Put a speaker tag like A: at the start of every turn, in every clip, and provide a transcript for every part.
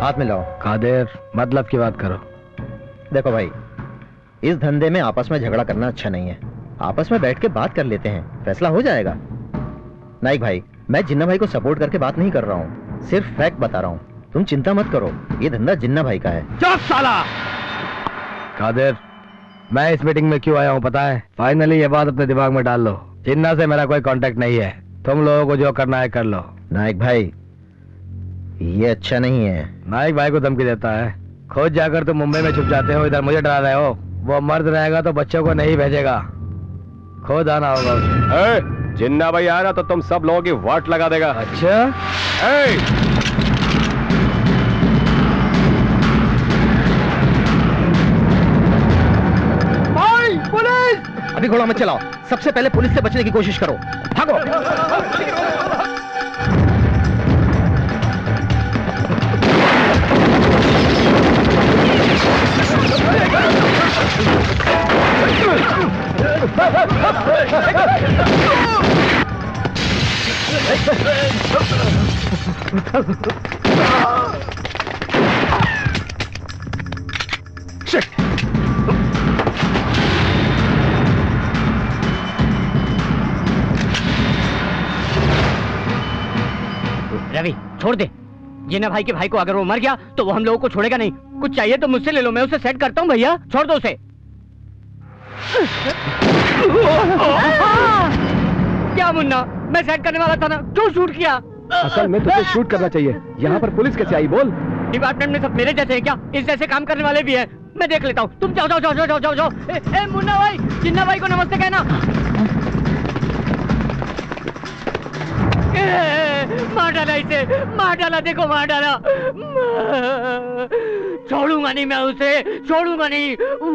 A: हाथ मिलाओ।
B: कादिर, मतलब की बात करो।
A: देखो भाई, इस धंधे में आपस में झगड़ा करना अच्छा नहीं है। आपस में बैठ के बात कर लेते हैं, फैसला हो जाएगा। नाइक भाई, मैं जिन्ना भाई को सपोर्ट करके बात नहीं कर रहा हूँ, सिर्फ फैक्ट बता रहा हूँ। तुम चिंता मत करो, ये धंधा जिन्ना भाई का है।
B: चुप साला! कादिर, मैं इस मीटिंग में क्यों आया हूँ पता है? फाइनली ये बात अपने दिमाग में डाल लो, जिन्ना से मेरा कोई कांटेक्ट नहीं है। तुम लोगों को जो करना है कर लो।
A: नाइक भाई, ये अच्छा नहीं है।
B: नाइक भाई को धमकी देता है। खुद जाकर तुम मुंबई में छुप जाते हो, इधर मुझे डरा रहे हो। वो मर्द रहेगा तो बच्चों को नहीं भेजेगा, खुद आना होगा उसे।
C: जिन्ना भाई आ रहा तो तुम सब लोगों की वाट लगा देगा।
B: अच्छा?
A: भाई, पुलिस! अभी घोड़ा मत चलाओ, सबसे पहले पुलिस से बचने की कोशिश करो। भागो!
D: रवि, छोड़ दे। जिन्ना भाई के भाई को अगर वो मर गया तो वो हम लोगों को छोड़ेगा नहीं। कुछ चाहिए तो मुझसे ले लो, मैं उसे सेट करता हूँ। भैया छोड़ दो उसे। क्या मुन्ना, मैं सेट करने वाला था ना, क्यों शूट किया?
C: असल में तुझे शूट करना चाहिए। यहाँ पर पुलिस कैसे आई बोल?
D: डिपार्टमेंट में सब मेरे जैसे हैं क्या? इस जैसे काम करने वाले भी हैं। मैं देख लेता हूँ, तुम जाओ जाओ जाओ जाओ जाओ जाओ। ए मुन्ना भाई, जिन्ना भाई को नमस्ते कहना। मार डाला इसे, मार डाला, देखो मार डाला। छोड़ूंगा नहीं मैं उसे, छोड़ूंगा नहीं।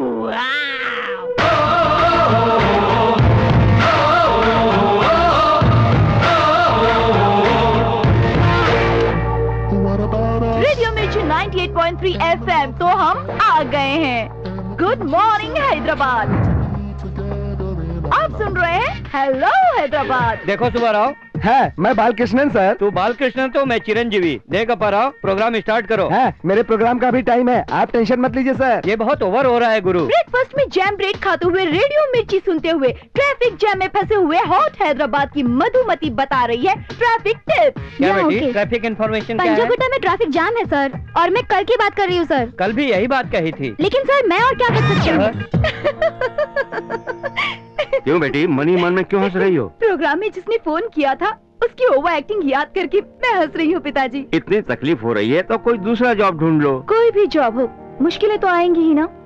E: रेडियो मिर्ची 98.3 FM तो हम आ गए हैं। Good morning Hyderabad. आप सुन रहे हैं हेलो हैदराबाद।
D: देखो सुबह राव
C: है, मैं बालकृष्णन सर।
D: तू बालकृष्णन तो मैं चिरंजीवी। देख अपराव, प्रोग्राम स्टार्ट करो।
C: है, मेरे प्रोग्राम का भी टाइम है, आप टेंशन मत लीजिए सर।
D: ये बहुत ओवर हो रहा है गुरु।
E: ब्रेकफास्ट में जैम ब्रेड खाते हुए, रेडियो मिर्ची सुनते हुए, ट्रैफिक जैम में फंसे हुए हॉट हैदराबाद की मधुमती बता रही है ट्रैफिक टिप्स।
D: क्या बेटी, ट्रैफिक इन्फॉर्मेशन क्या है?
E: पंजागुट्टा में ट्रैफिक जाम है सर, और मैं कल की बात कर रही हूँ सर।
D: कल भी यही बात कही थी।
E: लेकिन सर मैं और क्या कर सकती हूँ?
C: क्यों बेटी, मनी मन में क्यों हंस रही हो?
E: प्रोग्राम में जिसने फोन किया था उसकी ओवर एक्टिंग याद करके मैं हंस रही हूँ पिताजी।
C: इतनी तकलीफ हो रही है तो कोई दूसरा जॉब ढूंढ लो।
E: कोई भी जॉब हो, मुश्किलें तो आएंगी ही ना।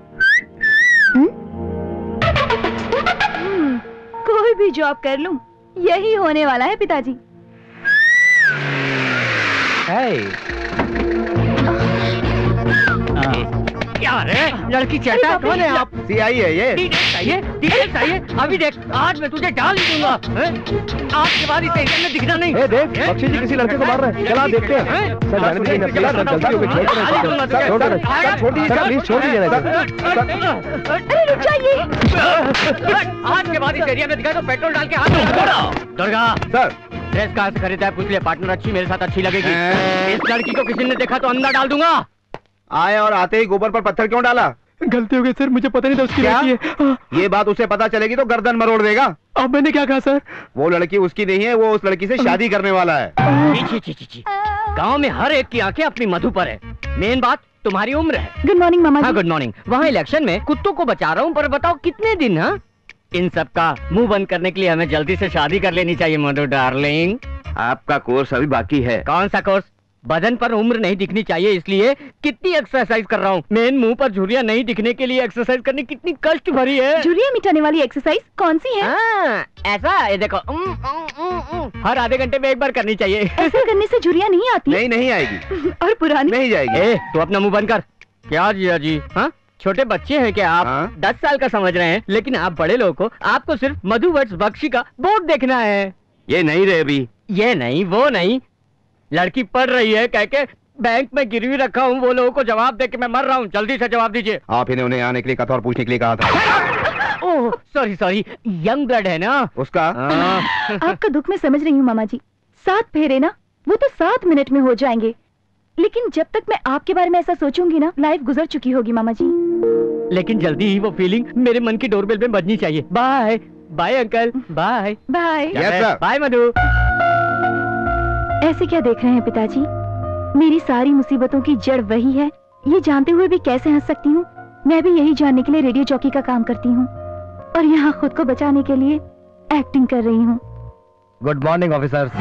E: कोई भी जॉब कर लूं, यही होने वाला है पिताजी।
D: क्या रे, लड़की चटा कौन है आप?
A: सीआई है ये।
D: डिटेल चाहिए, अभी देख, आज मैं तुझे डाल ही दूंगा। आज के बाद इस एरिया में दिखना नहीं।
C: देख, बख्शी जी किसी लड़के को मार रहे हैं, चला देखते हैं। सर जाने दीजिए, सर जल्दी होकर छोड़ दीजिए, प्लीज छोड़ दीजिए।
E: अरे रुक जाइए।
D: आज के बाद इस एरिया में दिखा तो पेट्रोल डाल के हाथ दुर्गा
C: सर,
D: ड्रेस कहाँ से खरीदा है पूछ ले, पार्टनर अच्छी मेरे साथ अच्छी लगेगी। इस लड़की को किसी ने देखा तो अंदर डाल दूंगा।
A: आए और आते ही गोबर पर पत्थर क्यों डाला?
C: गलती हो गई सर, मुझे पता नहीं था उसकी लड़की है।
A: ये बात उसे पता चलेगी तो गर्दन मरोड़ देगा।
C: अब मैंने क्या कहा सर?
A: वो लड़की उसकी नहीं है, वो उस लड़की से शादी करने वाला है।
D: गांव में हर एक की आंखें अपनी मधु पर है। मेन बात तुम्हारी उम्र है।
E: गुड मॉर्निंग मामा।
D: हाँ गुड मॉर्निंग। वहाँ इलेक्शन में कुत्तों को बचा रहा हूँ, पर बताओ कितने दिन? हाँ, इन सब का मुंह बंद करने के लिए हमें जल्दी से शादी कर लेनी चाहिए मधु डार्लिंग।
A: आपका कोर्स अभी बाकी है।
D: कौन सा कोर्स? बदन पर उम्र नहीं दिखनी चाहिए इसलिए कितनी एक्सरसाइज कर रहा हूँ। मेन मुंह पर झुर्रियाँ नहीं दिखने के लिए एक्सरसाइज करनी कितनी कष्ट भरी है।
E: झुर्रियाँ मिटाने वाली एक्सरसाइज कौन सी है?
D: ऐसा ये देखो, हर आधे घंटे में एक बार करनी चाहिए।
E: ऐसा करने से झुर्रियाँ नहीं आती?
A: नहीं आएगी।
E: और पुरानी
A: नहीं जाएगी।
D: तो अपना मुंह बंद कर। क्या जिया जी, हाँ छोटे बच्चे हैं क्या आप? 10 साल का समझ रहे हैं, लेकिन आप बड़े लोगों को, आपको सिर्फ मधुवंश बख्शी का बोर्ड देखना है।
A: ये नहीं रहे अभी।
D: ये नहीं वो नहीं, लड़की पढ़ रही है कह के बैंक में गिरवी रखा हूँ, वो लोगों को जवाब दे के मैं मर रहा हूँ। जल्दी से जवाब दीजिए।
A: आप इन्हें उन्हें आने के लिए कहा था और पूछने के लिए कहा था।
D: ओह सॉरी, यंग ब्लड है ना
A: उसका।
E: आपका दुख मैं समझ रही हूँ मामा जी। 7 फेरे ना, वो तो 7 मिनट में हो जाएंगे, लेकिन जब तक मैं आपके बारे में ऐसा सोचूंगी ना, लाइफ गुजर चुकी होगी मामा जी।
D: लेकिन जल्दी ही वो फीलिंग मेरे मन की डोरबेल पे बजनी चाहिए। Bye bye uncle, bye
E: bye.
D: Bye Madhu.
E: ऐसे क्या देख रहे हैं पिताजी? मेरी सारी मुसीबतों की जड़ वही है, ये जानते हुए भी कैसे हंस सकती हूँ? मैं भी यही जानने के लिए रेडियो चौकी का काम करती हूँ और यहाँ खुद को बचाने के लिए एक्टिंग कर रही हूँ।
B: Good morning officers,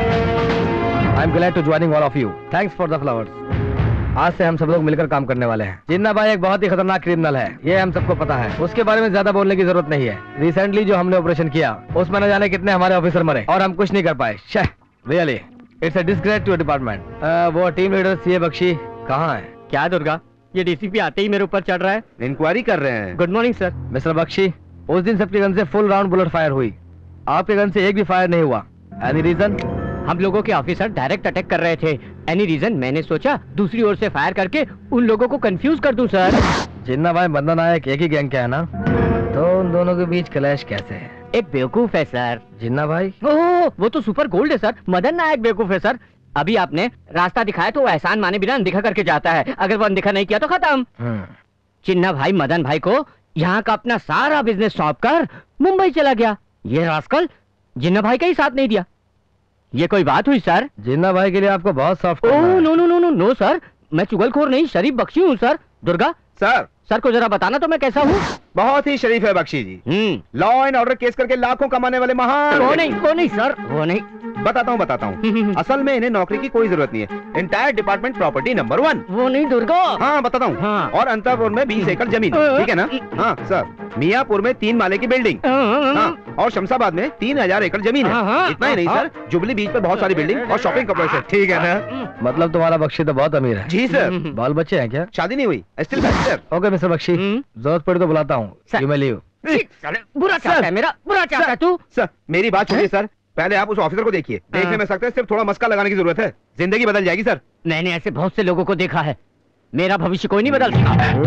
B: I am glad to joining all of you. Thanks for the flowers. आज से हम सब लोग मिलकर काम करने वाले हैं। जिन्ना भाई एक बहुत ही खतरनाक क्रिमिनल है, ये हम सबको पता है। उसके बारे में ज्यादा बोलने की जरूरत नहीं है। रिसेंटली जो हमने ऑपरेशन किया उसमें न जाने कितने हमारे ऑफिसर मरे और हम कुछ नहीं कर पाए। Really it's a disgrace to department. वो टीम लीडर सीए बख्शी कहाँ है?
D: क्या दुर्गा, ये डीसीपी आते ही मेरे ऊपर चढ़ रहा है।
C: इंक्वायरी कर रहे हैं।
D: Good morning sir.
B: Mister Bakshi, उस दिन सबके गन से फुल राउंड बुलेट फायर हुई, आपके गन से एक भी फायर नहीं हुआ। Any reason?
D: हम लोगों के ऑफिसर डायरेक्ट अटैक कर रहे थे। Any reason? मैंने सोचा दूसरी ओर से फायर करके उन लोगों को कंफ्यूज कर दूं सर।
B: जिन्ना भाई बंधन नायक एक ही गैंग के है ना, तो उन दोनों के बीच क्लैश कैसे है?
D: एक बेवकूफ है सर।
B: जिन्ना भाई?
D: ओह, वो तो सुपर गोल्ड है सर। मदन नायक बेवकूफ है सर। अभी आपने रास्ता दिखाया तो वो एहसान माने बिना अनदिखा करके जाता है। अगर वो अनदिखा नहीं किया तो खत्म। चिन्ना भाई मदन भाई को यहाँ का अपना सारा बिजनेस सौंप कर मुंबई चला गया। ये रास्कल जिन्ना भाई का ही साथ नहीं दिया। ये कोई बात हुई सर?
B: जिन्ना भाई के लिए आपको बहुत soft.
D: Oh no no no no no sir, मैं चुगलखोर नहीं, शरीफ बख्शी हूँ सर। दुर्गा
C: सर,
D: सर को जरा बताना तो मैं कैसा हूँ।
C: बहुत ही शरीफ है Bakshi ji. Law and order case करके लाखों कमाने वाले महान।
D: वो नहीं सर, वो नहीं।
C: बताता हूँ। असल में इन्हें नौकरी की कोई जरूरत नहीं है। Entire department property number 1।
D: वो नहीं दुर्गा।
C: हाँ बताता हूँ।
D: हाँ।
C: और अंतरपुर में 20 एकड़ जमीन, ठीक है ना? हाँ सर। मियापुर में 3 माले की बिल्डिंग। हाँ। और शमशाबाद में 3000 एकड़ जमीन है। इतना ही नहीं सर, जुबली बीच पे बहुत सारी बिल्डिंग और शॉपिंग कॉम्प्लेक्स है, ठीक है ना?
B: मतलब तुम्हारा बख्शी तो बहुत अमीर है।
C: जी सर।
B: बाल बच्चे हैं क्या?
C: शादी नहीं हुई, still bachelor.
B: Okay mister Bakshi, जरूरत पड़ी तो बुलाता हूँ। You may leave.
D: बुरा चाहता है मेरा, बुरा चाहता है तू।
C: सर मेरी बात सुनिए सर, पहले आप उस ऑफिसर को देखिए। देखने में सकते हैं, सिर्फ थोड़ा मस्का लगाने की जरूरत है, जिंदगी बदल जाएगी सर।
D: मैंने ऐसे बहुत से लोगों को देखा है, मेरा भविष्य कोई नहीं बदल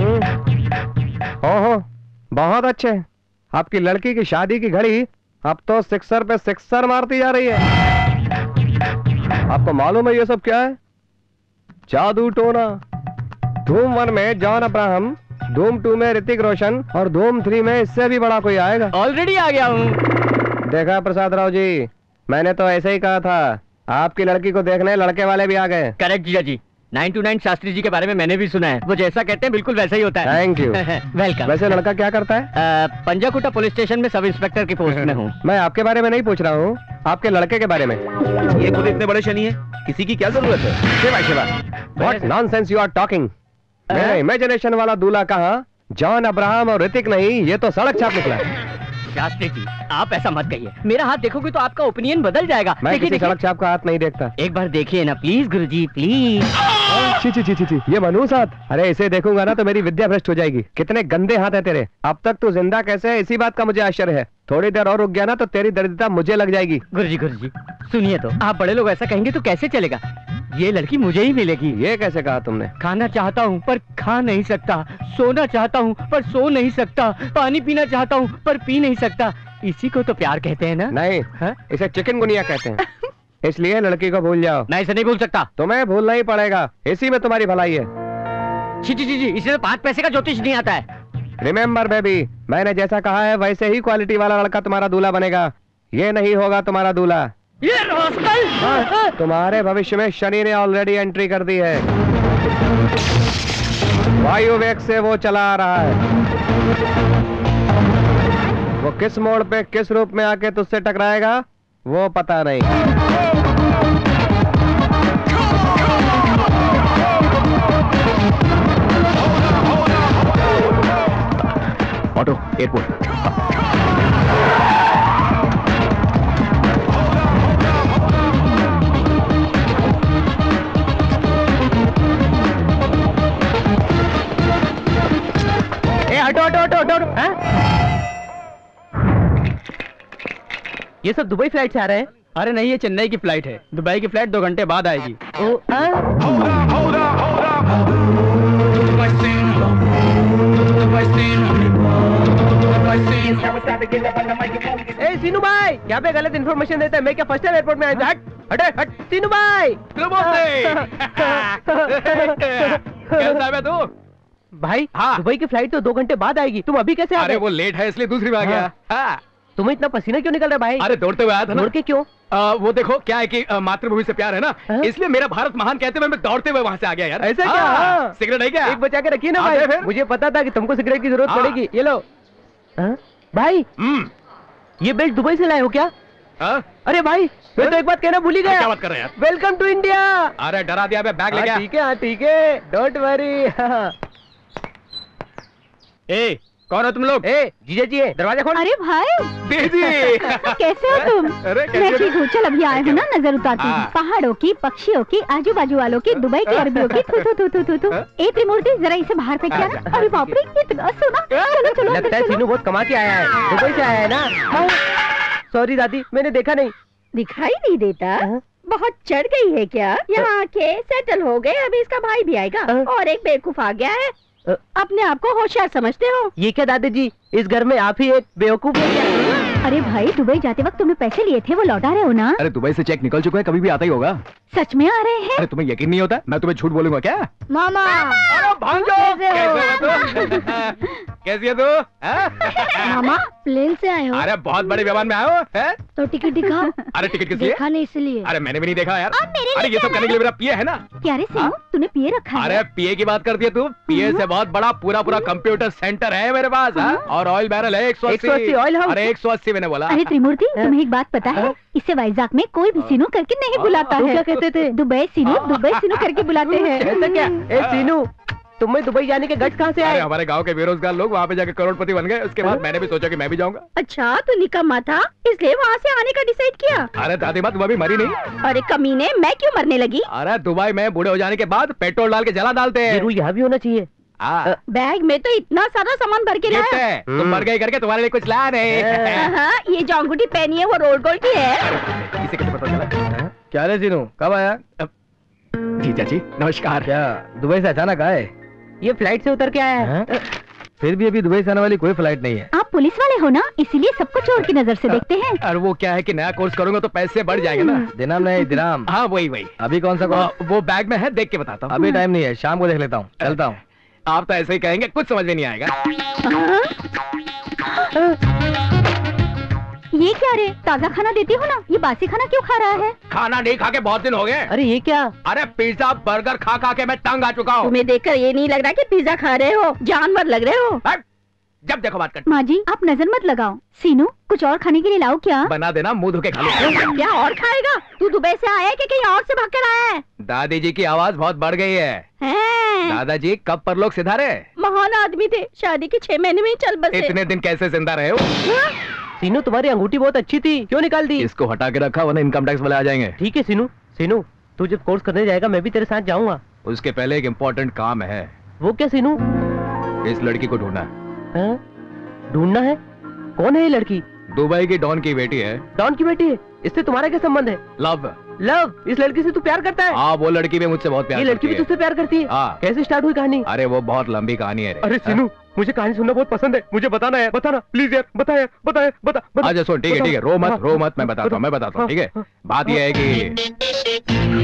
D: सकता।
C: ओहो, बहुत अच्छे। आपकी लड़की की शादी की घड़ी अब तो सिक्सर पे सिक्सर मारती जा रही है। आपको मालूम है ये सब क्या है? जादू टोना। धूम 1 में जॉन अब्राहम, धूम 2 में ऋतिक रोशन और धूम 3 में इससे भी बड़ा कोई आएगा।
D: ऑलरेडी आ गया हूँ।
C: देखा प्रसाद राव जी, मैंने तो ऐसे ही कहा था। आपकी लड़की को देखने लड़के वाले भी आ गए।
D: करेक्ट जीजा जी। 929 शास्त्री जी के बारे में मैंने भी सुना है, वो जैसा कहते हैं बिल्कुल वैसा ही होता है।
C: Thank you.
D: वेलकम।
C: वैसे लड़का क्या करता है?
D: पंजाकुटा पुलिस स्टेशन में सब इंस्पेक्टर की पोस्ट में हूँ।
C: मैं आपके बारे में नहीं पूछ रहा हूँ, आपके लड़के के बारे में। ये खुद इतने बड़े शनि है, किसी की क्या जरूरत है? Shiva Shiva, what nonsense you are talking. मेरा इमेजिनेशन वाला दूल्हा कहाँ? जॉन अब्राहम और ऋतिक नहीं, ये तो सड़क छाप निकला है।
D: शास्त्री जी आप ऐसा मत कहिए, मेरा हाथ देखोगे तो आपका ओपिनियन बदल जाएगा।
C: मैं किसी सड़क छाप का हाथ नहीं देखता।
D: एक बार देखिए ना प्लीज गुरुजी, प्लीज।
C: ची, ये मनूस हाथ। अरे इसे देखूंगा ना तो मेरी विद्या भ्रष्ट हो जाएगी। कितने गंदे हाथ है तेरे। अब तक तू जिंदा कैसे है, इसी बात का मुझे आश्चर्य है। थोड़ी देर और रुक गया ना तो तेरी दरिद्रता मुझे लग जाएगी।
D: गुरुजी सुनिए तो, आप बड़े लोग ऐसा कहेंगे तो कैसे चलेगा? ये लड़की मुझे ही मिलेगी।
C: ये कैसे कहा तुमने?
D: खाना चाहता हूँ पर खा नहीं सकता, सोना चाहता हूँ पर सो नहीं सकता, पानी पीना चाहता हूँ पर पी नहीं सकता। इसी को तो प्यार कहते हैं ना?
C: नहीं
D: हा?
C: इसे चिकनगुनिया कहते हैं। इसलिए लड़की को भूल जाओ।
D: मैं इसे नहीं भूल सकता।
C: तुम्हें भूलना ही पड़ेगा, इसी में तुम्हारी भलाई है।
D: जी इसे तो 5 पैसे का ज्योतिष नहीं आता है।
C: रिमेम्बर बेबी, मैंने जैसा कहा है वैसे ही क्वालिटी वाला लड़का तुम्हारा दूल्हा बनेगा। ये नहीं होगा तुम्हारा दूल्हा।
D: ये रास्कल!
C: तुम्हारे भविष्य में शनि ने ऑलरेडी एंट्री कर दी है। वायु वेग से वो चला आ रहा है। वो किस मोड़ पे किस रूप में आके तुझसे टकराएगा वो पता नहीं।
A: Auto airport.
D: हटो। ये सब दुबई फ्लाइट से आ रहे हैं? अरे नहीं, ये चेन्नई की फ्लाइट है। दुबई की फ्लाइट 2 घंटे बाद आएगी। सीनू भाई यहाँ पे गलत इन्फॉर्मेशन देता है। मैं क्या फर्स्ट टाइम एयरपोर्ट में आया था?
B: हटे हट तीनू भाई।
C: कैसा है तू?
B: भाई
C: हाँ।
B: दुबई की फ्लाइट तो 2 घंटे बाद आएगी, तुम अभी कैसे आ
C: अरे
B: गए?
C: वो लेट है इसलिए दूसरी बार गया। हाँ।
B: तुम्हें इतना पसीना क्यों निकल रहा है भाई?
C: अरे दौड़ते हुए आया था ना।
B: दौड़ के क्यों?
C: वो देखो क्या है कि मातृभूमि से प्यार है ना,
B: हाँ?
C: इसलिए मेरा भारत महान कहते हुए मैं दौड़ते हुए वहां से आ गया यार।
B: ऐसा क्या? हाँ।
C: सिगरेट है क्या?
B: एक बचा के रखिए ना
C: आ गए
B: भाई,
C: फिर?
B: मुझे पता था कि तुमको सिगरेट की जरूरत
C: हाँ।
B: पड़ेगी। ये लो। हाँ? भाई ये बेल्ट दुबई से लाए हो क्या? अरे भाई मैं तो एक बात कहना भूल ही गया।
C: क्या बात कर रहे हैं यार?
B: Welcome to India.
C: अरे डरा दिया, बैग ले गया।
B: ठीक है, हाँ ठीक है, डोंट वरी।
C: ए कौन हो तुम लोग?
B: ए जीजा जी है, दरवाजा खोल।
E: अरे भाई
C: दीदी
E: कैसे हो तुम?
C: अरे कैसे
E: मैं
C: हो?
E: ठीक हूँ, चल अभी आए हो ना, नजर उतारती हूँ।
C: हाँ।
E: पहाड़ों की, पक्षियों की, आजू बाजू वालों की, दुबई की अरबियों की। थू थू थू थू थू थू। ए त्रिमूर्ति जरा इसे बाहर फेंक देना। अरे बाप रे, इतना सोना। चलो चलो
B: लगता है सीनू बहुत कमा के आया है, दुबई से आया है ना। सॉरी दादी, मैंने देखा नहीं।
F: दिखाई नहीं देता? बहुत चढ़ गई है क्या? यहाँ आके सेटल हो गए, अभी इसका भाई भी आएगा और एक बेवकूफ आ गया है। अपने आप को होशियार समझते हो?
B: ये क्या दादाजी, इस घर में आप ही एक बेवकूफ है क्या?
E: अरे भाई दुबई जाते वक्त तुमने पैसे लिए थे, वो लौटा रहे हो ना?
C: अरे दुबई से चेक निकल चुका है, कभी भी आता ही होगा।
E: सच में आ रहे हैं?
C: अरे तुम्हें यकीन नहीं होता? मैं तुम्हें झूठ बोलूंगा क्या?
F: मामा
C: अरे भांजो,
F: कैसे हो?
C: कैसी है तू?
F: मामा प्लेन से आए हो?
C: अरे बहुत बड़े विमान में आए हो हैं?
F: तो टिकट दिखाओ।
C: अरे टिकट किस लिए?
F: देखा नहीं इसलिए।
C: अरे मैंने भी नहीं देखा यार।
E: और मेरे लिए
C: अरे ये सब
E: क्या
C: करने के लिए मेरा पीए है ना।
E: क्या रे सीनू, तूने पिए रखा है?
C: अरे पीए की बात करती है तू? पीए से बहुत बड़ा पूरा कंप्यूटर सेंटर है मेरे पास। हाँ? और ऑयल बैरल है 180
B: ऑयल हाउस।
C: अरे 180 मैंने बोला।
E: अरे त्रिमूर्ति, तुम्हें एक बात पता है? इसे वाइजाग में कोई भी सीनू करके नहीं बुलाता
B: तो
E: है।
B: क्या कहते थे?
E: दुबई सीनू करके बुलाते हैं।
B: ऐसा क्या? ए सीनू, तुम्हें दुबई जाने के गट्स कहाँ से
C: अरे
B: आए?
C: हमारे गांव के बेरोजगार लोग वहाँ पे जाके करोड़पति बन गए। उसके बाद मैंने भी सोचा कि मैं भी जाऊंगा।
F: अच्छा तू निकम्मा था इसलिए वहाँ से आने का डिसाइड किया?
C: अरे दादी माँ तुम अभी मरी नहीं?
F: अरे कमीने, मैं क्यों मरने लगी?
C: अरे दुबई में बूढ़े हो जाने के बाद पेट्रोल डाल के जला डालते हैं।
B: ये रूल यहाँ भी होना चाहिए।
F: बैग में तो इतना सारा सामान भर के
C: गिफ्ट
F: लाया।
C: है, तुम मर गए करके तुम्हारे लिए कुछ लाया नहीं।
F: हाँ, ये जो अंगूठी पहनी है वो रोड गोल्ड की है।
C: इसे कैसे पता चला?
B: क्या रे सीनू, कब आया?
C: जीजा जी नमस्कार।
B: क्या दुबई से अचानक आए? ये फ्लाइट से उतर के आया है? फिर भी अभी दुबई से आने वाली कोई फ्लाइट नहीं है।
E: आप पुलिस वाले हो ना, इसीलिए सबको चोर की नजर से देखते हैं।
C: और वो क्या है कि नया कोर्स करूंगा तो पैसे बढ़ जाएंगे ना।
B: दिनाम नहीं, दिनाम।
C: हाँ वही।
B: अभी कौन सा कोर्स?
C: वो बैग में है, देख के बताता हूँ।
B: अभी टाइम नहीं है, शाम को देख लेता हूँ, चलता हूँ।
C: आप तो ऐसे ही कहेंगे, कुछ समझ में नहीं आएगा।
E: ये क्या रे, ताजा खाना देती हो ना, ये बासी खाना क्यों खा रहा है?
C: खाना नहीं खा के बहुत दिन हो गए।
B: अरे ये क्या?
C: अरे पिज्जा बर्गर खा खा के मैं तंग आ चुका हूँ।
F: तुम्हें देखकर ये नहीं लग रहा कि पिज्जा खा रहे हो, जानवर लग रहे हो।
C: जब देखो बात कर।
E: माँ जी आप नजर मत लगाओ। सीनू कुछ और खाने के लिए लाओ क्या?
C: बना देना, मुंह धो के खा लो।
F: क्या और खाएगा? तू दुबई से आया है कि कहीं और से भाग कर आया है?
C: दादी जी की आवाज बहुत बढ़ गई है।
F: हैं?
C: दादाजी कब परलोक सिधारे?
F: महान आदमी थे, शादी के 6 महीने में ही चल बसे।
C: इतने दिन कैसे जिंदा रहे हो?
B: सीनू तुम्हारी अंगूठी बहुत अच्छी थी, क्यों निकाल दी?
C: इसको हटा के रखा वरना इनकम टैक्स वाले आ जाएंगे।
B: ठीक है सीनू, सीनू तू जब कोर्स करने जाएगा मैं भी तेरे साथ जाऊंगा।
C: उसके पहले एक इम्पोर्टेंट काम है।
B: वो क्या सीनू?
C: इस लड़की को ढूंढना है।
B: ढूंढना है? कौन है ये लड़की?
C: दुबई की डॉन की बेटी है।
B: डॉन की बेटी है? इससे तुम्हारा क्या संबंध है?
C: लव।
B: लव? इस लड़की से तू प्यार करता है?
C: हाँ वो लड़की भी मुझसे बहुत प्यार
B: ये लड़की भी
C: करती है।
B: तुझसे प्यार करती है?
C: हाँ।
B: कैसे स्टार्ट हुई कहानी?
C: अरे वो बहुत लंबी कहानी है रे।
B: अरे सीनू मुझे कहानी सुनना बहुत पसंद है, मुझे बताना है, बताना प्लीज यार, बता यार, बता।
C: अच्छा सुन, ठीक है, रो मत, मैं बताता हूँ, ठीक है। बात यह है कि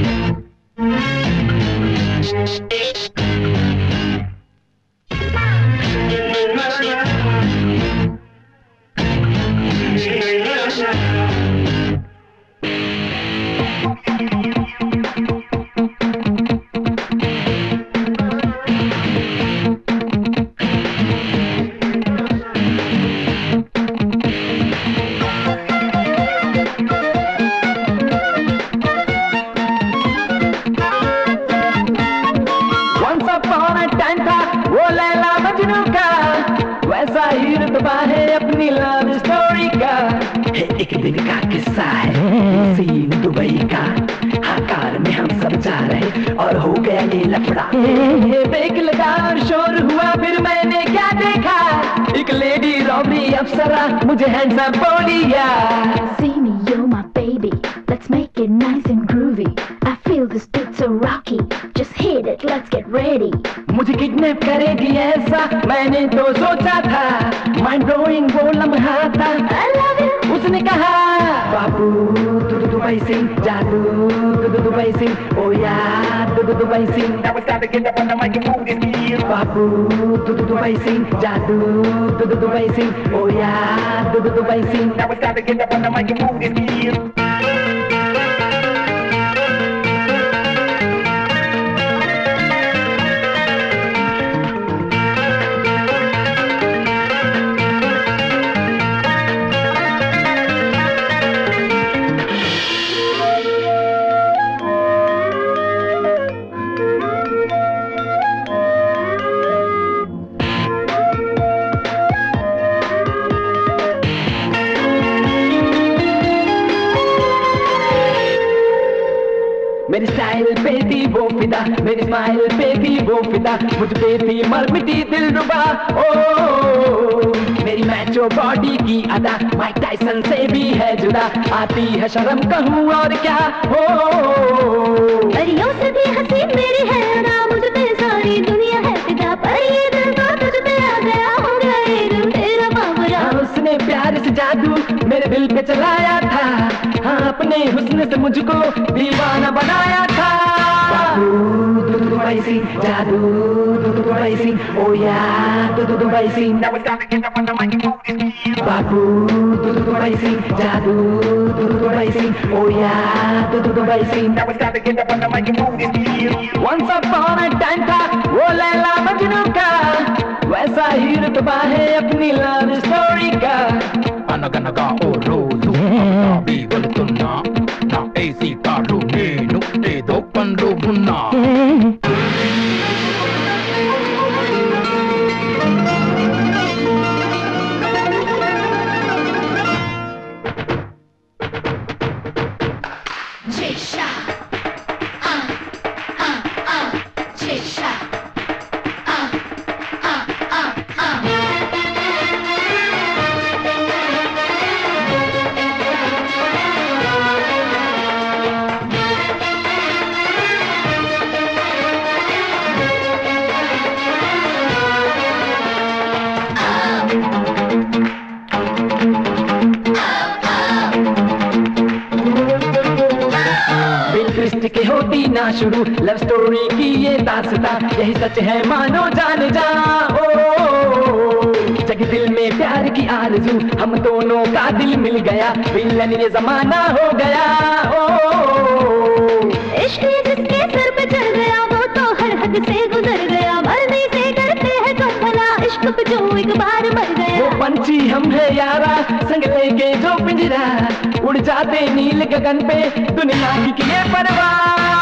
G: वैसा ही रुतबा है अपनी लव स्टोरी का। एक दिन का किस्सा है सीन दुबई का। हाँ कार में हम सब जा रहे और हो गया ये लफड़ा। ब्रेक लगा और शोर हुआ, फिर मैंने क्या देखा, एक लेडी रॉबरी अप्सरा मुझे हैंडसम बोली यार।
E: See me, you're my baby, Let's make it nice and groovy. I feel this beat so rocky. Just hit it, let's get ready.
G: मुझे किडनैप करेगी ऐसा मैंने तो सोचा था, माइंड ब्लोइंग वो लम्हा था।
E: I love you.
G: उसने कहा बाबू दुबई सिंह जादू दुबई सिंह ओ यार Dubai Singh. Now it's time to get up on the mic and move this gear. बाबू दुबई सिंह जादू दुबई सिंह ओ यार Dubai Singh. Now it's time to get up on the mic and move this gear. मेरी style पे थी वो फिदा, मेरी स्माइल पे थी वो फिदा, मुझ पे थी मर मिटी दिल रुबा। ओ मेरी मैचो बॉडी की अदा माइक टाइसन से भी है जुदा, आती है शर्म कहूँ और क्या हो।
E: परियों से भी हसीन मेरी है ना, मुझ पे सारी दुनिया है फिदा, पर ये दिल तो तुझ पे आ गया, हो गया ये दिल तेरा बाबरा।
G: हाँ, उसने प्यार से जादू मेरे दिल पे चलाया था, हाँ अपने हुस्न से मुझको दीवाना बनाया था। बाबू दुबई सिंह जादू दुबई सिंह ओ यार Dubai Singh. Now it's time to get up on the mic and move this gear. बाबू दुबई सिंह जादू दुबई सिंह ओ यार Dubai Singh. Now it's time to get up on the mic and move this gear. Once upon a time था वो लैला मजनू का, वैसा ही रुतबा है अपनी लव स्टोरी का।
H: అనగనగా ఓ రోజు అవి వెళుతున్నా, నా ఏసీ కారు నేను ఏదో పనులు ఉన్నా.
G: के होती ना शुरू लव स्टोरी की ये दास्तां, यही सच है मानो जान जा। ओ जगी दिल में प्यार की आरज़ू, हम दोनों का दिल मिल गया, विलन ये जमाना हो गया। ओ
E: इश्क जिसके सर पे चढ़ गया वो तो हर हद से गुजर गया, मरने से डरते हैं कब भला, इश्क पे जो एक बार मर गया।
G: वो पंछी हम है यारा संग लेके जो पिंजरा, उड़ जाते नील गगन पे दुनिया की किए परवाह।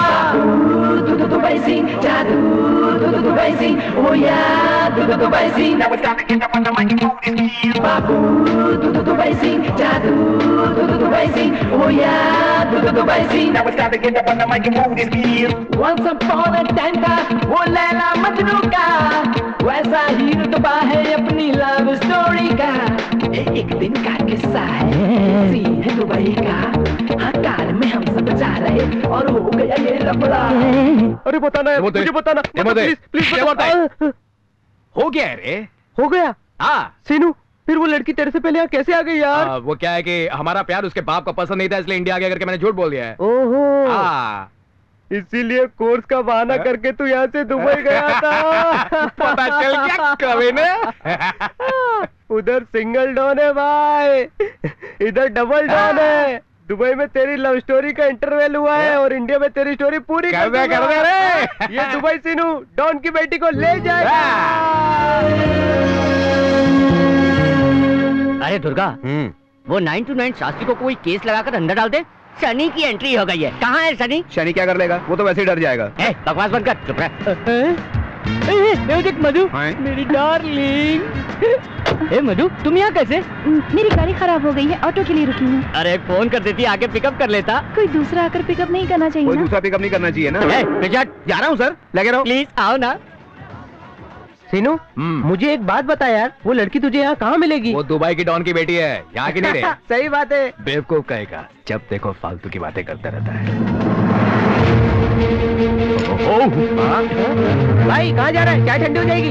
G: दुबई सिंह जादू दुबई सिंह ओ यार Dubai Singh. Now it's time to get up on the mic and move this gear. बाबू दुबई सिंह जादू दुबई सिंह ओ यार Dubai Singh. Now it's time to get up on the mic and move this gear. Once upon a time था वो लैला मजनू का, वैसा ही रुतबा है अपनी लव स्टोरी का। एक दिन का किस्सा है सीन है दुबई का, हाँ कार में हम सब जा रहे और हो गया ये लफड़ा।
C: अरे बताना है, मुझे बताना प्लीज प्लीज बता।
H: हो गया रे,
C: हो गया।
H: हाँ
C: सीनू फिर वो लड़की तेरे से पहले यहाँ कैसे आ गई यार?
H: वो क्या है कि हमारा प्यार उसके बाप को पसंद नहीं था, इसलिए इंडिया आ गया करके मैंने झूठ बोल दिया है।
C: ओहो
H: हाँ
C: इसीलिए कोर्स का बहाना करके तू यहाँ से दुबई गया था।
H: पता चल गया कभी ने।
C: उधर सिंगल डॉन है भाई, इधर डबल डॉन है। दुबई में तेरी लव स्टोरी का इंटरवल हुआ है और इंडिया में तेरी स्टोरी पूरी कर दे रे। ये दुबई सीनू डॉन की बेटी को ले जाएगा।
D: अरे दुर्गा, वो 9 to 9 शास्त्री को कोई केस लगाकर अंदर डाल दे। शनि की एंट्री हो गई है। कहाँ है शनि?
C: शनि क्या कर लेगा, वो तो वैसे ही डर जाएगा।
D: बकवास बंद कर, चुप रह। देख मधु, मेरी डार्लिंग। मधु तुम यहाँ कैसे?
E: मेरी गाड़ी खराब हो गई है, ऑटो के लिए रुकी हूँ।
D: अरे फोन कर देती, आके पिकअप कर लेता।
E: कोई दूसरा आकर पिकअप नहीं करना चाहिए
C: कोई
E: ना?
C: दूसरा पिकअप नहीं करना चाहिए ना?
D: जा रहा हूँ सर,
C: लगे रहो।
D: प्लीज आओ ना।
B: सीनू, मुझे एक बात बता यार, वो लड़की तुझे यहाँ कहाँ मिलेगी?
C: वो दुबई की डॉन की बेटी है, यहाँ की नहीं रे।
B: सही बात है।
C: बेवकूफ कहेगा, जब देखो फालतू की बातें करता रहता है।
B: भाई कहाँ जा रहा है? चाय ठंडी हो जाएगी।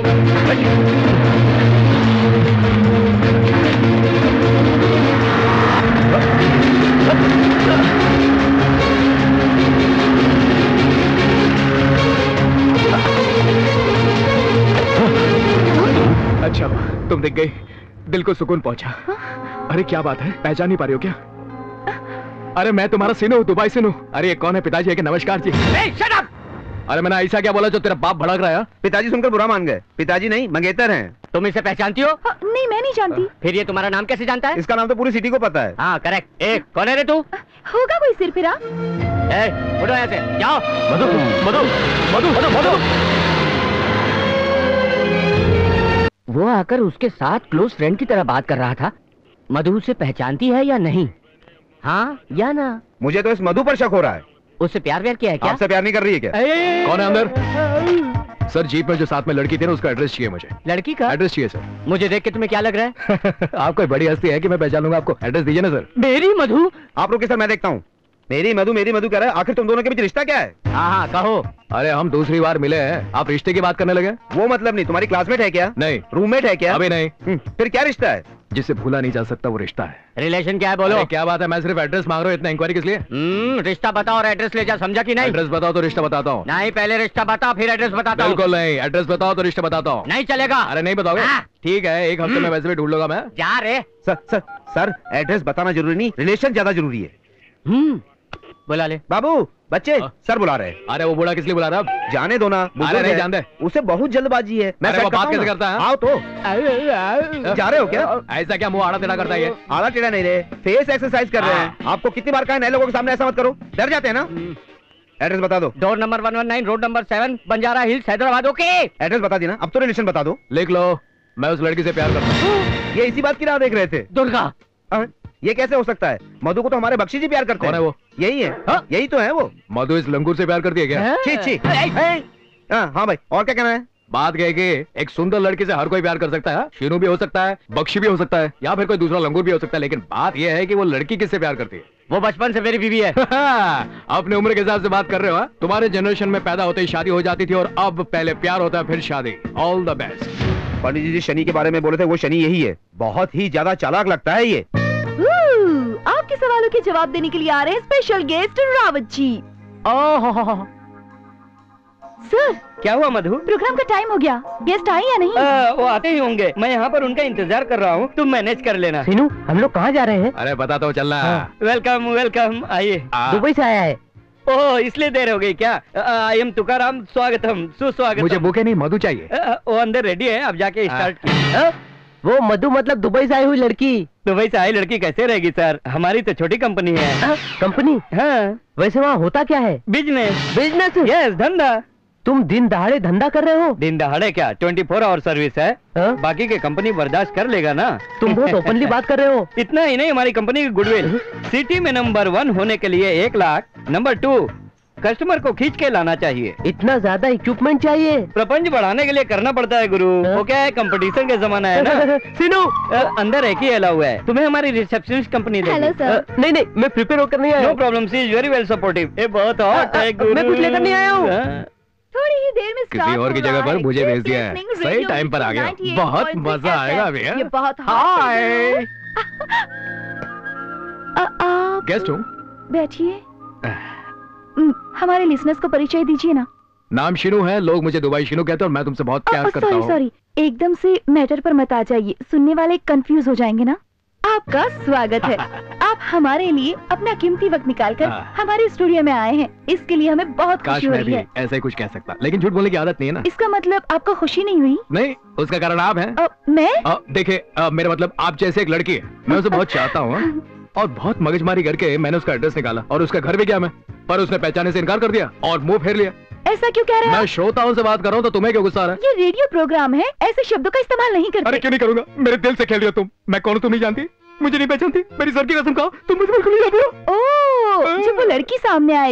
C: अच्छा तुम दिख गई, दिल को सुकून पहुंचा। अरे क्या बात है, पहचान नहीं पा रही हो क्या? अरे मैं तुम्हारा सिनू, दुबई सिनू। अरे ये कौन है? पिताजी है कि? नमस्कार जी।
D: Shut up!
C: अरे मैंने ऐसा क्या बोला जो तेरा बाप भड़क रहा है?
A: पिताजी सुनकर बुरा मान गए। पिताजी नहीं, मंगेतर हैं।
D: तुम इसे पहचानती हो?
E: नहीं, मैं नहीं जानती।
D: फिर ये तुम्हारा नाम कैसे जानता है?
A: इसका नाम तो पूरी सिटी को पता है।
D: हाँ करेक्ट। ए कौन है रे तू?
E: होगा कोई सिरफिरा।
D: उठो यहाँ से, जाओ।
C: मधु मधु मधु मधु मधु।
D: वो आकर उसके साथ क्लोज फ्रेंड की तरह बात कर रहा था। मधु उसे पहचानती है या नहीं? हाँ या ना?
A: मुझे तो इस मधु पर शक हो रहा है।
D: उससे प्यार व्यार किया है क्या?
A: आपसे प्यार नहीं कर रही है क्या?
C: कौन है अंदर? सर जीप में जो साथ में लड़की थी ना, उसका एड्रेस चाहिए मुझे।
D: लड़की का
C: एड्रेस चाहिए सर।
D: मुझे देख के तुम्हें क्या लग रहा है?
C: आप कोई बड़ी हस्ती है कि मैं पहचान लूंगा आपको? एड्रेस दीजिए ना सर।
D: मेरी मधु?
A: आप रुकिए सर, मैं देखता हूँ। मेरी मधु कह रहा है। आखिर तुम दोनों के बीच रिश्ता क्या है?
D: हाँ हाँ कहो।
C: अरे हम दूसरी बार मिले हैं, आप रिश्ते की बात करने लगे?
A: वो मतलब नहीं। तुम्हारी क्लासमेट है क्या?
C: नहीं।
A: रूममेट है क्या?
C: अभी नहीं।
A: फिर क्या रिश्ता है?
C: जिसे भूला नहीं जा सकता वो रिश्ता है।
D: रिलेशन क्या है बोलो?
C: अरे क्या बात है, मैं सिर्फ एड्रेस मांग रहा हूँ, इतना इंक्वायरी किस लिए?
D: रिश्ता बताओ और एड्रेस ले जा, समझा कि नहीं?
C: एड्रेस बताओ तो रिश्ता बताता हूँ।
D: नहीं, पहले रिश्ता बता फिर एड्रेस बताता हूँ।
C: बिल्कुल नहीं, एड्रेस बताओ तो रिश्ता बताता हूँ।
D: नहीं चलेगा।
C: अरे नहीं बताओगे? ठीक है, एक हफ्ते में वैसे भी ढूंढ लूंगा मैं।
D: जा रे।
A: सर एड्रेस बताना जरूरी नहीं, रिलेशन ज्यादा जरूरी है।
D: बुला ले।
A: बाबू बच्चे, सर बुला रहे हैं।
C: अरे वो बूढ़ा किस लिए बुला रहा है?
A: जाने दो ना।
C: अरे नहीं जान दे,
A: उसे बहुत जल्दबाजी है। मैं
C: वो बात कैसे करता है?
A: आओ तो। जा रहे हो क्या?
C: ऐसा क्या मुंह आड़ा टेढ़ा करता है?
A: आड़ा टेढ़ा नहीं रहे, फेस एक्सरसाइज कर रहे हैं। आपको कितनी बार कहा नए लोगों के सामने ऐसा मत करो, डर जाते हैं ना। एड्रेस बता दो।
D: Door number 119, road number 7, Banjara Hills, Hyderabad. Okay
A: address बता दी ना, अब तो रिलेशन बता दो।
C: लिख लो, मैं उस लड़की से प्यार करता हूँ।
A: ये इसी बात की राह देख रहे थे।
D: दुर्गा,
A: ये कैसे हो सकता है? मधु को तो हमारे बख्शी जी प्यार करते हैं।
C: कौन है वो?
A: यही है। यही तो है वो।
C: मधु इस लंगूर से प्यार करती है क्या?
A: छी। हाँ भाई, और क्या कहना है?
C: बात कह के एक सुंदर लड़की से हर कोई प्यार कर सकता है। शीनू भी हो सकता है, बख्शी भी हो सकता है, या फिर कोई दूसरा लंगूर भी हो सकता है। लेकिन बात यह है कि वो लड़की किससे प्यार करती है?
D: वो बचपन से मेरी बीवी है।
C: अपने उम्र के हिसाब से बात कर रहे हो? तुम्हारे जनरेशन में पैदा होते ही शादी हो जाती थी, और अब पहले प्यार होता है फिर शादी। All the best.
A: Pandit ji Shani के बारे में बोले थे, वो शनि यही है। बहुत ही ज्यादा चालाक लगता है ये।
E: आपके सवालों के जवाब देने के लिए आ रहे हैं special guest Rawat ji.
D: Oh
E: sir,
D: क्या हुआ मधु?
E: प्रोग्राम का टाइम हो गया, गेस्ट आए या नहीं?
D: वो आते ही होंगे, मैं यहाँ पर उनका इंतजार कर रहा हूँ, तुम मैनेज कर लेना।
B: सीनू, हम लोग कहाँ जा रहे हैं?
C: अरे पता तो चल रहा है।
D: वेलकम वेलकम, आइए।
B: दुबई से आया है।
D: ओह इसलिए देर हो गई क्या? आई एम तुकाराम, स्वागतम सुस्वागतम।
C: मुझे बुके नहीं, मधु चाहिए।
D: वो अंदर रेडी है, अब जाके स्टार्ट कीजिए।
B: वो मधु मतलब दुबई से आई हुई लड़की।
D: दुबई से आई लड़की कैसे रहेगी सर? हमारी तो छोटी कंपनी है।
B: कंपनी?
D: हाँ।
B: वैसे वहाँ होता क्या है?
D: बिजनेस।
B: बिजनेस?
D: यस, धंधा।
B: तुम दिन दहाड़े धंधा कर रहे हो?
D: दिन दहाड़े क्या, 24 आवर सर्विस है। बाकी के कंपनी बर्दाश्त कर लेगा ना।
B: तुम बहुत ओपनली बात कर रहे हो।
D: इतना ही नहीं, हमारी कंपनी की गुडविल सिटी में नंबर 1 होने के लिए 1 लाख, नंबर 2 कस्टमर को खींच के लाना चाहिए।
B: इतना ज्यादा इक्विपमेंट चाहिए?
D: प्रपंच बढ़ाने के लिए करना पड़ता है गुरु। वो क्या है, कंपटीशन का जमाना है ना।
B: सीनू,
D: अंदर एक ही अलाउ है, तुम्हें हमारी रिसेप्शनिस्ट कंपनी देगी।
E: Hello sir.
B: नहीं नहीं, मैं प्रिपेयर होकर नहीं आया।
D: No problem, she is very well supportive. ये बहुत हॉट है गुरु।
B: मैं कुछ लेकर नहीं आया हूँ।
E: थोड़ी ही देर में
C: किसी और की जगह पर मुझे भेज दिया है। सही टाइम पर आ गया, बहुत मजा आएगा भैया।
E: ये बहुत
C: हाय। गेस्ट हूँ।
E: बैठिए। हमारे लिसनर्स को परिचय दीजिए ना।
C: नाम शीनू है, लोग मुझे दुबई शीनू कहते हैं, और मैं तुमसे बहुत प्यार करता हूँ।
E: सॉरी, एकदम से मैटर पर मत आ जाइए, सुनने वाले कंफ्यूज हो जाएंगे ना। आपका स्वागत है। आप हमारे लिए अपना कीमती वक्त निकालकर हमारे स्टूडियो में आए हैं, इसके लिए हमें बहुत खुशी हो रही है।
C: ऐसा ही कुछ कह सकता, लेकिन झूठ बोलने की आदत नहीं है ना।
E: इसका मतलब आपको खुशी नहीं हुई?
C: नहीं, उसका कारण आप हैं।
E: मैं?
C: देखिए, मेरा मतलब आप जैसे एक लड़की है, मैं उसे बहुत चाहता हूँ, और बहुत मगजमारी करके मैंने उसका एड्रेस निकाला, और उसका घर भी गया मैं, पर उसने पहचाने से इनकार कर दिया और मुंह फेर लिया।
E: ऐसा क्यों कह रहे हैं?
C: मैं श्रोताओं से बात कर रहा हूँ, तो तुम्हें क्यों गुस्सा आ रहा है?
E: ये रेडियो प्रोग्राम है, ऐसे शब्दों का इस्तेमाल नहीं करते।
C: अरे क्यों नहीं करूंगा, मेरे दिल से खेल रही हो तुम। मैं कौन हूँ तुम नहीं जानती, मुझे नहीं पहचानती, मेरी सर की कसम खाओ, तुम मुझे बिल्कुल नहीं जानती हो।
E: ओह, जब वो लड़की सामने आएगी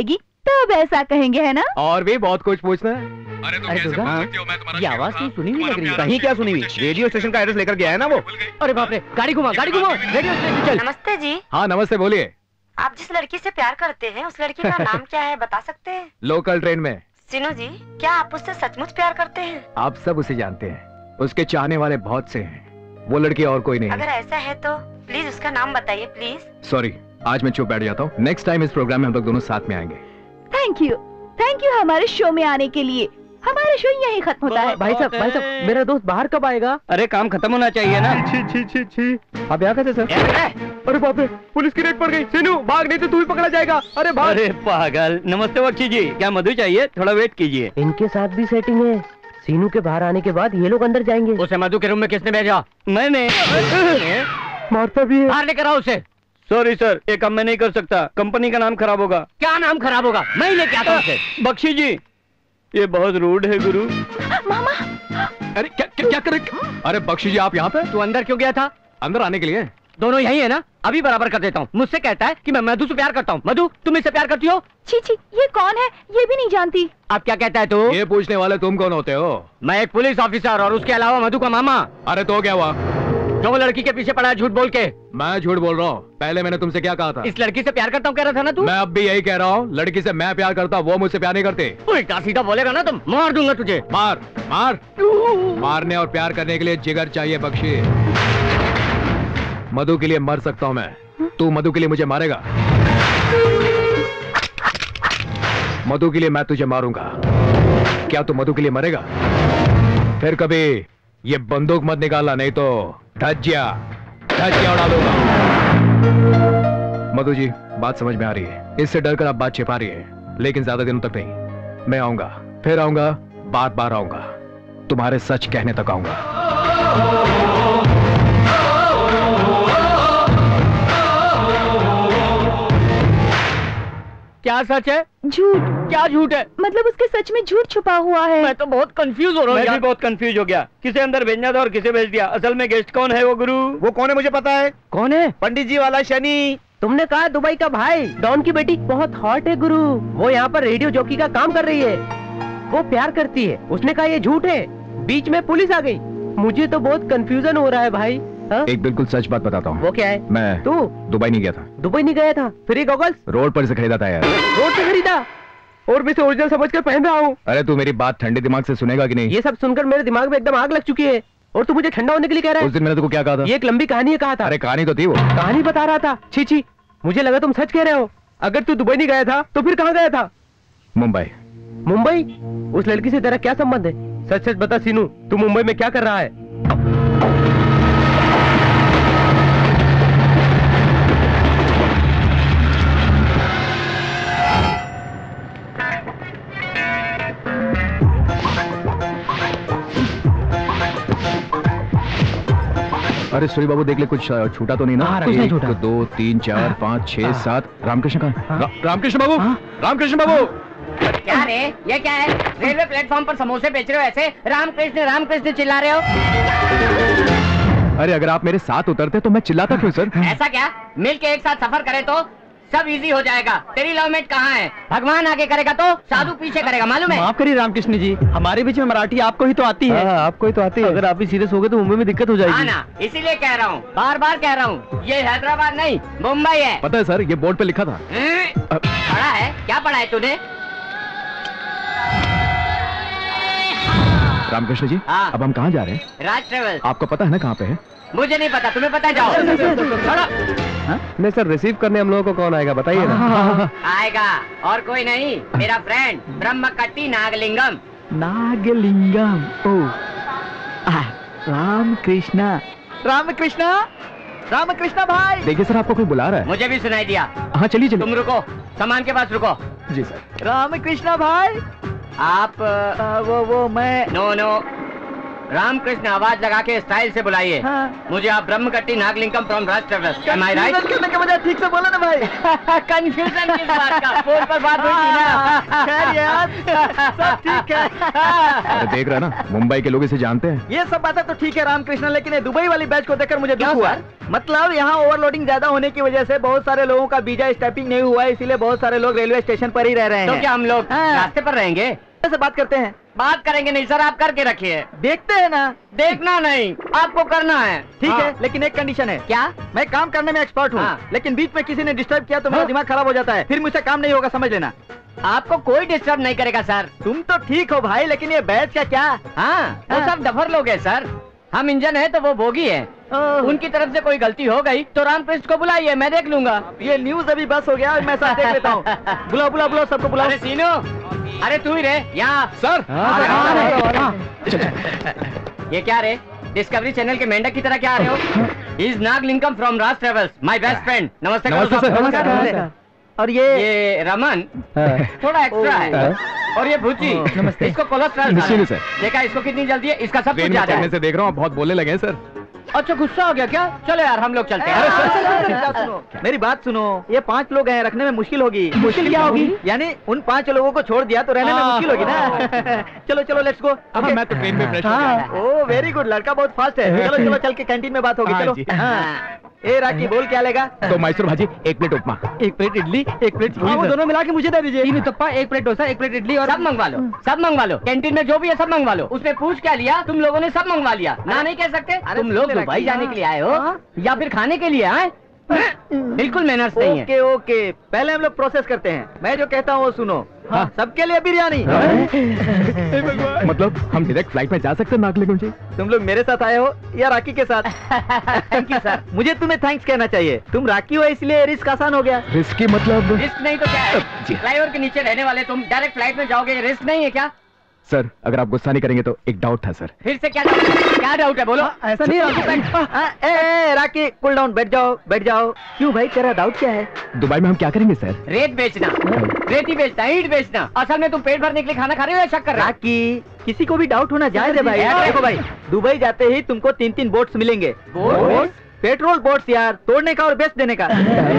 E: तब ऐसा कहेंगे, है ना?
C: और भी बहुत कुछ पूछना है।
H: अरे तो
D: अरे
H: कैसे
D: दुर्गा,
H: बोल सकते हो? मैं तुम्हारा
D: ये आवाज नहीं सुनी हुई लग रही है।
C: कहीं क्या सुनी हुई? रेडियो स्टेशन का एड्रेस लेकर के आया ना वो।
D: अरे बाप रे, गाड़ी घुमा रेडियो स्टेशन चल।
I: नमस्ते जी।
C: हाँ नमस्ते, बोलिए।
I: आप जिस लड़की से प्यार करते हैं उस लड़की का नाम क्या है, बता सकते हैं?
C: लोकल ट्रेन में।
I: सिनो जी, क्या आप उससे सचमुच प्यार करते हैं?
C: आप सब उसे जानते हैं, उसके चाहने वाले बहुत से हैं। वो लड़की और कोई नहीं।
I: अगर ऐसा है तो प्लीज उसका नाम बताइए प्लीज।
C: सॉरी, आज मैं चुप बैठ जाता हूँ। नेक्स्ट टाइम इस प्रोग्राम में हम लोग दोनों साथ में आएंगे।
E: थैंक यू हमारे शो में आने के लिए। हमारा शो यहीं खत्म होता है।
D: भाई साहब, मेरा दोस्त बाहर कब आएगा? अरे काम खत्म होना चाहिए ना।
C: छी। आप यहाँ कैसे सर? अरे बाप रे, पुलिस की रेड पड़ गई। सीनू भाग, नहीं तो तू ही पकड़ा जाएगा। अरे भाग।
D: अरे पागल। नमस्ते बख्शी जी, क्या मधु चाहिए? थोड़ा वेट कीजिए।
B: इनके साथ भी सेटिंग है। सीनू के बाहर आने के बाद ये लोग अंदर जाएंगे।
D: उसे मधु के रूम में किसने भेजा? मैंने।
C: मारता भी है।
D: बाहर लेकर आओ उसे। सॉरी सर, ये काम मैं नहीं कर सकता, कंपनी का नाम खराब होगा। क्या नाम खराब होगा? मैं लेके आता हूँ उसे। बख्शी जी, ये बहुत रूड है गुरु।
E: मामा,
C: अरे क्या कर रहे? अरे बख्शी जी, आप यहाँ पे?
D: तू अंदर क्यों गया था?
C: अंदर आने के लिए।
D: दोनों यही है ना? अभी बराबर कर देता हूँ। मुझसे कहता है कि मैं मधु से प्यार करता हूँ। मधु, तुम इससे प्यार करती हो?
E: छी, ये कौन है? ये भी नहीं जानती।
D: अब क्या कहता है तू?
C: ये पूछने वाले तुम कौन होते हो?
D: मैं एक पुलिस ऑफिसर और उसके अलावा मधु का मामा।
C: अरे तो क्या हुआ?
D: जो लड़की के पीछे पड़ा है झूठ बोल के।
C: मैं झूठ बोल रहा हूँ? पहले मैंने तुमसे क्या कहा था?
D: इस लड़की से प्यार करता हूँ कह रहा था ना तू?
C: मैं अब भी यही कह रहा हूँ, लड़की से मैं प्यार करता, वो मुझसे प्यार नहीं करते।
D: उल्टा सीधा बोलेगा ना तो मार दूंगा तुझे।
C: मार। मारने और प्यार करने के लिए जिगर चाहिए बख्शी। मधु के लिए मर सकता हूँ मैं, तू मधु के लिए मुझे मारेगा? मधु के लिए मैं तुझे मारूंगा, क्या तू मधु के लिए मरेगा? फिर कभी ये बंदूक मत निकालना, नहीं तो धज्जिया उड़ा दूंगा। मधु जी, बात समझ में आ रही है, इससे डरकर आप बात छिपा रही है, लेकिन ज्यादा दिनों तक नहीं। मैं आऊंगा, फिर आऊंगा, बार आऊंगा, तुम्हारे सच कहने तक आऊंगा।
D: क्या सच है?
E: झूठ।
D: क्या झूठ है?
E: मतलब उसके सच में झूठ छुपा हुआ है।
D: मैं तो बहुत कंफ्यूज हो रहा हूँ। मैं भी बहुत कंफ्यूज हो गया। किसे अंदर भेजना था और किसे भेज दिया? असल में गेस्ट कौन है वो गुरु?
C: वो कौन है मुझे पता है।
D: कौन है?
C: पंडित जी वाला शनि।
B: तुमने कहा दुबई का भाई, डॉन की बेटी बहुत हॉट है गुरु। वो यहाँ पर रेडियो जॉकी का काम कर रही है। वो प्यार करती है। उसने कहा ये झूठ है। बीच में पुलिस आ गई। मुझे तो बहुत कंफ्यूजन हो रहा है भाई। हा?
C: एक बिल्कुल सच बात बताता हूँ।
B: वो क्या है?
C: मैं
B: तू
C: दुबई नहीं गया था।
B: दुबई नहीं गया था? फिर ये गॉगल्स
C: रोड पर से खरीदा था यार।
B: रोड से खरीदा और मैं इसे ओरिजिनल समझ कर पहन रहा हूँ।
C: अरे तू मेरी बात ठंडे दिमाग से सुनेगा कि नहीं?
B: ये सब सुनकर मेरे दिमाग में एकदम आग लग चुकी है और तू मुझे ठंडा होने के लिए कह रहा है।
C: उस दिन मैंने तुमको क्या कहा था?
B: ये एक लंबी कहानी है कहा था।
C: अरे कहानी तो थी वो।
B: कहानी बता रहा था। छी, मुझे लगा तुम सच कह रहे हो। अगर तू दुबई नहीं गया था तो फिर कहाँ गया था? मुंबई? उस लड़की से तेरा क्या संबंध है? सच बता सीनू, तू मुंबई में क्या कर रहा है?
C: अरे सूरी बाबू देख ले, कुछ छूटा तो नहीं ना?
D: कुछ नहीं छूटा।
C: 1 2 3 4 5 6 7। रामकृष्ण कहाँ? रामकृष्ण बाबू, रामकृष्ण बाबू।
D: क्या रे? ये क्या है? रेलवे प्लेटफॉर्म पर समोसे बेच रहे हो ऐसे? रामकृष्ण चिल्ला रहे हो?
C: अरे अगर आप मेरे साथ उतरते तो मैं चिल्लाता क्यों सर?
D: ऐसा क्या? मिल के एक साथ सफर करें तो सब इजी हो जाएगा। तेरी लव मेट कहाँ है? भगवान आगे करेगा तो साधु पीछे करेगा, मालूम है?
B: माफ करिए रामकृष्ण जी, हमारे बीच में मराठी आपको ही तो आती है। आपको ही तो आती है। अगर आप भी सीरियस हो गए तो मुंबई में दिक्कत हो
D: हाँ
B: जाएगी।
D: ना, इसीलिए कह रहा हूँ, बार कह रहा हूँ, ये हैदराबाद नहीं मुंबई है।
C: पता है सर, ये बोर्ड पे लिखा था।
D: पढ़ा है? क्या पढ़ा है तूने?
C: रामकृष्ण जी,
D: हाँ।
C: अब हम कहाँ जा रहे हैं?
D: राज ट्रेवल।
C: आपको पता है ना कहाँ पे है?
D: मुझे नहीं पता, तुम्हें पता है, जाओ।
C: नहीं सर, रिसीव करने हम लोगों को कौन आएगा बताइए ना।
D: आएगा और कोई नहीं, मेरा फ्रेंड ब्रह्मकट्टी नागलिंगम।
B: नागलिंगम। ओ रामकृष्णा भाई।
C: देखिए सर, आपको कोई बुला रहा है।
D: मुझे भी सुनाई दिया।
C: हाँ चलिए चलिए।
D: तुम रुको, सामान के पास रुको।
C: जी सर।
B: रामकृष्णा भाई,
D: आप
B: वो मैं।
D: नो रामकृष्ण आवाज लगा के स्टाइल से बुलाइए।
B: हाँ।
D: मुझे आप Brahmakatti Nagalingam from Raj Travels. Am I right?
B: ठीक से बोला ना भाई।
D: कंफ्यूजन किस बात का? फोन पर बात हुई थी ना।
J: सब ठीक है।
K: अरे देख रहा ना, मुंबई के लोग इसे जानते हैं।
J: ये सब बातें तो ठीक है रामकृष्ण, लेकिन ये दुबई वाली बैच को देखकर मुझे दुख हुआ। मतलब यहाँ ओवरलोडिंग ज्यादा होने की वजह से बहुत सारे लोगों का वीजा स्टैंपिंग नहीं हुआ है, इसीलिए बहुत सारे लोग रेलवे स्टेशन पर ही रह रहे हैं।
D: तो क्या हम लोग रास्ते पर रहेंगे?
J: से बात करते हैं।
D: बात करेंगे नहीं सर, आप करके रखिए।
J: देखते हैं ना।
D: देखना नहीं, आपको करना है।
J: ठीक है, लेकिन एक कंडीशन है।
D: क्या?
J: मैं काम करने में एक्सपर्ट हूँ, लेकिन बीच में किसी ने डिस्टर्ब किया तो मेरा दिमाग खराब हो जाता है, फिर मुझसे काम नहीं होगा, समझ लेना।
D: आपको कोई डिस्टर्ब नहीं करेगा सर।
J: तुम तो ठीक हो भाई, लेकिन ये बैच का क्या?
D: हाँ, वो सब डफर लोग हैं सर। हम इंजन है तो वो बोगी है। उनकी तरफ से कोई गलती हो गई तो रामकृष्ण को बुलाइए, मैं देख लूंगा।
J: ये न्यूज अभी बस हो गया, मैं साथ देख लेता हूँ। बुलाओ बुलाओ बुलाओ, सबको बुलाओ।
D: अरे सीनो, अरे तू ही रे यहाँ
K: सर।
D: ये क्या रे? डिस्कवरी चैनल के मेंढक की तरह क्या आ रहे हो? Is Nagalingam from Raj Travels, my best friend. नमस्ते
J: नमस्कार। और ये
D: रमन थोड़ा एक्स्ट्रा है, और ये भूची नमस्ते। इसको कोलेस्ट्रॉल देखा, इसको कितनी जल्दी है, इसका सब कुछ ज्यादा है।
K: से देख रहा हूँ, बहुत बोलने लगे हैं सर।
D: अच्छा गुस्सा हो गया क्या? चलो यार हम लोग चलते हैं।
J: सुनो, मेरी बात सुनो, ये 5 लोग हैं, रखने में मुश्किल होगी। मुश्किल क्या होगी? यानी उन 5 लोगों को छोड़ दिया तो रहने में मुश्किल होगी ना। चलो चलो लेट्स गो।
K: मैं तो ट्रेन में फ्रेश हो गया।
J: ओह वेरी गुड, लड़का बहुत फास्ट है। चलो चलो चल के कैंटीन में बात होगी। चलो। ए राकी, बोल क्या लेगा?
K: तो Mysore bhaji, 1 plate upma,
J: 1 plate idli, 1 plate वो दोनों मिला के मुझे दे दीजिए।
D: 3 उत्तपा, 1 प्लेट डोसा, 1 प्लेट इडली, और सब मंगवा लो, सब मंगवा लो। कैंटीन में जो भी है सब मंगवा लो। उसने पूछ क्या लिया? तुम लोगों ने सब मंगवा लिया। ना नहीं कह सकते। तुम लोग दुबई जाने के लिए आए हो या फिर खाने के लिए आए? बिल्कुल मैनर्स नहीं है।
J: ओके ओके, पहले हम लोग प्रोसेस करते हैं। मैं जो कहता हूँ वो सुनो। हाँ, सबके लिए बिरयानी।
K: मतलब हम डायरेक्ट फ्लाइट में जा सकते हैं नागलिंगम जी?
J: तुम लोग मेरे साथ आए हो या राकी के साथ? Thank you sir. मुझे तुम्हें थैंक्स कहना चाहिए, तुम राकी हो इसलिए रिस्क आसान हो गया।
K: रिस्क मतलब?
D: रिस्क नहीं तो क्या है? फ्लाईओवर के नीचे रहने वाले तुम डायरेक्ट फ्लाइट में जाओगे, ये रिस्क नहीं है क्या?
K: सर अगर आप गुस्सा नहीं करेंगे तो एक डाउट था सर।
D: फिर से क्या डाउट है? बोलो।
J: ऐसा नहीं है। राकी कूल डाउन, बैठ जाओ बैठ जाओ। क्यों भाई, तेरा डाउट क्या है?
K: दुबई में हम क्या करेंगे सर?
D: रेत बेचना, रेती बेचना, ईंट बेचना। असल में तुम पेट भरने के लिए खाना खा रहे हो या शक कर रहे हो?
J: राकी, किसी को भी डाउट होना जायज है भाई। देखो भाई, दुबई जाते ही तुमको 3-3 बोट्स मिलेंगे। बोट्स? पेट्रोल बोट्स यार, तोड़ने का और बेच देने का।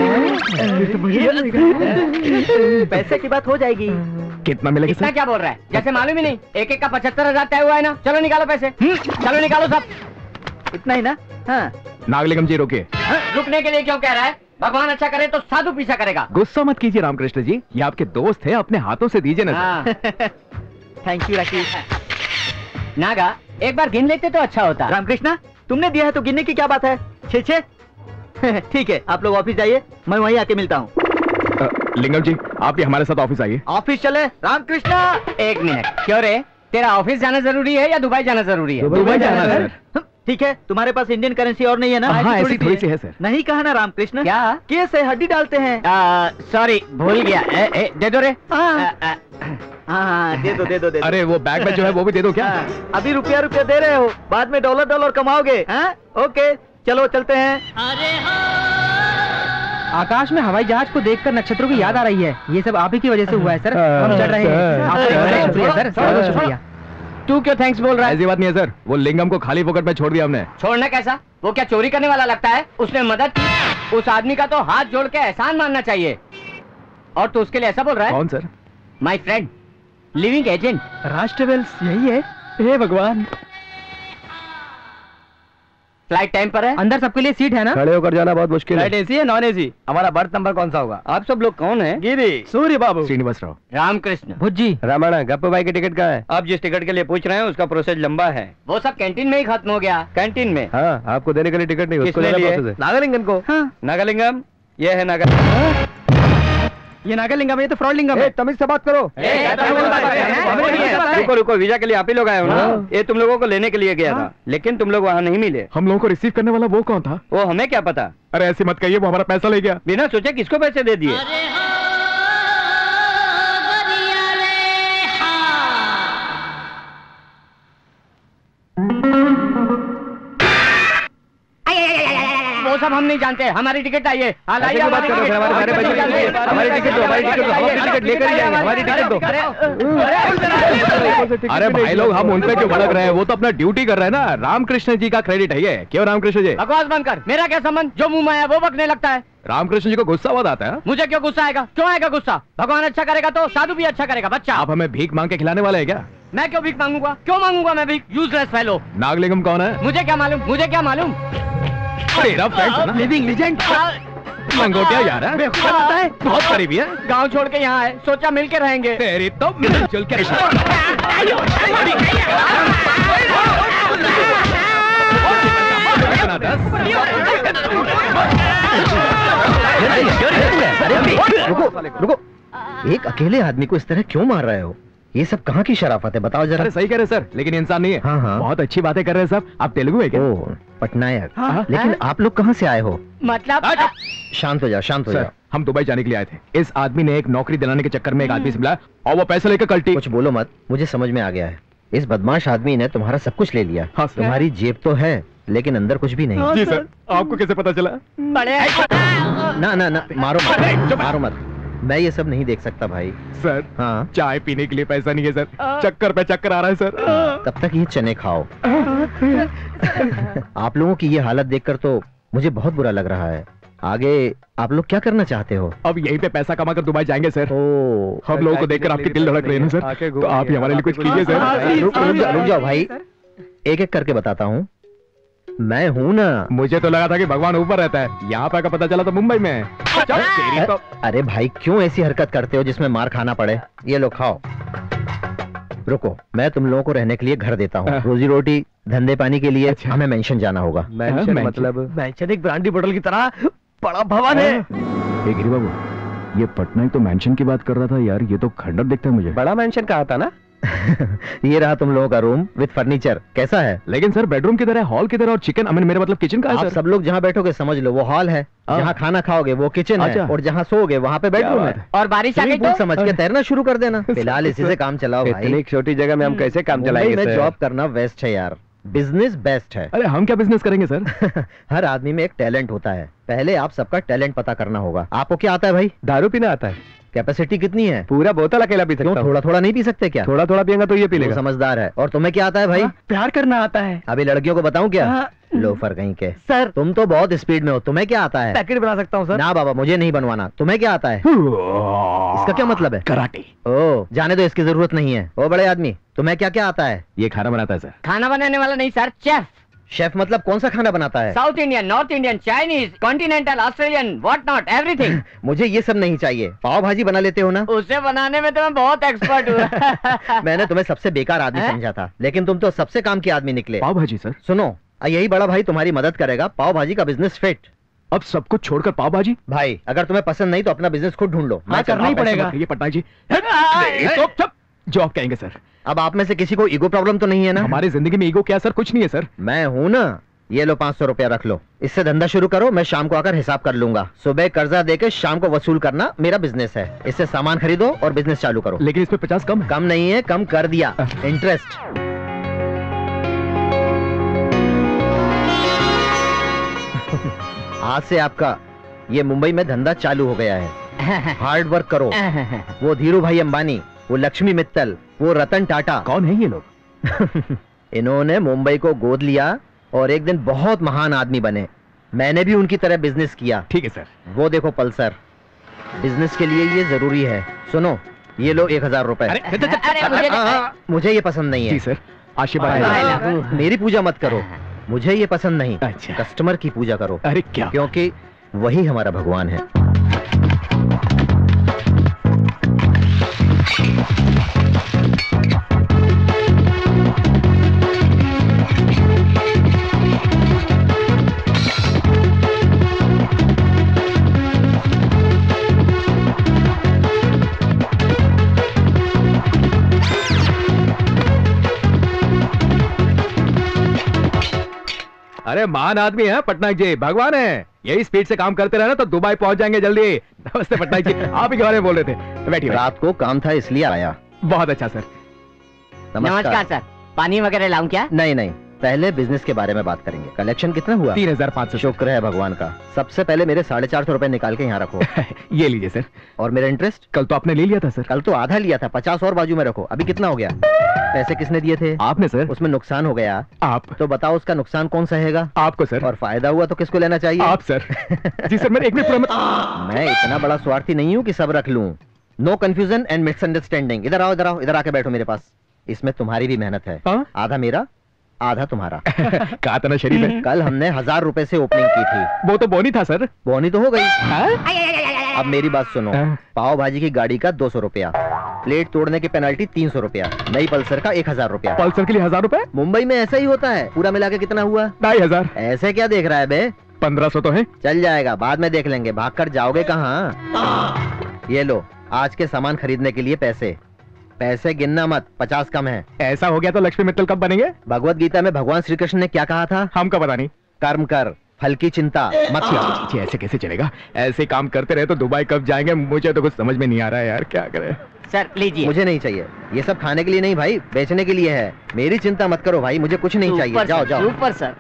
J: पैसे की बात हो जाएगी।
K: कितना मिलेगा
D: इतना
K: सर?
D: क्या बोल रहा है, जैसे मालूम ही नहीं। एक का 75,000 तय हुआ है ना। चलो निकालो पैसे। चलो निकालो सब।
J: इतना ही ना? हाँ।
K: नागलिंगम जी रोकिए।
D: रुकने के लिए क्यों कह रहा है? भगवान अच्छा करे तो साधु पीछा करेगा।
K: गुस्सा मत कीजिए रामकृष्ण जी, ये आपके दोस्त है, अपने हाथों से दीजिए ना।
J: थैंक यू राकी।
D: नागा, एक बार गिन लेते तो अच्छा होता।
J: रामकृष्णा, तुमने दिया है तो गिनने की क्या बात है? 6-6। ठीक है, आप लोग ऑफिस जाइए, मैं वहीं आके मिलता हूँ।
K: लिंगम जी, आप भी हमारे साथ ऑफिस आइए।
J: ऑफिस चले? रामकृष्णा,
D: 1 मिनट। क्यों रे, तेरा ऑफिस जाना जरूरी है या दुबई जाना जरूरी है?
K: दुबई जाना है सर।
J: ठीक है, तुम्हारे पास इंडियन करेंसी और नहीं है ना?
K: हाँ, ऐसी थोड़ी सी है सर।
J: नहीं कहा ना रामकृष्ण?
D: क्या?
J: केस है, हड्डी डालते हैं।
D: सॉरी, भूल गया। दे दो रे।
J: हाँ, दे दो।
K: अरे वो बैग में जो है वो भी दे दो क्या?
J: अभी रुपया दे रहे हो, बाद में डॉलर कमाओगे। ओके, चलो चलते हैं।
B: आकाश में हवाई जहाज को देखकर नक्षत्रों की याद आ रही है। ये सब आप ही की वजह से हुआ है सर, हम चढ़ रहे हैं। आपका शुक्रिया सर, बहुत शुक्रिया।
D: तू क्यों थैंक्स बोल रहा है?
K: ऐसी बात नहीं है सर, वो लिंगम को खाली फोकट में छोड़ दिया हमने।
D: छोड़ना कैसा? वो क्या चोरी करने वाला लगता है? उसने मदद की, उस आदमी का तो हाथ जोड़ के एहसान मानना चाहिए। और तू उसके लिए ऐसा बोल रहा है?
K: कौन sir?
D: My friend, living agent.
J: Raj Travels यही है? हे भगवान।
D: फ्लाइट टाइम पर है?
B: अंदर सबके लिए सीट है ना?
K: खड़े होकर जाना बहुत मुश्किल है।
J: एसी है नॉन एसी?
B: हमारा बर्थ नंबर कौन सा होगा?
J: आप सब लोग कौन है? गिरी, सूर्य बाबू,
K: श्रीनिवास राव,
D: रामकृष्ण,
B: भुज्जी,
C: रामायण, गप्पू भाई की टिकट कहाँ है?
J: आप जिस टिकट के लिए पूछ रहे हैं उसका प्रोसेस लंबा है।
D: वो सब कैंटीन में ही खत्म हो गया।
J: कैंटीन में?
C: हाँ, आपको देने के लिए टिकट नहीं, उसको
J: किसने
C: देना
J: लिए?
C: प्रोसेस है।
J: नागालिंगम को। नागालिंगम, ये है नागालिंगम। ये नागालिंगम है, ये तो फ्रॉडलिंगम है।
C: तमीज से बात करो।
J: रुको, वीजा के लिए आप ही लोग आए हो ना? ये तुम लोगों को लेने के लिए गया था, लेकिन तुम लोग वहाँ नहीं मिले।
K: हम लोगों को रिसीव करने वाला वो कौन था?
J: वो हमें क्या पता।
K: अरे ऐसी मत कहिए, वो हमारा पैसा ले गया।
J: बिना सोचे किसको पैसे दे दिए?
D: वो सब हम नहीं जानते, हमारी टिकट आइए।
C: हमारी टिकट लेकर ही जाएंगे, हमारी टिकट दो। अरे भाई लोग, हम उन पे क्यों भड़क रहे हैं? वो तो अपना ड्यूटी कर रहे हैं ना। रामकृष्ण जी का क्रेडिट है ये। क्यों रामकृष्ण जी?
D: बकवास बंद कर, मेरा क्या संबंध? जो मुंह में आया वो बकने लगता है।
C: रामकृष्ण जी को गुस्सा बहुत आता है।
D: मुझे क्यों गुस्सा आएगा? क्यों आएगा गुस्सा? भगवान अच्छा करेगा तो साधु भी अच्छा करेगा। बच्चा,
C: आप हमें भीख मांग के खिलाने वाले हैं क्या?
D: मैं क्यों भीख मांगूंगा? क्यों मांगूंगा मैं भीख? Useless fellow.
C: नागलिंगम कौन है?
D: मुझे क्या मालूम, मुझे क्या मालूम?
C: तेरा फ्रेंड है ना? लिविंग लेजेंड मंगोटिया यार है, बहुत करीबी है।
D: गांव छोड़ के यहाँ है, सोचा मिल के रहेंगे।
C: तेरी तो मिलजुल के
A: रुको, एक अकेले आदमी को इस तरह क्यों मार रहे हो? ये सब कहाँ की शराफत है, बताओ जरा।
C: सही कह रहे सर, लेकिन इंसान नहीं है।
A: हाँ हाँ,
C: बहुत अच्छी बातें कर रहे हैं साहब। आप तेलुगु है क्या?
A: ओह, पटनायक। लेकिन आप लोग कहाँ से आए हो?
D: मतलब
A: शांत हो जाओ, शांत हो जाओ।
C: हम दुबई जाने के लिए आए थे। इस आदमी ने एक नौकरी दिलाने के चक्कर में एक आदमी से मिला और वो पैसे लेकर कल्टी।
A: कुछ बोलो मत, मुझे समझ में आ गया है। इस बदमाश आदमी ने तुम्हारा सब कुछ ले लिया।
C: हाँ,
A: तुम्हारी जेब तो है लेकिन अंदर कुछ भी नहीं।
C: जी सर, आपको कैसे पता चला?
D: बड़े
A: ना ना ना, मारो मत, मारो मत। मैं ये सब नहीं देख सकता भाई।
C: सर,
A: हाँ,
C: चाय पीने के लिए पैसा नहीं है सर। चक्कर पे चक्कर आ रहा है सर।
A: तब तक ये चने खाओ। आप लोगों की ये हालत देखकर तो मुझे बहुत बुरा लग रहा है। आगे आप लोग क्या करना चाहते हो?
C: अब यहीं पे पैसा कमाकर दुबई जाएंगे सर। हम लोगों को देखकर आपके दिल धड़क रहे हैं सर, तो आप ही हमारे लिए कुछ कीजिए सर।
A: रुक जाओ भाई, एक एक करके बताता हूँ। मैं हूँ ना।
C: मुझे तो लगा था कि भगवान ऊपर रहता है, यहाँ पे पता चला तो मुंबई में है।
A: अरे भाई, क्यों ऐसी हरकत करते हो जिसमें मार खाना पड़े? ये लो खाओ। रुको, मैं तुम लोगों को रहने के लिए घर देता हूँ। रोजी रोटी धंधे पानी के लिए हमें मेंशन जाना होगा।
B: मतलब मेंशन एक ब्रांडी बोतल की तरह बड़ा भवन है।
K: गिरी बाबू, ये पटना तो मेंशन की बात कर रहा था यार, ये तो खंडर दिखता है मुझे।
C: बड़ा मेंशन कहा था ना?
A: ये रहा तुम लोगों का रूम विद फर्नीचर। कैसा है?
C: लेकिन सर, बेडरूम किधर है, हॉल किधर है और चिकन, मेरे मतलब किचन का है
A: आप
C: सर?
A: सब लोग जहाँ बैठोगे समझ लो वो हॉल है, जहाँ खाना खाओगे वो किचन है, और जहाँ सोओगे वहाँ पे बेडरूम है।
D: और बारिश आ गई तो
A: समझ के तैरना शुरू कर देना। फिलहाल इसी से काम चलाओ भाई।
C: इतनी छोटी जगह में हम कैसे काम चलाएंगे?
A: मुंबई में जॉब करना बेस्ट है यार, बिजनेस बेस्ट है।
C: अरे हम क्या बिजनेस करेंगे सर?
A: हर आदमी में एक टैलेंट होता है, पहले आप सबका टैलेंट पता करना होगा। आपको क्या आता है भाई?
C: दारू पीना आता है।
A: कैपेसिटी कितनी है?
C: पूरा बोतल अकेला पी सकता हूं।
A: थोड़ा थोड़ा नहीं पी सकते क्या?
C: थोड़ा थोड़ा पिएगा तो ये पी लेगा।
A: समझदार है। और तुम्हें क्या आता है भाई?
B: प्यार करना आता है।
A: अभी लड़कियों को बताऊं क्या? लोफर कहीं के।
B: सर,
A: तुम तो बहुत स्पीड में हो, तुम्हें क्या आता है?
B: पैकेट बना सकता हूँ सर।
A: ना बाबा, मुझे नहीं बनवाना। तुम्हें क्या आता है? इसका क्या मतलब है?
K: कराटे।
A: ओ, जाने दो, इसकी जरूरत नहीं है। ओ बड़े आदमी, तुम्हें क्या क्या आता है?
C: ये खाना बनाता है सर।
D: खाना बनाने वाला नहीं सर, शेफ।
A: शेफ मतलब कौन सा खाना बनाता है?
D: South Indian, North Indian, Chinese, continental, Australian, what not, everything.
A: मुझे ये सब नहीं चाहिए। पाव भाजी बना लेते हो ना?
D: उसे बनाने में तो मैं बहुत एक्सपर्ट हूँ।
A: मैंने तुम्हें सबसे बेकार आदमी समझा था, लेकिन तुम तो सबसे काम के आदमी निकले।
K: पाव भाजी सर?
A: सुनो, यही बड़ा भाई तुम्हारी मदद करेगा। पाव भाजी का बिजनेस फिट।
K: अब सब कुछ छोड़कर पाव भाजी?
A: भाई, अगर तुम्हें पसंद नहीं तो अपना बिजनेस खुद ढूंढ लो।
B: मैं करना ही पड़ेगा।
K: ये पटनायक जी, जो आप कहेंगे सर।
A: अब आप में से किसी को ईगो प्रॉब्लम तो नहीं है ना?
C: हमारी जिंदगी में ईगो क्या सर? कुछ नहीं है सर।
A: मैं हूं ना। ये लो 500 रुपया रख लो, इससे धंधा शुरू करो। मैं शाम को आकर हिसाब कर लूंगा। सुबह कर्जा देके शाम को वसूल करना मेरा बिजनेस है। इससे सामान खरीदो और बिजनेस चालू करो।
C: लेकिन इसमें 50 कम।
A: कम नहीं है, कम कर दिया। इंटरेस्ट। आज से आपका ये मुंबई में धंधा चालू हो गया है। हार्ड वर्क करो। वो धीरू भाई अंबानी, वो लक्ष्मी मित्तल, वो रतन टाटा,
C: कौन है ये लोग?
A: इन्होंने मुंबई को गोद लिया और एक दिन बहुत महान आदमी बने। मैंने भी उनकी तरह बिजनेस किया।
C: ठीक है सर।
A: वो देखो पल्सर। बिजनेस के लिए ये जरूरी है। सुनो, ये लो 1000 रुपए। मुझे ये पसंद नहीं है।
C: जी सर, आशीर्वाद।
A: मेरी पूजा मत करो, मुझे ये पसंद नहीं।
C: अच्छा।
A: कस्टमर की पूजा करो।
C: अरे क्या?
A: क्योंकि वही हमारा भगवान है।
C: अरे महान आदमी है पटनायक जी, भगवान है। यही स्पीड से काम करते रहना तो दुबई पहुंच जाएंगे जल्दी। नमस्ते पटनायक जी, आप ही के बारे में बोल रहे थे। बैठिए।
A: रात को काम था इसलिए आया।
C: बहुत अच्छा सर।
D: नमस्कार सर। पानी वगैरह लाऊं क्या?
A: नहीं नहीं, पहले बिजनेस के बारे में बात करेंगे। कलेक्शन कितना हुआ?
K: 3,500।
A: शुक्र है भगवान का। सबसे पहले मेरे 450 रुपए निकाल के यहाँ रखो।
K: ये लीजिए सर।
A: और मेरा इंटरेस्ट?
K: कल तो आपने ले लिया था सर।
A: कल तो आधा लिया था, 50 और बाजू में रखो। अभी कितना हो गया? पैसे किसने दिए थे?
K: आपने सर।
A: उसमें नुकसान हो गया।
K: आप।
A: तो बताओ उसका नुकसान कौन सहेगा?
K: आपको सर।
A: और फायदा हुआ तो किसको लेना चाहिए?
K: आप सर। जी सर, मैं एक मिनट
A: मैं इतना बड़ा स्वार्थी नहीं हूँ कि सब रख लूं। No confusion and misunderstanding. इधर आओ, इधर आओ, इधर आके बैठो मेरे पास। इसमें तुम्हारी भी मेहनत है। आधा मेरा, आधा तुम्हारा।
K: कहा था ना शरीफ है।
A: कल हमने 1000 रुपए से ओपनिंग की थी।
K: वो तो बोनी था सर।
A: बोनी तो हो गई। अब मेरी बात सुनो। पाव भाजी की गाड़ी का 200 रुपया, प्लेट तोड़ने की पेनल्टी 300 रुपया, नई पल्सर का 1000 रुपया।
K: पल्सर के लिए 1000 रुपए?
A: मुंबई में ऐसा ही होता है। पूरा मिला के कितना हुआ?
K: 2500।
A: ऐसे क्या देख रहा है बे?
K: 1500 तो है।
A: चल जाएगा, बाद में देख लेंगे। भाग कर जाओगे कहाँ? ये लो, आज के सामान खरीदने के लिए पैसे। पैसे गिनना मत, 50 कम है।
K: ऐसा हो गया तो लक्ष्मी मित्तल कब बनेंगे?
A: भगवत गीता में भगवान श्री कृष्ण ने क्या कहा था?
K: हमको पता नहीं।
A: कर्म कर, फल की चिंता मत कर।
K: ऐसे कैसे चलेगा? ऐसे काम करते रहे तो दुबई कब जाएंगे? मुझे तो कुछ समझ में नहीं आ रहा है यार, क्या करें?
D: सर लीजिए।
A: मुझे नहीं चाहिए ये सब। खाने के लिए नहीं भाई, बेचने के लिए है। मेरी चिंता मत करो भाई, मुझे कुछ नहीं चाहिए। जाओ जाओ।
D: ऊपर सर।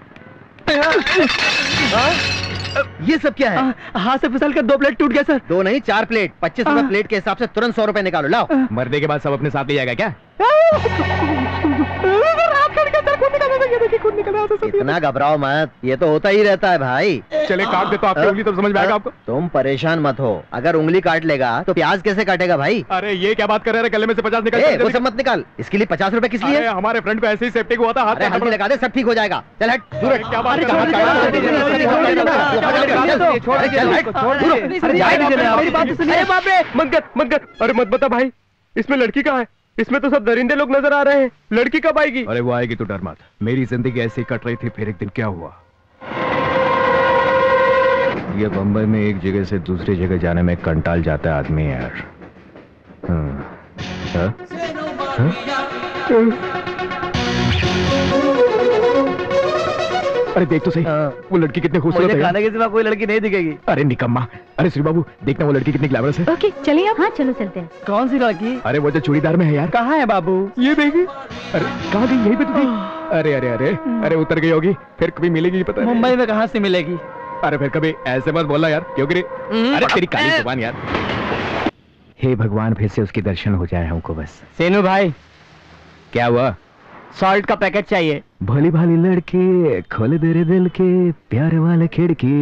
A: ये सब क्या है?
J: हाथ से फिसल कर 2 प्लेट टूट गया सर।
A: 2 नहीं 4 प्लेट। 25 रुपए प्लेट के हिसाब से तुरंत 100 रुपए निकालो। लाओ।
K: मरने के बाद सब अपने साथ ले जाएगा क्या?
A: इतना घबराओ मत, ये तो होता ही रहता है भाई।
K: चले काट दे तो आपकी उंगली तो समझ में आएगा आपको।
A: तुम परेशान मत हो, अगर उंगली काट लेगा तो प्याज कैसे काटेगा भाई?
K: अरे ये क्या बात कर रहे हैं? गले में से 50 निकल।
A: वो सब मत निकाल। इसके लिए 50 रुपए किस लिए?
K: हमारे फ्रेंड को ऐसे ही सेफ्टी हुआ था। हाथ
A: हल्दी लगा दे, सब ठीक हो जाएगा। चल हट, दूर हट।
K: क्या बात कर अरे मत बता भाई, इसमें लड़की कहाँ है? इसमें तो सब दरिंदे लोग नजर आ रहे हैं। लड़की कब आएगी? अरे वो आएगी तो डर मत। मेरी जिंदगी ऐसे ही कट रही थी, फिर एक दिन क्या हुआ? ये बंबई में एक जगह से दूसरी जगह जाने में कंटाल जाता है आदमी यार। अरे देख तो सही, वो लड़की कितनी खूबसूरत है।
J: खाने के सिवा कोई लड़की नहीं दिखेगी।
K: अरे निकम्मा। अरे श्री बाबू देखना, वो लड़की कितनी ग्लैमरस है।
E: ओके चलिए आप। हाँ चलो चलते हैं।
J: कौन सी लड़की?
K: अरे वो जो चूड़ीदार में है यार।
J: कहाँ है बाबू?
K: ये देखिए। अरे कहाँ गई? यही पे तो थी। अरे अरे अरे अरे उतर गई होगी, फिर कभी मिलेगी पता नहीं।
J: मुंबई में कहाँ से मिलेगी?
K: अरे फिर कभी ऐसे मत बोलना यार, क्योंकि अरे तेरी काली जुबान यार। हे भगवान, फिर से उसके दर्शन हो जाए हमको बस।
D: सेनू भाई
K: क्या हुआ?
D: सॉल्ट का पैकेट चाहिए।
K: भली भाली लड़के खोल दे रे दिल के प्यार वाले खिड़की।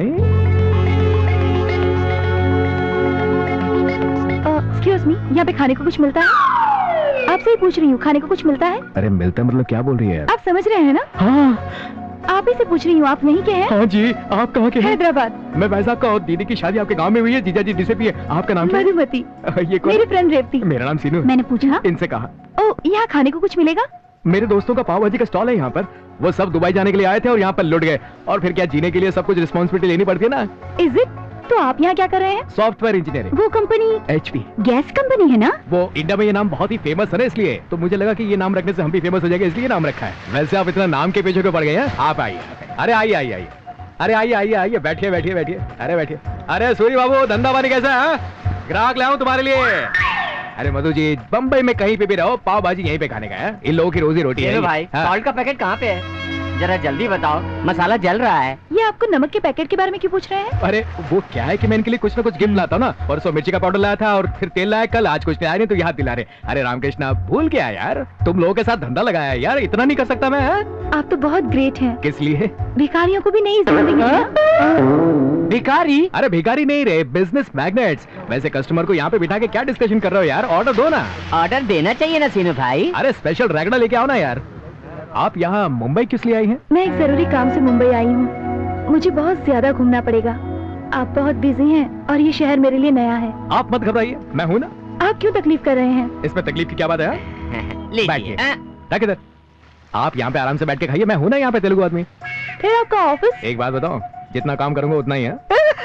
E: एक्सक्यूज मी, यहाँ पे खाने को कुछ मिलता है? आपसे ही पूछ रही हूँ, खाने को कुछ मिलता है?
K: अरे मिलता मतलब क्या बोल रही है?
E: आप समझ रहे हैं ना?
K: हाँ
E: आप ही से पूछ रही हूँ। आप नहीं के हैं?
K: हाँ जी। आप कहाँ के हैं?
E: हैदराबाद।
K: मैं वैसा का, दीदी की शादी आपके गांव में हुई है, जीजा जी डिसे पिए। आपका नाम क्या है?
E: मधुमती।
K: ये कौन?
E: मेरी फ्रेंड रेवती।
K: मेरा नाम सीनू।
E: मैंने पूछा।
K: इनसे कहा।
E: ओ, यहाँ खाने को कुछ मिलेगा?
K: मेरे दोस्तों का पाव भाजी का स्टॉल है यहाँ पर। वो सब दुबई जाने के लिए आए थे और यहाँ पर लुट गए। और फिर क्या, जीने के लिए सब कुछ रिस्पॉन्सिबिलिटी लेनी पड़ती है ना।
E: Is it? तो आप यहाँ क्या कर रहे हैं?
K: Software engineering.
E: वो कंपनी
K: HP
E: गैस कंपनी है ना?
K: वो इंडिया में ये नाम बहुत ही फेमस है ना, इसलिए तो मुझे लगा कि ये नाम रखने से हम भी फेमस हो जाएंगे, इसलिए नाम रखा है। वैसे आप इतना नाम के पीछे क्यों पड़ गए हैं? आप आइए। अरे आइए आइए आइए। अरे आइए आइए आइए, बैठिए बैठिए बैठिए। अरे बैठिए। अरे सूरी बाबू, धंधा पानी कैसा है? ग्राहक ले आऊं तुम्हारे लिए? अरे मधु जी, बम्बई में कहीं पे भी रहो, पाव भाजी यहीं पे खाने का है। इन लोगों की रोजी रोटी है।
D: भाई सॉल्ट का पैकेट कहाँ पे है? जरा जल्दी बताओ, मसाला जल रहा है।
E: ये आपको नमक के पैकेट के बारे में क्यों पूछ रहे हैं?
K: अरे वो क्या है कि मैं इनके लिए कुछ ना कुछ गिफ्ट लाता हूँ ना। परसों मिर्ची का पाउडर लाया था और फिर तेल लाया कल, आज कुछ नहीं आया नहीं तो याद दिला रहे। अरे रामकृष्ण, भूल गया यार, तुम लोगों के साथ धंधा लगाया है यार, इतना नहीं कर सकता मैं?
E: आप तो बहुत ग्रेट हैं।
K: किस लिए?
E: भिखारियों को भी नई जिंदगी मिली।
K: भिखारी? अरे भिखारी नहीं रहे, बिजनेस मैग्नेट्स। वैसे कस्टमर को यहाँ पे बिठा के क्या डिस्कशन कर रहे हो यार? ऑर्डर दो ना।
D: ऑर्डर देना चाहिए ना सीनू भाई।
K: अरे स्पेशल रैगड़ा लेके आओ ना यार। आप यहाँ मुंबई किस लिए आई हैं?
E: मैं एक जरूरी काम से मुंबई आई हूँ। मुझे बहुत ज्यादा घूमना पड़ेगा। आप बहुत बिजी हैं और ये शहर मेरे लिए नया है।
K: आप मत घबराइए, मैं हूँ ना।
E: आप क्यों तकलीफ कर रहे हैं?
K: इसमें तकलीफ की क्या बात है? बैठिए। रख इधर। आप यहाँ पे आराम से बैठ के खाइए, मैं हूँ ना यहाँ पे तेलुगु आदमी।
E: फिर आपका ऑफिस?
K: एक बात बताओ, जितना काम करूंगा उतना ही है।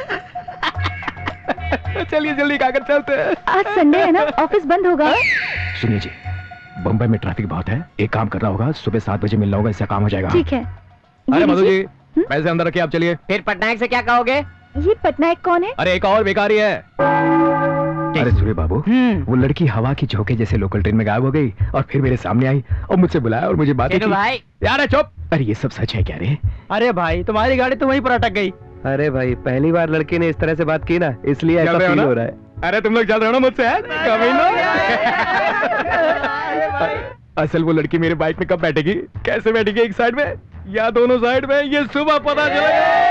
K: चलिए जल्दी खाकर चलते हैं।
E: आज संडे है ना, ऑफिस बंद होगा।
K: सुनिए जी, बम्बई में ट्रैफिक बहुत है, एक काम करना होगा, सुबह 7 बजे मिलना होगा, इससे काम हो जाएगा।
E: ठीक है।
K: अरे मधु जी, पैसे अंदर रखिए, आप चलिए।
D: फिर पटनायक से क्या कहोगे?
E: ये पटनायक कौन है?
K: अरे एक और बेकारी है। अरे सूर्य बाबू, वो लड़की हवा की झोंके जैसे लोकल ट्रेन में गायब हो गई और फिर मेरे सामने आई और मुझसे बुलाया और मुझे बात की।
D: भाई
K: यार चुप, अरे ये सब सच है क्या रे?
J: अरे भाई तुम्हारी गाड़ी तो वहीं पर अटक गई।
C: अरे भाई पहली बार लड़की ने इस तरह से बात की ना, इसलिए ऐसा फील हो रहा है।
K: अरे तुम लोग चल रहे हो ना मुझसे? असल वो लड़की मेरे बाइक में कब बैठेगी, कैसे बैठेगी, एक साइड में या दोनों साइड में, ये सुबह पता चलेगा।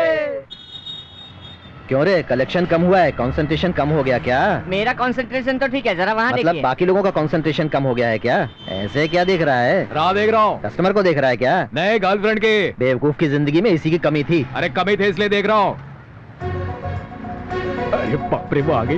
A: क्यों रे, कलेक्शन कम हुआ है, कंसंट्रेशन कम हो गया क्या?
D: मेरा कंसंट्रेशन तो ठीक है, जरा वहाँ
A: मतलब
D: देखिए।
A: बाकी लोगों का कंसंट्रेशन कम हो गया है क्या? ऐसे क्या देख रहा है?
K: राह देख रहा हूँ।
A: कस्टमर को देख रहा है क्या?
K: नए गर्लफ्रेंड के।
A: बेवकूफ की जिंदगी में इसी की कमी थी।
K: अरे कमी थे इसलिए देख रहा हूँ। अरे बाप रे, वो आ गई।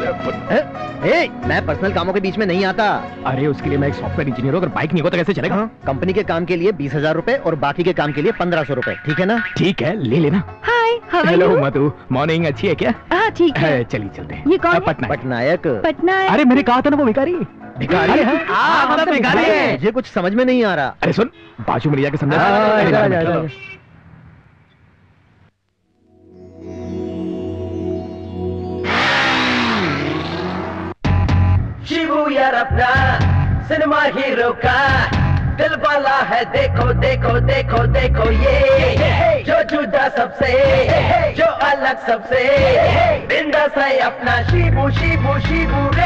A: मैं पर्सनल कामों के बीच में नहीं आता।
K: अरे उसके लिए मैं एक सॉफ्टवेयर इंजीनियर हूँ, अगर बाइक नहीं हो तो कैसे चलेगा?
A: कंपनी के काम के लिए 20,000 रुपए और बाकी के काम के लिए 1500 रुपए, ठीक है ना?
K: ठीक है, ले लेना।
E: Hi, how are
K: hello
E: you?
K: Madhu, morning अच्छी है क्या?
E: हाँ ठीक है।
K: चलिए चलते हैं।
E: ये कौन है?
A: पटनायक।
E: पटनायक।
K: अरे मैंने कहा था ना वो भिखारी।
A: भिखारी है?
K: हम तो भिखारी हैं।
A: मुझे कुछ समझ में नहीं आ रहा।
K: अरे सुन, बाजू में ले जाके समझा।
G: शिबू यार अपना सिनेमा हीरो का दिल वाला है, देखो देखो देखो देखो ये जो जुदा सबसे, जो अलग सबसे, बिंदास है अपना शिबू शिबू शिबू रे।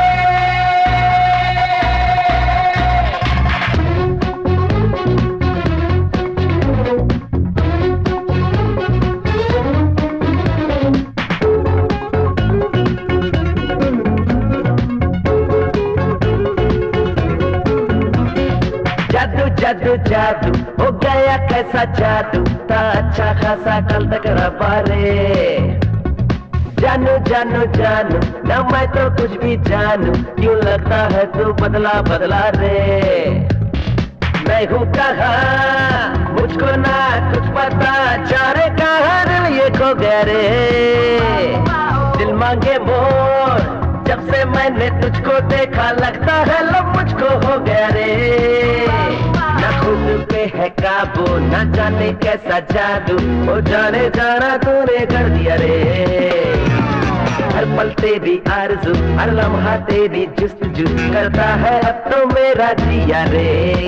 G: जादू जादू जादू हो गया कैसा जादू, था अच्छा खासा कल तक रबा रे। जानू जानू जानू ना मैं तो कुछ भी जानू, क्यों लगता है तू बदला बदला रे। मैं हूँ कहाँ मुझको ना कुछ पता, चारे कहाँ दिल ये खो गया रे। दिल मांगे मोर जब से मैंने तुझको देखा, लगता है लब मुझको हो गया रे। ना खुद पे है काबू, ना जाने कैसा जादू, वो जाने जाना तूने कर दिया रे। हर पल तेरी आरज़ू, हर लम्हा तेरी जुस्तजू, करता है अब तो मेरा जिया रे।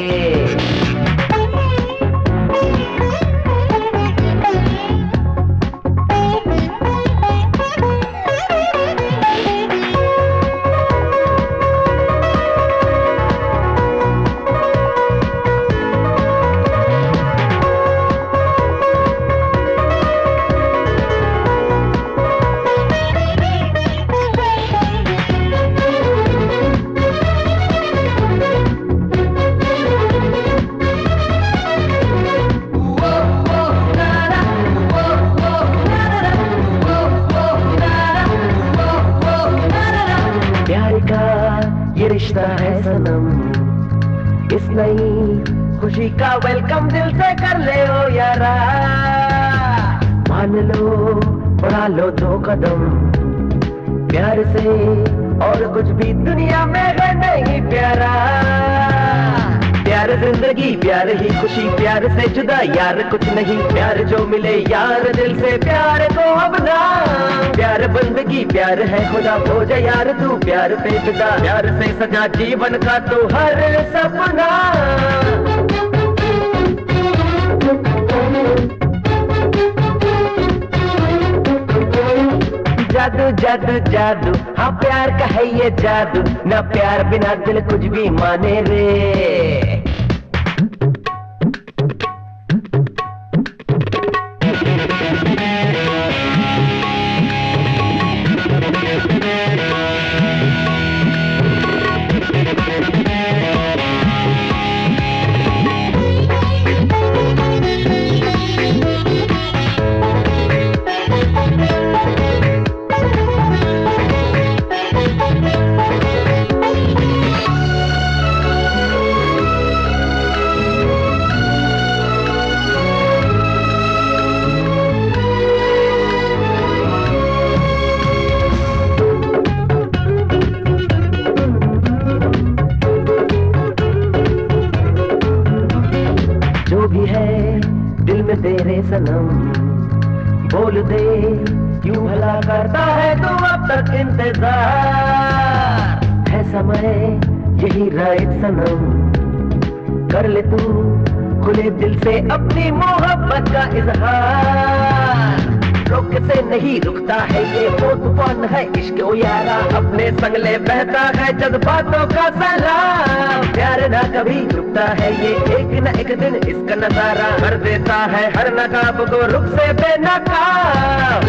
G: रिश्ता है सनम, इस नई खुशी का वेलकम दिल से कर ले ओ यारा। मान लो बढ़ा लो 2 कदम, प्यार से और कुछ भी दुनिया में है नहीं प्यारा। प्यार जिंदगी, प्यार ही खुशी, प्यार से जुदा यार कुछ नहीं। प्यार जो मिले यार दिल से, प्यार को अपना। प्यार बंदगी, प्यार है खुदा, हो जा यार तू प्यार पे फिदा। प्यार से सजा जीवन का तो हर सपना। जादू जादू जादू, हाँ प्यार का है ये जादू, ना प्यार बिना दिल कुछ भी माने रे। तेरे सनम बोल दे, क्यों भला करता है तू अब तक इंतजार। है समय यही राइट सनम, कर ले तू खुले दिल से अपनी मोहब्बत का इजहार। रोक से नहीं रुकता है ये वो तूफान है इश्क ओ यारा, अपने संगले बहता है जज्बातों का सैलाब। प्यार ना कभी रुकता है ये एक न एक दिन इसका नजारा कर देता है हर नकाब को रुख से बेनकाब।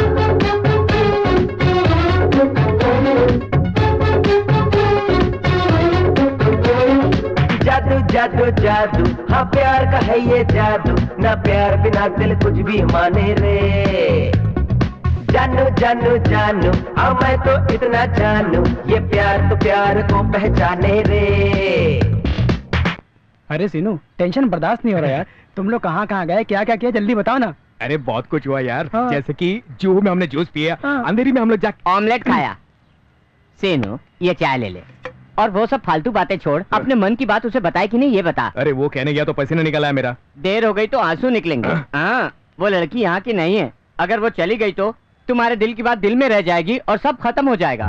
G: जादू जादू जादू हाँ प्यार का है ये जादू, ना प्यार बिना दिल कुछ भी माने रे। जानू जानू जानू हाँ मैं तो इतना जानू, ये प्यार तो प्यार को पहचाने रे।
B: अरे सीनू टेंशन बर्दाश्त नहीं हो रहा यार, तुम लोग कहाँ कहाँ गए, क्या क्या किया, जल्दी बताओ ना।
K: अरे बहुत कुछ हुआ यार। जैसे कि जूहू में हमने जूस पिया, अंधेरी में हम लोग
D: ऑमलेट खाया। सीनू ये चाय ले ले, और वो सब फालतू बातें छोड़, अपने मन की बात उसे बताए कि नहीं ये बता।
K: अरे वो कहने गया तो पसीना निकला है मेरा।
D: देर हो गई तो आंसू निकलेंगे। हाँ वो लड़की यहाँ की नहीं है, अगर वो चली गई तो तुम्हारे दिल की बात दिल में रह जाएगी और सब खत्म हो जाएगा।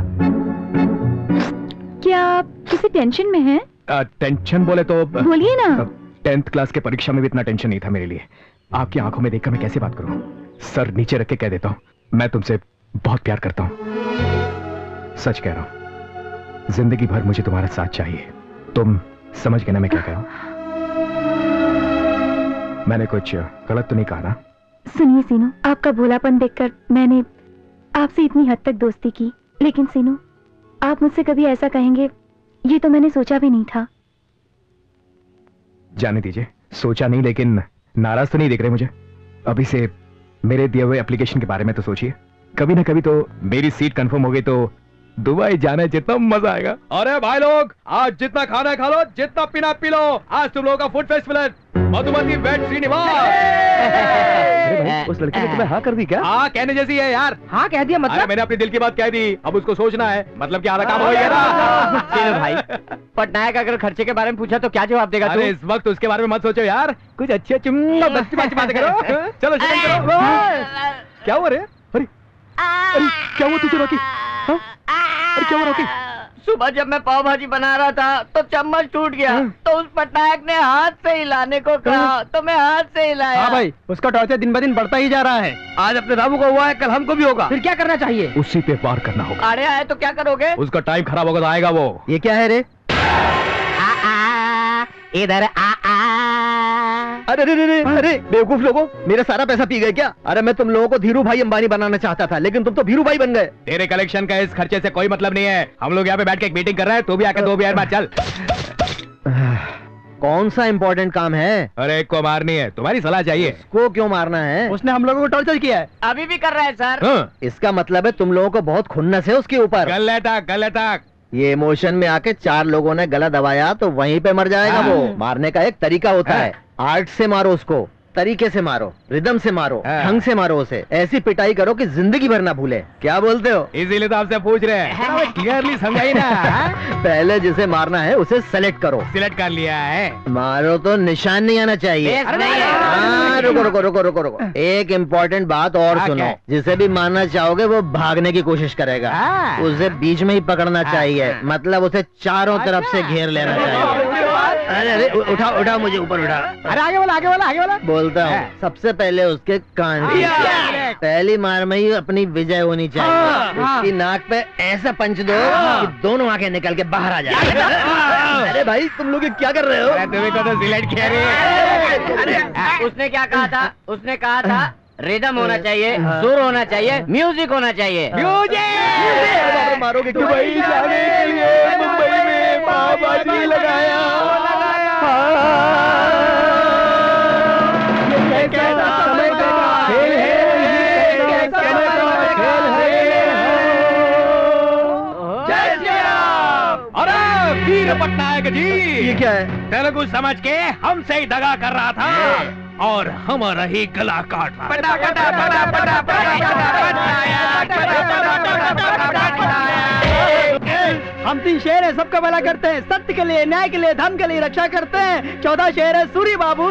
E: क्या आप किसी टेंशन में हैं?
K: टेंशन बोले तो
E: बोलिए ना।
K: 10th क्लास के परीक्षा में भी इतना टेंशन नहीं था मेरे लिए। आपकी आंखों में देखकर मैं कैसे बात करूं? सर नीचे रख के कह देता हूं, मैं तुमसे बहुत प्यार करता हूं। सच कह रहा हूं, जिंदगी भर मुझे तुम्हारा साथ चाहिए। तुम समझ गए ना मैं क्या कह रहा हूं? मैंने कुछ गलत तो नहीं कहा ना?
E: सुनिए सीनू, आपका भोलापन देखकर मैंने आपसे इतनी हद तक दोस्ती की, लेकिन सीनू आप मुझसे कभी ऐसा कहेंगे ये तो मैंने सोचा भी नहीं था।
K: जाने दीजिए, सोचा नहीं, लेकिन नाराज तो नहीं दिख रहे मुझे। अभी से मेरे दिए हुए एप्लीकेशन के बारे में तो सोचिए, कभी ना कभी तो मेरी सीट कंफर्म हो गई तो दुबई जाने जितना मजा आएगा। अरे भाई लोग, आज जितना खाना खा लो, जितना पीना पी लो, आज तुम लोगों का फूड फेस्टिवल है मधुमती वेट श्रीनिवास।
C: अरे भाई, उस लड़की ने तुम्हें हाँ कर दी क्या?
K: हाँ कहने जैसी है यार।
B: हाँ कह दिया मतलब?
K: मैंने अपने दिल की बात कह दी, अब उसको सोचना है, मतलब कि आधा काम हो गया ना।
D: चलो भाई, पटनायक अगर खर्चे के बारे में पूछा तो क्या जवाब देगा तू?
K: अरे इस वक्त उसके बारे में मत सोचो यार, कुछ अच्छी अच्छी बातें करो। चलो करो। क्या हुआ रे? अरे क्या हुआ तुझे रॉकी? अरे क्या हुआ रॉकी?
D: सुबह जब मैं पाव भाजी बना रहा था तो चम्मच टूट गया, तो उस पटनायक ने हाथ से हिलाने को कहा तो मैं हाथ से हिलाया।
B: हाँ भाई, उसका टॉर्चर दिन ब दिन बढ़ता ही जा रहा है। आज अपने रामू को हुआ है, कल हमको भी होगा। फिर क्या करना चाहिए?
K: उसी पे वार करना होगा।
D: अरे आए तो क्या करोगे?
K: उसका टाइम खराब होगा तो आएगा वो।
A: ये क्या है रे?
D: इधर
A: अरे अरे बेवकूफ लोगों, मेरा सारा पैसा पी गए क्या? अरे मैं तुम लोगों को धीरू भाई अंबानी बनाना चाहता था, लेकिन तुम तो भीरू भाई बन गए।
K: तेरे कलेक्शन का इस खर्चे से कोई मतलब नहीं है। हम लोग यहाँ पे बैठ के एक मीटिंग कर रहे हैं, तू भी आके 2 बियर बाद चल।
A: कौन सा इम्पोर्टेंट काम है?
K: अरे एक को मारनी है, तुम्हारी सलाह चाहिए।
A: उसको क्यों मारना है?
B: उसने हम लोगों को टॉर्चर किया है।
D: अभी भी कर रहा है सर।
A: इसका मतलब है तुम लोगों को बहुत खुन्नस है उसके ऊपर।
K: गलत।
A: ये इमोशन में आके 4 लोगों ने गला दबाया तो वहीं पे मर जाएगा वो। मारने का एक तरीका होता है, आर्ट से मारो उसको, तरीके से मारो, रिदम से मारो, ढंग से मारो उसे, ऐसी पिटाई करो कि जिंदगी भर ना भूले। क्या बोलते हो?
K: इसीलिए तो आपसे पूछ रहे हैं, क्लियरली समझाइए ना।
A: पहले जिसे मारना है उसे सेलेक्ट करो।
K: सिलेक्ट कर लिया है।
A: मारो तो निशान नहीं आना चाहिए। हाँ, रुको। एक इम्पोर्टेंट बात और सुनो, जिसे भी मारना चाहोगे वो भागने की कोशिश करेगा, उसे बीच में ही पकड़ना चाहिए, मतलब उसे चारों तरफ से घेर लेना चाहिए। अरे उठा मुझे ऊपर उठा।
B: अरे आगे वाला
A: बोलता हूँ, सबसे पहले उसके कान। पहली मार में ही अपनी विजय होनी चाहिए। उसकी नाक पे ऐसा पंच दो कि दोनों आंखें निकल के बाहर आ जाए। अरे भाई तुम लोग क्या कर रहे हो?
K: तुम्हें तो सिलेक्ट किया रे।
D: उसने क्या कहा था? उसने कहा था रिदम होना चाहिए, सुर होना चाहिए, म्यूजिक होना चाहिए।
A: म्यूजिक मारोगे क्यों?
C: दुबई जाने के लिए मुंबई में बाबाजी लगाया। समय का खेल है, समय का खेल है।
K: अरे वीर पटनायक जी,
A: ये क्या है?
K: तेलुगु समझ के हमसे ही दगा कर रहा था और हमारा ही गला काट
B: हम 3 शेर है, सबका भला करते हैं, सत्य के लिए, न्याय के लिए, धर्म के लिए रक्षा करते हैं। 14 शेर है, सूरी बाबू।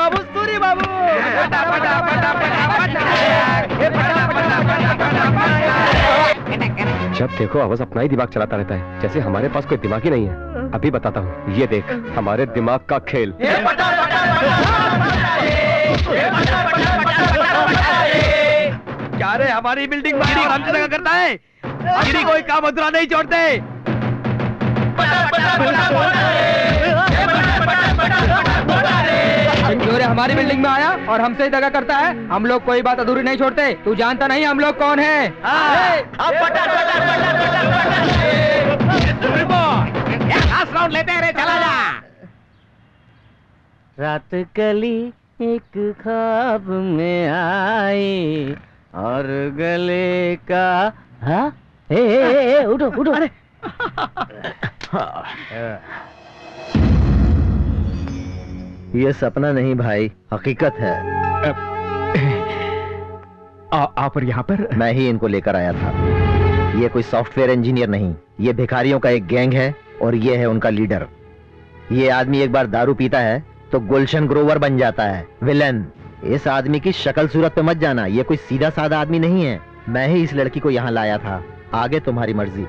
C: जब देखो आवाज अपना ही दिमाग चलाता रहता है, जैसे हमारे पास कोई दिमाग ही नहीं है। अभी बताता हूँ, ये देख हमारे दिमाग का खेल।
B: क्या रे, हमारी बिल्डिंग में आराम से जगह करता है, गिरी कोई काम अधूरा नहीं छोड़ते।
J: चोरे हमारी बिल्डिंग में आया और हमसे दगा करता है। हम लोग कोई बात अधूरी नहीं छोड़ते। तू जानता नहीं हम लोग कौन है?
D: राउंड लेते रहे, चला जा। रात कली एक ख्वाब में आई और गले का उठो उठो। अरे
A: ये सपना नहीं भाई, हकीकत है।
K: आप और यहाँ पर?
A: मैं ही इनको लेकर आया था। ये कोई सॉफ्टवेयर इंजीनियर नहीं, ये भिखारियों का एक गैंग है और ये है उनका लीडर। ये आदमी एक बार दारू पीता है तो गुलशन ग्रोवर बन जाता है, विलन। इस आदमी की शक्ल सूरत पे मत जाना, ये कोई सीधा साधा आदमी नहीं है। मैं ही इस लड़की को यहाँ लाया था, आगे तुम्हारी मर्जी।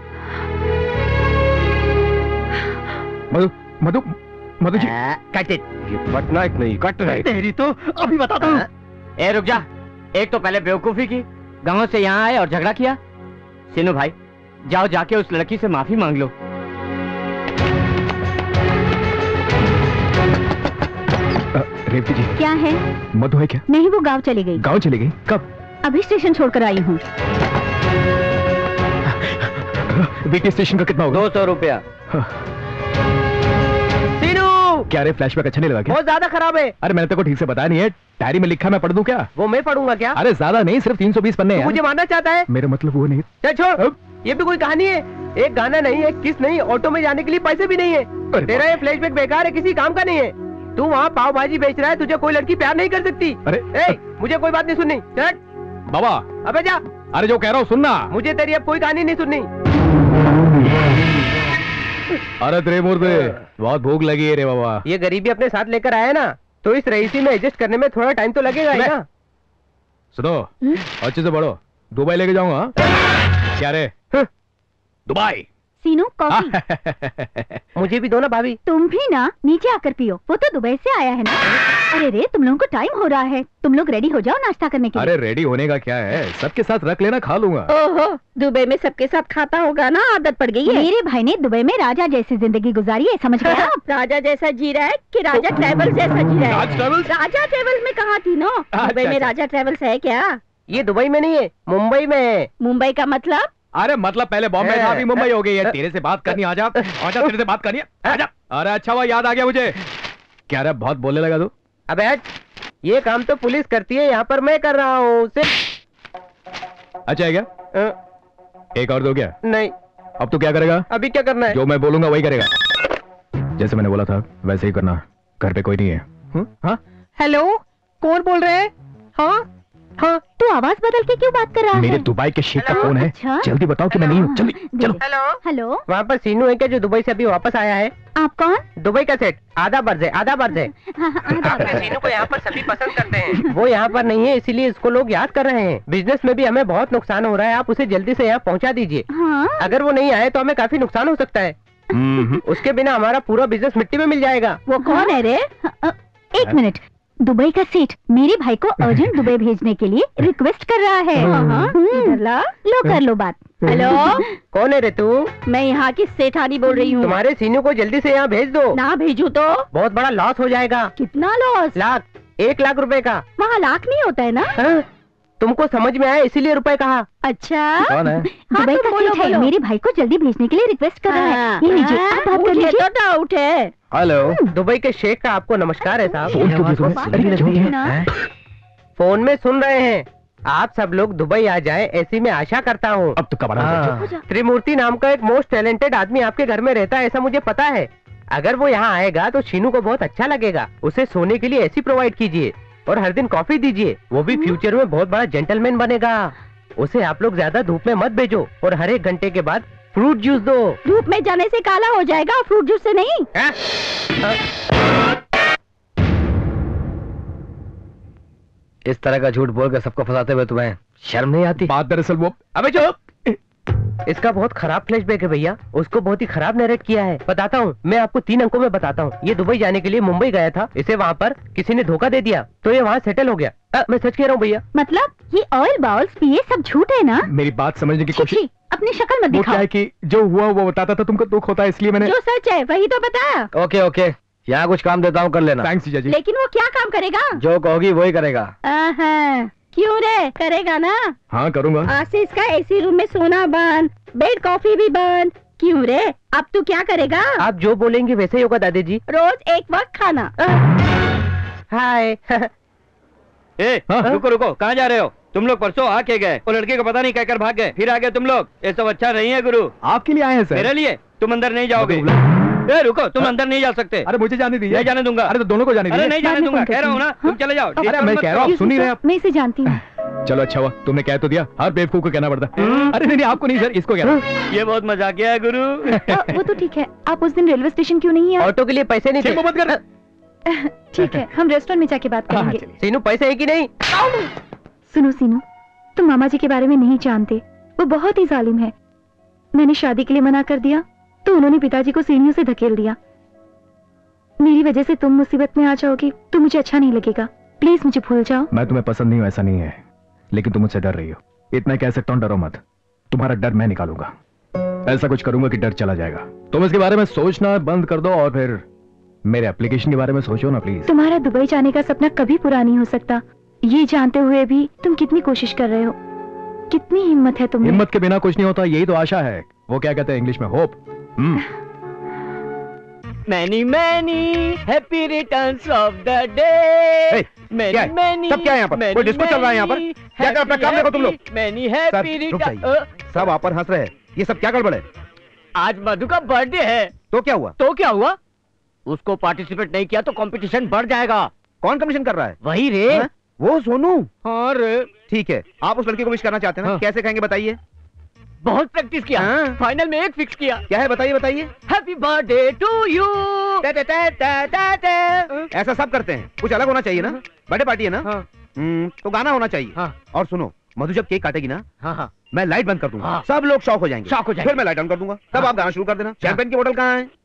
K: Madhu Madhu Madhu ji,
D: cut it.
B: ये पटनायक नहीं, कट रहे।
D: तेरी तो अभी बताता हूँ। ए रुक जा, एक तो पहले बेवकूफी की, गांव से यहाँ आए और झगड़ा किया। सीनू भाई जाओ, जाके उस लड़की से माफी मांग लो।
K: रेवती जी,
E: क्या है?
K: मधु है क्या?
E: नहीं, वो गांव चली गई।
K: गांव चली गई? कब?
E: अभी स्टेशन छोड़कर आई हूँ।
K: बीटी स्टेशन का कितना होगा?
J: 200 रुपया।
K: क्या रे, फ्लैशबैक अच्छा नहीं लगा क्या?
J: बहुत ज्यादा खराब है।
K: अरे मैंने तेरे को ठीक से बताया नहीं है, डायरी में लिखा, मैं पढ़ दूं क्या?
J: वो मैं पढ़ूंगा क्या?
K: अरे ज्यादा नहीं, सिर्फ 320 पन्ने हैं।
J: मुझे मारना चाहता है?
K: मेरा मतलब वो नहीं।
J: चल छोड़, ये भी कोई कहानी है? एक गाना नहीं, एक किस नहीं, ऑटो में जाने के लिए पैसे भी नहीं है। तेरा ये फ्लैशबैक बेकार है, किसी काम का नहीं है। तू वहाँ पाव भाजी बेच रहा है, तुझे कोई लड़की प्यार नहीं कर सकती।
K: अरे
J: मुझे कोई बात नहीं सुननी।
K: बाबा,
J: अबे जा।
K: अरे जो कह रहा हूँ सुनना।
J: मुझे तेरी अब कोई कहानी नहीं सुननी।
K: अरे तेरे मुर्दे, बहुत भूख लगी है रे बाबा।
J: ये गरीबी अपने साथ लेकर आया ना, तो इस रईसी में एडजस्ट करने में थोड़ा टाइम तो लगेगा ही ना।
K: सुनो, अच्छे से पढ़ो। दुबई लेके जाऊंगा। क्या रे? दुबई।
E: सीनू, कॉफी।
J: मुझे भी दो ना भाभी।
E: तुम भी ना, नीचे आकर पियो, वो तो दुबई से आया है ना। अरे रे, तुम लोगों को टाइम हो रहा है, तुम लोग रेडी हो जाओ नाश्ता करने के लिए।
K: अरे रेडी होने का क्या है, सबके साथ रख लेना, खा लूंगा।
F: ओहो, दुबई में सबके साथ खाता होगा ना, आदत पड़ गई है।
E: मेरे भाई ने दुबई में राजा जैसी जिंदगी गुजारी है, समझ गया?
F: राजा जैसा जी रहा है कि राजा ट्रेवल जैसा जी रहा है? राजा ट्रेवल्स में कहा थी ना, दुबई में राजा ट्रेवल्स है क्या?
J: ये दुबई में नहीं है, मुंबई में है।
F: मुंबई का मतलब?
K: अरे मतलब पहले बॉम्बे था, अभी मुंबई हो गई है। तेरे से बात करनी, आजा आजा, तेरे से बात करनी है, आजा। अरे अच्छा हुआ याद आ गया मुझे। क्या रे, बहुत बोलने लगा तू?
J: अबे हट, ये काम तो पुलिस करती है, यहाँ पर मैं कर रहा हूँ सिर्फ।
K: अच्छा है क्या? एक और दो क्या?
J: नहीं।
K: अब तू क्या करेगा?
J: अभी क्या करना है?
K: जो मैं बोलूंगा वही करेगा। जैसे मैंने बोला था वैसे ही करना। घर पे कोई नहीं है। हाँ?
J: हेलो, कौन बोल रहे हैं? हाँ हाँ।
E: तू आवाज बदल के क्यों बात कर रहा है?
K: मेरे दुबई के शेख का फोन है।
E: अच्छा?
K: जल्दी बताओ कि मैं नहीं हूँ, जल्दी चलो।
F: हेलो
E: हेलो,
J: वहाँ पर सीनू है क्या, जो दुबई से अभी वापस आया है?
E: आप कौन?
J: दुबई का सेठ, आधा बर्ज है, आधा बर्ज है।
E: हाँ,
J: सीनू को यहाँ पर सभी पसंद करते हैं। वो यहाँ पर नहीं है, इसीलिए इसको लोग याद कर रहे हैं। बिजनेस में भी हमें बहुत नुकसान हो रहा है, आप उसे जल्दी से यहाँ पहुँचा दीजिए।
E: हाँ?
J: अगर वो नहीं आए तो हमें काफी नुकसान हो सकता है। उसके बिना हमारा पूरा बिजनेस मिट्टी में मिल जाएगा।
E: वो कौन है रे? एक मिनट, दुबई का सेठ मेरे भाई को अर्जेंट दुबई भेजने के लिए रिक्वेस्ट कर रहा है। इधर ला, लो कर लो बात।
F: हेलो,
J: कौन है रे तू?
F: मैं यहाँ की सेठानी बोल रही हूँ।
J: तुम्हारे सीनू को जल्दी से यहाँ भेज दो।
F: ना भेजू तो
J: बहुत बड़ा लॉस हो जाएगा।
F: कितना लॉस?
J: लाख, 1 लाख रुपए का।
F: वहाँ लाख नहीं होता है ना?
J: हाँ? तुमको समझ में आया इसीलिए रुपए कहा।
F: अच्छा,
K: कौन है?
E: दुबई का सेठ है, मेरे भाई को जल्दी भेजने के लिए रिक्वेस्ट कर रहा है। ये लीजिए, आप बात कर
F: उठे
E: लीजिए।
F: तो डाउट है।
J: हेलो, दुबई के शेख का आपको नमस्कार है साहब।
K: फोन क्यों सुन रहे हैं?
J: फोन में सुन रहे हैं। आप सब लोग दुबई आ जाए ऐसी मैं आशा करता हूँ।
K: अब तो कब?
J: त्रिमूर्ति नाम का एक मोस्ट टैलेंटेड आदमी आपके घर में रहता है, ऐसा मुझे पता है। अगर वो यहाँ आएगा तो शीनू को बहुत अच्छा लगेगा। उसे सोने के लिए ऐसी प्रोवाइड कीजिए और हर दिन कॉफी दीजिए। वो भी फ्यूचर में बहुत बड़ा जेंटलमैन बनेगा। उसे आप लोग ज्यादा धूप में मत भेजो और हर 1 घंटे के बाद फ्रूट जूस दो।
F: धूप में जाने से काला हो जाएगा, फ्रूट जूस से नहीं।
B: इस तरह का झूठ बोलकर सबको फंसाते हुए तुम्हें शर्म नहीं आती?
K: बात दरअसल वो।
B: अबे चुप।
J: इसका बहुत खराब फ्लैशबैक है भैया, उसको बहुत ही खराब नरेट किया है। बताता हूँ, मैं आपको 3 अंकों में बताता हूँ। ये दुबई जाने के लिए मुंबई गया था, इसे वहाँ पर किसी ने धोखा दे दिया तो ये वहाँ सेटल हो गया। मैं सच कह रहा हूँ भैया।
E: मतलब ये ऑयल बाउल्स पिए सब झूठ है ना?
K: मेरी बात समझने की कोशिश।
E: अपनी शक्ल मत
K: वो क्या
E: दिखाओ।
K: है कि जो हुआ वो बताता था, तुमको दुख होता है इसलिए मैंने।
F: जो सच है वही तो बता।
B: ओके ओके, यहाँ कुछ काम देता हूँ, कर लेना।
K: थैंक्स जीजा जी।
F: लेकिन वो क्या काम करेगा?
B: जो कहोगी वही करेगा।
F: क्यों रे, करेगा ना?
K: हाँ करूँगा।
F: आज से इसका एसी रूम में सोना बंद, बेड कॉफी भी बंद। क्यों रे, अब तू क्या करेगा?
J: आप जो बोलेंगे वैसे ही होगा दादी जी।
F: रोज एक वक्त खाना।
J: हाय।
D: रुको रुको, कहाँ जा रहे हो तुम लोग? परसों आके गए, वो लड़के को पता नहीं कहकर भाग गए, फिर आ गए तुम लोग। ये सब अच्छा नहीं है गुरु।
K: आपके लिए आए हैं सर।
D: मेरे लिए? तुम अंदर नहीं जाओगे। रुको, तुम अंदर नहीं जा सकते।
K: अरे मुझे जाने दीजिए।
D: नहीं जाने दूंगा।
K: अरे तो दोनों को जाने दीजिए।
D: अरे नहीं जाने दूंगा, कह रहा हूँ ना, तुम चले जाओ।
K: अरे मैं कह रहा हूँ, सुन नहीं रहे आप?
E: मैं इसे जानती हूँ।
K: चलो अच्छा हुआ तुमने कह तो दिया, हर बेवकूफ को कहना पड़ता। अरे नहीं आपको नहीं सर, इसको कह रहा।
D: ये बहुत मजाकिया है गुरु।
E: वो तो ठीक है, आप उस दिन रेलवे स्टेशन क्यों नहीं आए?
J: ऑटो के लिए पैसे नहीं थे।
K: मत कर।
E: ठीक है, हम रेस्टोरेंट में जाके बात करेंगे।
J: सीनू पैसे है कि नहीं?
E: सुनो सीनू, तुम मामा जी के बारे में नहीं जानते, वो बहुत ही जालिम है। मैंने शादी के लिए मना कर दिया तो उन्होंने पिताजी को सीढ़ियों से धकेल दिया। मेरी वजह से तुम मुसीबत में आ जाओगी तो मुझे अच्छा नहीं लगेगा। प्लीज मुझे भूल जाओ।
K: मैं तुम्हें पसंद नहीं हूँ ऐसा नहीं है, लेकिन तुम मुझसे डर रही हो। इतना कह सकता हूँ, डरो मत। तुम्हारा डर मैं निकालूंगा। ऐसा कुछ करूंगा कि डर चला जाएगा। तुम इसके बारे में सोचना बंद कर दो और फिर मेरे एप्लीकेशन के बारे में सोचो ना प्लीज।
E: तुम्हारा दुबई जाने का सपना कभी पूरा नहीं हो सकता, ये जानते हुए भी तुम कितनी कोशिश कर रहे हो। कितनी हिम्मत है तुम्हें।
K: हिम्मत के बिना कुछ नहीं होता, यही तो आशा है। वो क्या कहते हैं इंग्लिश में, hope.
D: Many many happy returns of the day. Many many.
C: सब क्या है यहाँ पर? कोई डिस्को चल रहा है यहाँ पर? क्या कर अपना काम देखो तुम लोग।
D: Many happy return.
C: सब आप पर हंस रहे हैं, ये सब क्या गड़बड़ है?
D: आज मधु का बर्थडे है।
C: तो क्या हुआ?
D: तो क्या हुआ? उसको पार्टिसिपेट नहीं किया तो कंपटीशन बढ़ जाएगा।
C: कौन कमीशन कर रहा है?
D: वही रे।
C: हा? वो सोनू।
D: हाँ रे।
C: ठीक है, आप उस लड़की को विश करना चाहते हैं ना? कैसे कहेंगे बताइए?
D: बहुत प्रैक्टिस किया। फाइनल में एक फिक्स किया।
C: क्या है बताइए बताइए।
D: Happy birthday to you.
C: ऐसा सब करते हैं, कुछ अलग होना चाहिए ना। बर्थडे पार्टी है ना। तो गाना होना चाहिए। और सुनो, मधु जब केक काटेगी ना, मैं लाइट बंद कर दूंगा। सब लोग शॉक हो जाएंगे। फिर मैं लाइट ऑन कर दूंगा, तब आप गाना शुरू कर देना। शैंपेन की बोतल कहाँ है?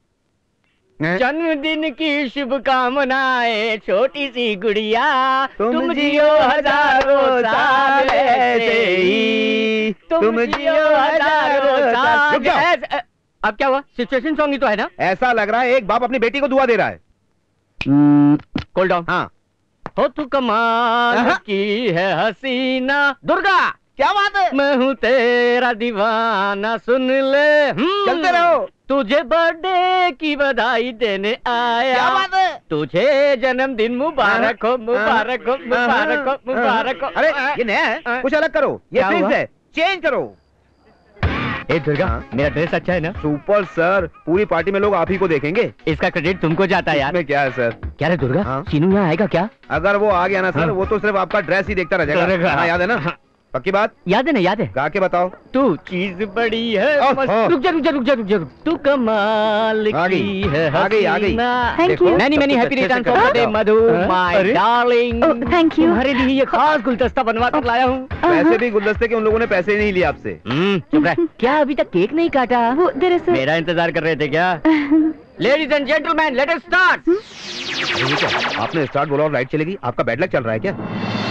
D: जन्मदिन की शुभकामनाएं छोटी सी गुड़िया, तुम जियो हजारों साल ऐसे ही, तुम जियो हजारों साल। अब क्या हुआ? सिचुएशन सॉन्ग ही तो है ना।
C: ऐसा लग रहा है एक बाप अपनी बेटी को दुआ दे रहा है।
D: Cool down.
C: हाँ
D: हो तू कमाल की है हसीना। दुर्गा
C: क्या बात है?
D: मैं हूँ तेरा दीवाना, सुन ले।
C: चलते रहो।
D: तुझे बर्थडे की बधाई देने आया।
C: क्या बात है?
D: तुझे जन्मदिन मुबारक हो, मुबारक हो, मुबारक हो, मुबारक हो।
C: अरे ये नया है, कुछ अलग करो। ये फिक्स है, चेंज करो।
D: ए दुर्गा, मेरा ड्रेस अच्छा है ना?
C: सुपर सर, पूरी पार्टी में लोग आप ही को देखेंगे।
D: इसका क्रेडिट तुमको जाता है यार।
C: इसमें क्या है सर?
D: क्या रे दुर्गा, सीनू यहाँ आएगा क्या?
C: अगर वो आ गया ना सर, वो तो सिर्फ आपका ड्रेस ही देखता रह जाएगा। याद है ना? पक्की बात?
D: याद है ना? याद है।
C: गा के बताओ।
D: तू चीज बड़ी है। रुक जा रुक जा रुक जा रुक जा। तू कमाल की है।
C: आ गई आ गई।
E: Thank you.
D: Many many happy returns of the day Madhu my darling.
E: Thank you.
D: तुम्हारे लिए ये खास गुलदस्ता बनवा कर लाया हूँ।
C: वैसे भी गुलदस्ते के उन लोगों ने पैसे नहीं लिए आपसे।
D: चुप रह। क्या अभी तक केक नहीं काटा?
E: वो दरअसल
D: मेरा इंतजार कर रहे थे क्या? Ladies and gentleman, let us start.
C: आपने स्टार्ट बोला और लाइट चलेगी? आपका बैड लक चल रहा है क्या?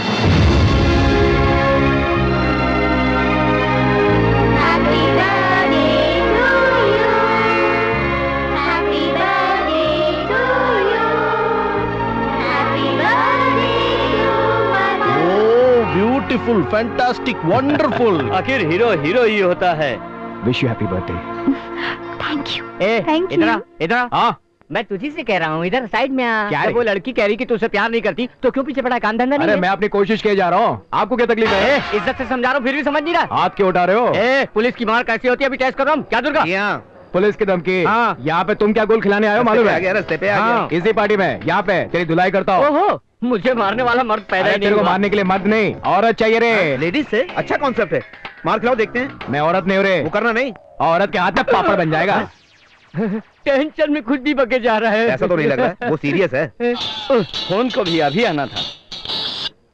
L: Beautiful, fantastic, wonderful.
D: आखिर हीरो हीरो ही होता है।
K: Wish you happy birthday.
E: Thank you.
D: Thank you. इधर हाँ, मैं तुझी से कह रहा हूँ, इधर साइड में आ।
K: क्या?
D: वो लड़की कह रही कि तुझसे प्यार नहीं करती तो क्यों पीछे पड़ा? काम धंधा नहीं
K: अरे
D: है?
K: मैं अपनी कोशिश किए जा रहा हूँ, आपको क्या तकलीफ है?
D: इज्जत से समझा रहा हूँ फिर भी समझ नहीं रहा।
K: हाथ क्यों उठा रहे हो?
D: पुलिस की मार कैसी होती है अभी टेस्ट कर रहा हूँ। क्या दुर्गा?
K: पुलिस की धमकी?
D: हाँ।
K: यहाँ पे तुम क्या गोल खिलाने आए हो मालूम है?
C: रस्ते पे आ गया।
K: इसी पार्टी में यहाँ पे तेरी धुलाई करता हूँ।
D: ओहो, मुझे मारने वाला मर्द पैदा ही नहीं
K: तेरे को
D: हुआ।
K: मारने के लिए मर्द नहीं, औरत चाहिए रे।
C: लेडीज से अच्छा कॉन्सेप्ट है, मार खिलाओ देखते हैं।
K: मैं औरत नहीं हूँ रे।
C: वो करना नहीं।
K: औरत के हाथ में पापड़ बन जाएगा।
D: टेंशन में खुद भी बके जा रहा है।
C: ऐसा तो नहीं लग रहा है, वो सीरियस है।
D: फोन को भी अभी आना था।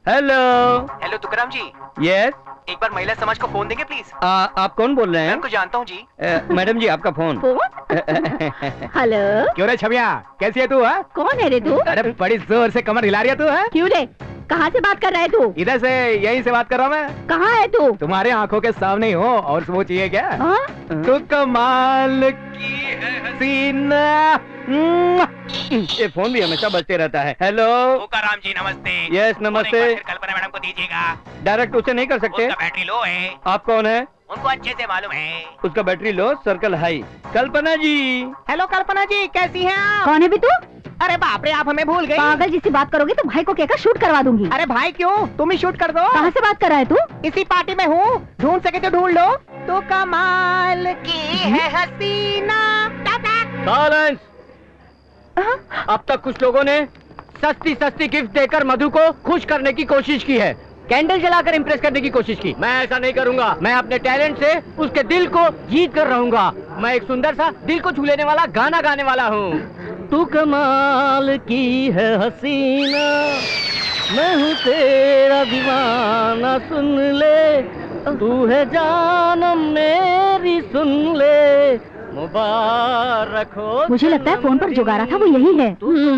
D: Hello
M: hello Tukaram ji.
D: Yes.
M: एक बार महिला समाज को फोन देंगे प्लीज।
D: आप कौन बोल रहे हैं?
M: मैं जानता हूँ जी।
D: मैडम जी आपका फोन।
F: हेलो।
K: क्यों रे छमिया, कैसी है तू?
F: कौन है रे तू?
K: अरे बड़ी जोर से कमर हिला रही है तू। है
F: क्यों रे? कहाँ से बात कर रहा है तू?
K: इधर से, यहीं से बात कर रहा हूँ मैं।
F: कहाँ है तू?
K: तुम्हारे आंखों के सामने ही हो, और वो चाहिए क्या? तो कमाल की है हसीना।
D: ये फोन भी हमेशा बजते रहता है। हेलो
M: तुकाराम जी नमस्ते।
D: यस नमस्ते।
M: कल्पना मैडम को दीजिएगा।
D: डायरेक्ट उसे नहीं कर सकते,
M: उसका बैटरी लो है।
D: आप कौन है?
M: उनको अच्छे से मालूम है।
D: उसका battery low, circle high. Kalpana ji.
M: Hello Kalpana ji, कैसी हैं आप?
F: कौन है भी तू?
M: अरे बाप रे, आप हमें भूल गई।
F: पागल जिससे बात करोगे तो भाई को कहकर शूट करवा दूंगी।
M: अरे भाई क्यों, तुम ही शूट कर दो।
F: कहाँ से बात कर रहा है तू?
M: इसी पार्टी में हूँ, ढूंढ सके तो ढूंढ लो। तो कमाल की है हसीना।
D: साइलेंस। अब तक कुछ लोगों ने सस्ती सस्ती गिफ्ट देकर मधु को खुश करने की कोशिश की है, कैंडल जलाकर इम्प्रेस करने की कोशिश की। मैं ऐसा नहीं करूंगा। मैं अपने टैलेंट से उसके दिल को जीत कर रहूंगा। मैं एक सुंदर सा दिल को छू लेने वाला गाना गाने वाला हूँ। तू कमाल की है हसीना, मैं हूँ तेरा दीवाना, सुन ले, तू है जानम मेरी, सुन ले, मुबारक हो।
E: मुझे लगता है फोन पर जो गा रहा था वो यही है।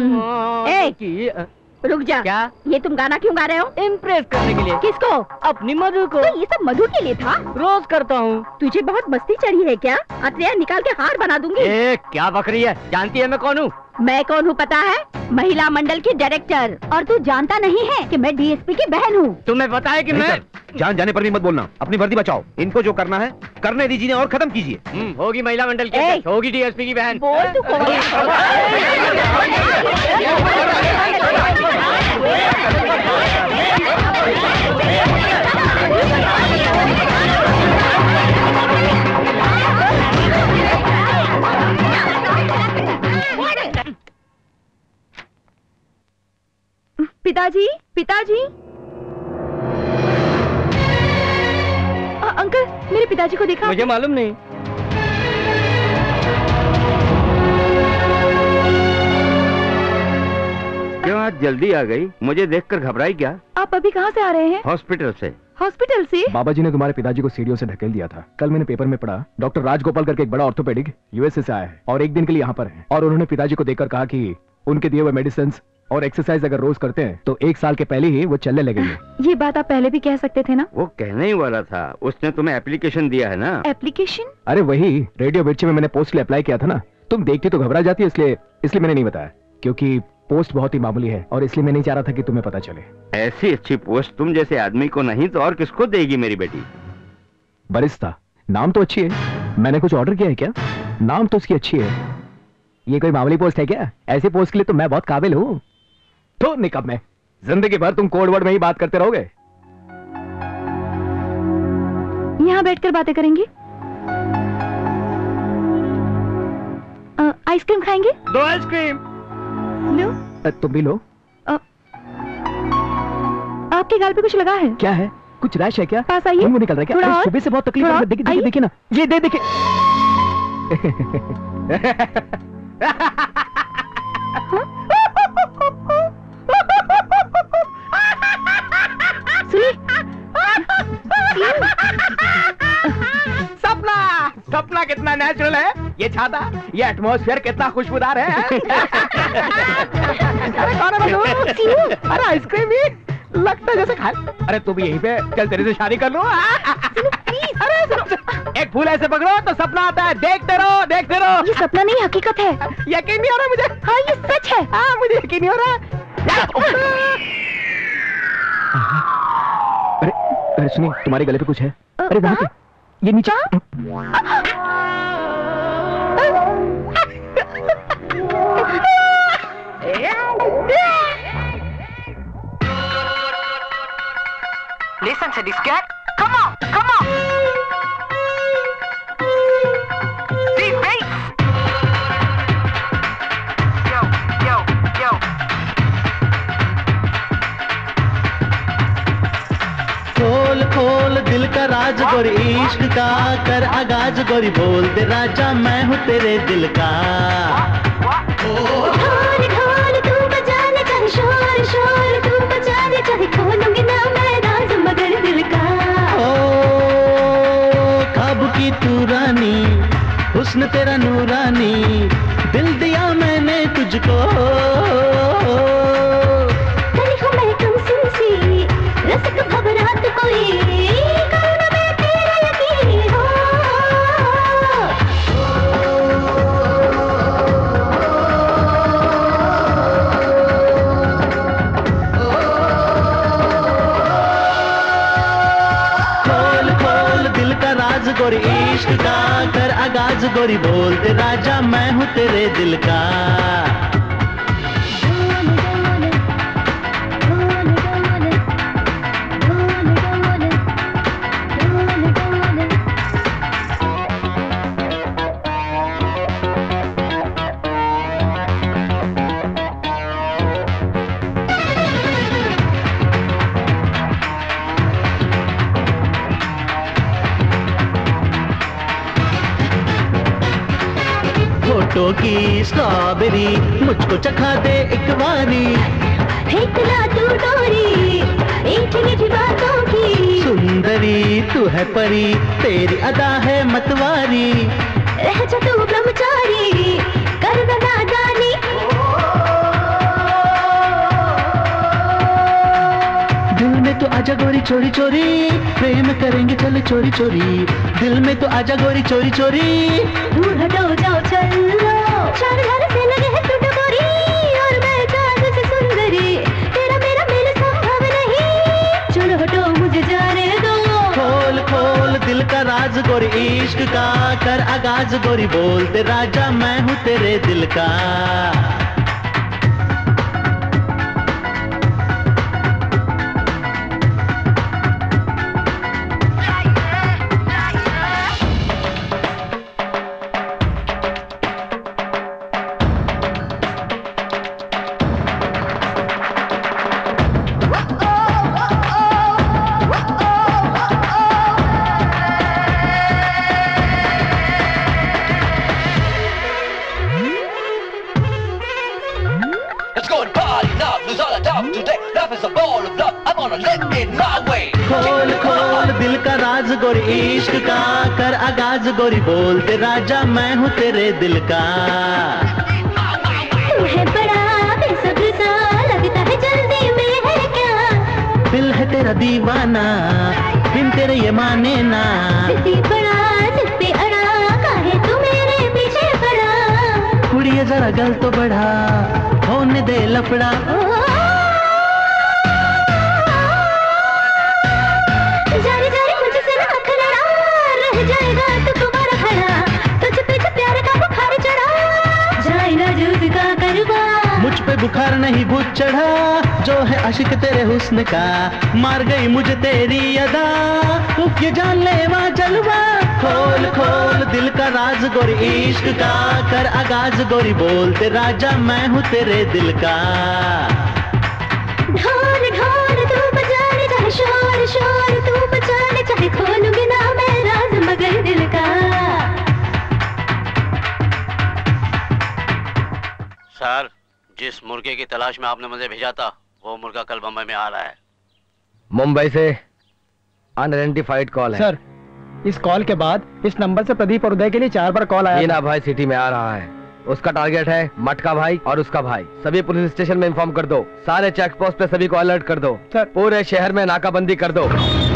F: रुक जा।
D: क्या?
F: ये तुम गाना क्यों गा रहे हो?
D: इम्प्रेस करने के लिए।
F: किसको?
D: अपनी मधु को।
F: तो ये सब मधु के लिए था?
D: रोज करता हूँ।
F: तुझे बहुत मस्ती चढ़ी है क्या? अतरिया निकाल के हार बना दूंगी।
D: क्या बकरी है? जानती है मैं कौन हूँ?
F: मैं कौन हूँ पता है? महिला मंडल की डायरेक्टर। और तू जानता नहीं है कि मैं डीएसपी की बहन हूँ।
D: तुम्हें पता है कि मैं
A: जान जाने पर भी मत बोलना, अपनी वर्दी बचाओ। इनको जो करना है करने दीजिए और खत्म कीजिए।
D: होगी महिला मंडल की, होगी डीएसपी की बहन।
F: बोल तू कौन है?
E: पिताजी, पिताजी। अंकल, मेरे पिताजी को देखा?
D: मुझे मालूम नहीं। क्यों आज जल्दी आ गई? मुझे देखकर घबराई क्या?
E: आप अभी कहाँ से आ रहे हैं?
D: हॉस्पिटल से।
E: हॉस्पिटल से?
K: बाबा जी ने तुम्हारे पिताजी को सीढ़ियों से ढकेल दिया था। कल मैंने पेपर में पढ़ा, डॉक्टर राजगोपाल करके एक बड़ा ऑर्थोपेडिक यूएसए से आया है और एक दिन के लिए यहाँ पर है। और उन्होंने पिताजी को देखकर कहा कि उनके दिए हुए मेडिसिन और एक्सरसाइज अगर रोज करते हैं तो 1 साल के पहले ही वो चलने लगेंगे।
E: ये बात आप पहले भी कह सकते थे ना?
D: वो कहने ही वाला था। उसने तुम्हें एप्लीकेशन दिया है ना?
E: एप्लीकेशन?
K: अरे वही रेडियो मिर्ची में मैंने पोस्ट के लिए अप्लाई किया था ना। तुम देखती तो घबरा जाती, इसलिए मैंने नहीं बताया, क्योंकि पोस्ट बहुत ही मामूली है और इसलिए मैं नहीं चाह रहा था कि तुम्हें पता चले।
D: ऐसी अच्छी पोस्ट तुम जैसे आदमी को नहीं तो और किसको देगी मेरी बेटी?
K: बरिस्ता नाम तो अच्छी है, मैंने कुछ ऑर्डर किया है क्या? नाम तो उसकी अच्छी है, ये कोई मामूली पोस्ट है क्या? ऐसी पोस्ट के लिए तो मैं बहुत काबिल हूँ। तो निकब में जिंदगी भर तुम कोड वर्ड में ही बात करते रहोगे।
E: यहाँ बैठकर बातें करेंगे? आइसक्रीम खाएंगे?
D: 2 आइसक्रीम
E: लो।
K: तुम भी लो।
E: आपके गाल पे कुछ लगा है?
K: क्या है? कुछ रैश है क्या?
E: पास आइए।
K: खून निकल रहा है क्या?
E: थोड़ा और।
K: सुबह से बहुत तकलीफ है। देखिए देखिए ना, ये देखिए।
M: सपना कितना नेचुरल है, ये छाता, ये एटमॉस्फेयर कितना खुशबूदार है। अरे आइसक्रीम भी लगता है जैसे खा। अरे तू भी यहीं पे, चल तेरे से शादी कर लो। अरे सुनो, एक फूल ऐसे पकड़ो तो सपना आता है। देखते रहो देखते रहो।
E: ये सपना नहीं हकीकत है।
M: यकीन नहीं हो रहा मुझे।
E: हाँ ये सच है।
M: हाँ मुझे यकीन नहीं हो रहा।
K: अरे सुनिए, तुम्हारे गले पे कुछ है। अरे वहाँ पे, ये नीचे।
I: Listen to this cat. Come on, come on. These beats. Yo, yo, yo.
G: खोल खोल दिल का राज गोरी, इश्क का कर आगाज गोरी, बोल दे राजा मैं हूँ तेरे दिल का।
E: ढोल ढोल तू बजा ले, चाहे शोर शोर तू बजा ले, चाहे खोलूंगी
G: हुस्न तेरा नूरानी, दिल दिया मैंने तुझको।
N: कली हूँ मैं तुमसे सी, रसिक घबराहट कोई, कौन मैं तेरा यकीन हो।
G: खोल खोल दिल का राज गोरी, इश्क का कर आगाज गोरी, बोलते राजा मैं हूँ तेरे दिल का। होठों की स्ट्रॉबेरी मुझको चखा दे एक बारी,
N: फेंकना तू डोरी मीठी मीठी बातों की।
G: सुंदरी तू है परी, तेरी अदा है मतवारी,
N: रह जा तू ब्रह्मचारी, कर न नादानी।
G: दिल में तो आजा गोरी चोरी चोरी, प्रेम करेंगे चले चोरी चोरी, दिल में तो आजा गोरी चोरी चोरी।
N: दूर हटो जाओ चलो, चार घर से लगे है टूट गोरी, और मैं चांद से सुंदरी, तेरा मेरा मेल संभव नहीं, चलो हटो मुझे जाने दो।
G: खोल खोल दिल का राज गोरी, इश्क का कर आगाज गोरी, बोलते राजा मैं हूँ तेरे दिल का। खोल खोल दिल का राज गोरी, इश्क का कर आगाज गोरी, बोलते राजा मैं हूँ तेरे दिल का।
N: तू है बड़ा बेसब्र सा, लगता है जल्दी में है क्या,
G: दिल है तेरा दीवाना, बिन तेरे ये माने ना।
N: जिद्दी बड़ा जिद पे अड़ा, काहे तू मेरे पीछे पड़ा।
G: कुड़िए जरा गल तो बढ़ा, होने दे लफड़ा।
N: जाने जाने मुझसे ना खलड़ा, रह जाएगा तू दोबारा खड़ा, तुझ पे जो प्यार का बुखार चढ़ा, जाए ना जूद का करवा।
G: मुझ पे बुखार नहीं भूत चढ़ा, जो है आशिक तेरे हुस्न का, मार गई मुझे तेरी अदा, उफ ये जानलेवा जलवा। खोल खोल दिल का राज गोरी, इश्क का कर आगाज गोरी, बोलते राजा मैं हूँ तेरे दिल का।
N: ढोल ढोल तू बजाने चाहे, शोर शोर तू बजाने चाहे, खोलूंगी ना मैं राज मगर दिल का।
O: सर, जिस मुर्गे की तलाश में आपने मुझे भेजा था, वो मुर्गा कल बम्बई में आ रहा है।
B: मुंबई से अनआइडेंटिफाइड कॉल है।
M: सर, इस कॉल के बाद इस नंबर से प्रदीप और उदय के लिए 4 बार कॉल आया।
B: मीना भाई सिटी में आ रहा है, उसका टारगेट है मटका भाई और उसका भाई। सभी पुलिस स्टेशन में इन्फॉर्म कर दो, सारे चेक पोस्ट पे सभी को अलर्ट कर दो, सर पूरे शहर में नाकाबंदी कर दो।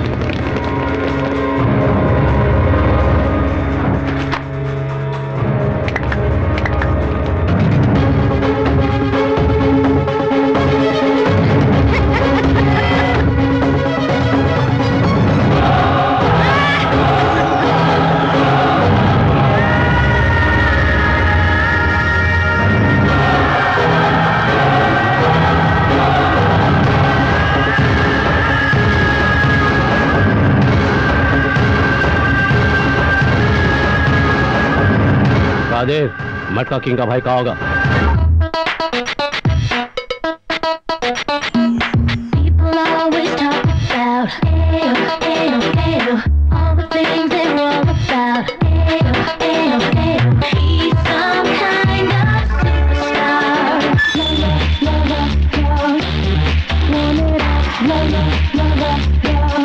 O: मटका किंग का भाई कहाँ होगा?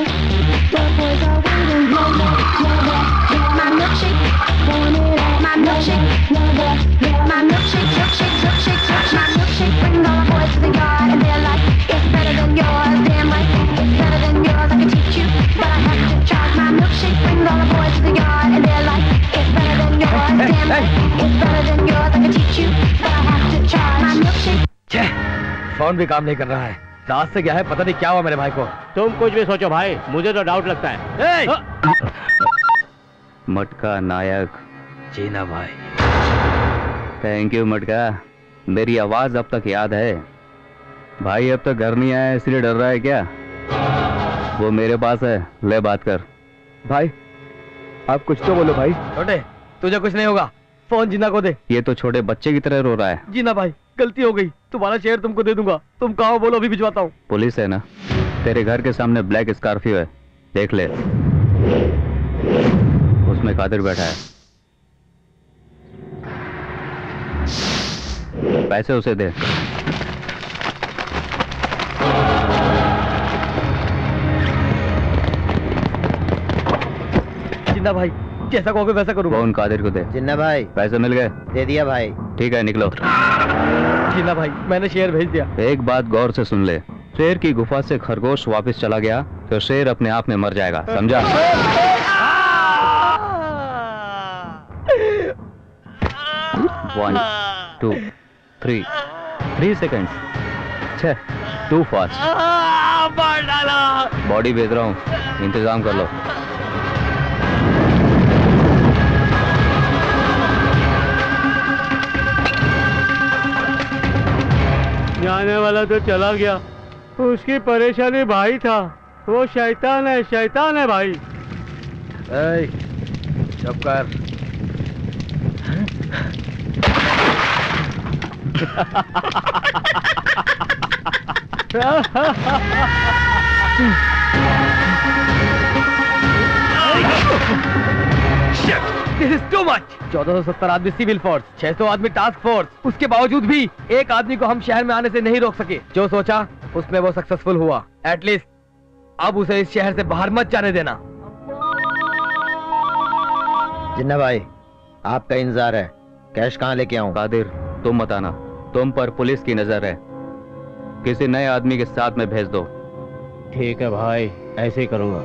N: My
B: फोन भी काम नहीं कर रहा है। रात से क्या है पता नहीं क्या हुआ मेरे भाई को।
D: तुम कुछ भी सोचो भाई, मुझे तो डाउट लगता है।
P: मटका नायक।
B: जीना भाई।
P: थैंक यू मटका, मेरी आवाज अब तक याद है। भाई अब तक घर नहीं आया इसलिए डर रहा है क्या? वो मेरे पास है, ले बात कर।
C: भाई आप कुछ तो बोलो भाई।
B: छोटे तुझे कुछ नहीं होगा, फोन जीना को दे।
P: ये तो छोटे बच्चे की तरह रो रहा है।
B: जीना भाई गलती हो गई, तुम्हारा शेयर तुमको दे दूंगा। तुम कहाँ हो बोलो, अभी भिजवाता हूँ।
P: पुलिस है ना? तेरे घर के सामने ब्लैक स्कॉर्पियो है, देख ले, उसमें कादिर बैठा है। पैसे उसे दे।
B: जिन्ना भाई जैसा कहोगे वैसा करूंगा।
P: फोन कादिर को दे।
A: जिन्ना भाई
P: पैसे मिल गए?
A: दे दिया भाई।
P: ठीक है निकलो।
B: जिन्ना भाई मैंने शेर भेज दिया।
P: एक बात गौर से सुन ले, शेर की गुफा से खरगोश वापस चला गया तो शेर अपने आप में मर जाएगा, समझा? 1 2 3 3 सेकेंड्स। छह, टू फास्ट।
D: मार डाला।
P: बॉडी भेज रहा हूँ, इंतजाम कर लो।
D: जाने वाला तो चला गया, उसकी परेशानी भाई था। वो शैतान है भाई।
B: चुप कर। This is too much. 1470 आदमी सिविल फोर्स, 600 आदमी टास्क फोर्स, उसके बावजूद भी एक आदमी को हम शहर में आने से नहीं रोक सके। जो सोचा उसमें वो सक्सेसफुल हुआ। एटलीस्ट अब उसे इस शहर से बाहर मत जाने देना।
A: जिन्ना भाई आपका इंतजार है, कैश कहाँ लेके आऊं?
P: कादिर तुम मत आना, तुम पर पुलिस की नजर है, किसी नए आदमी के साथ में भेज दो।
D: ठीक है भाई, ऐसे ही करूंगा।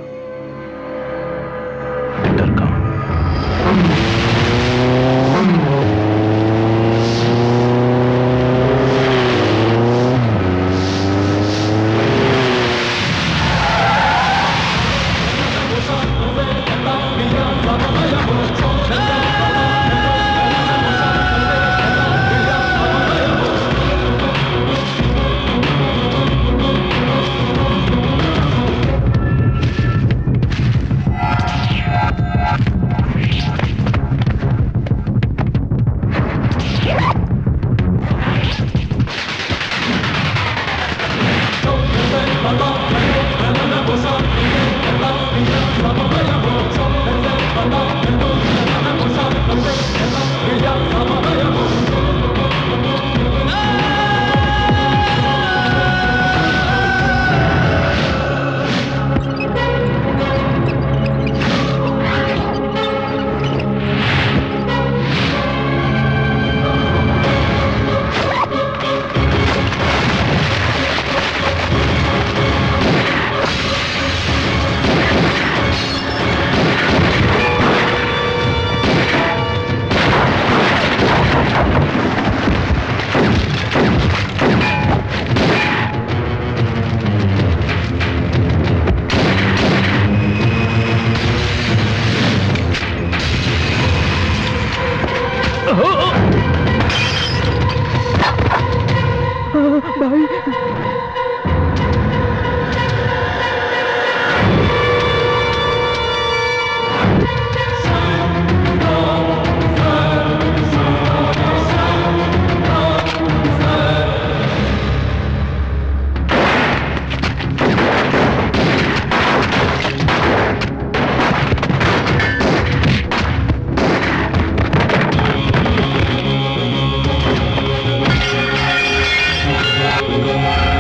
G: भाई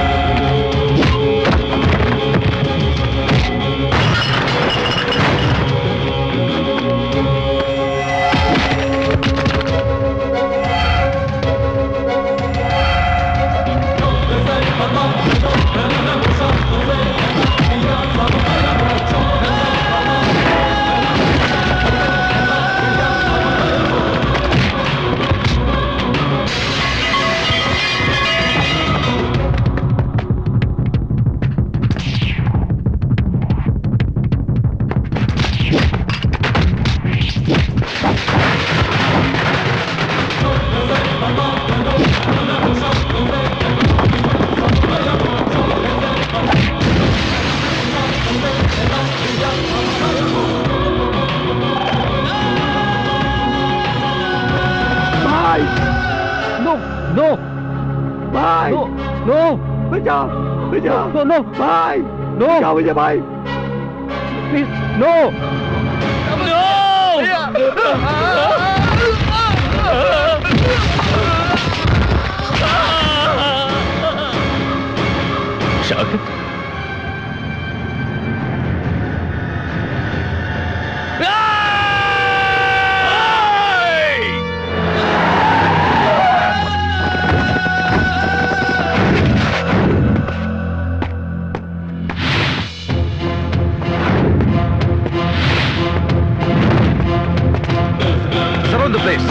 B: नो
M: भाई
B: नो नो
M: बचाओ बचाओ
B: नो नो
M: भाई
B: नो
M: बचाओ मुझे भाई
B: please no
K: Shahid
C: Surround the place.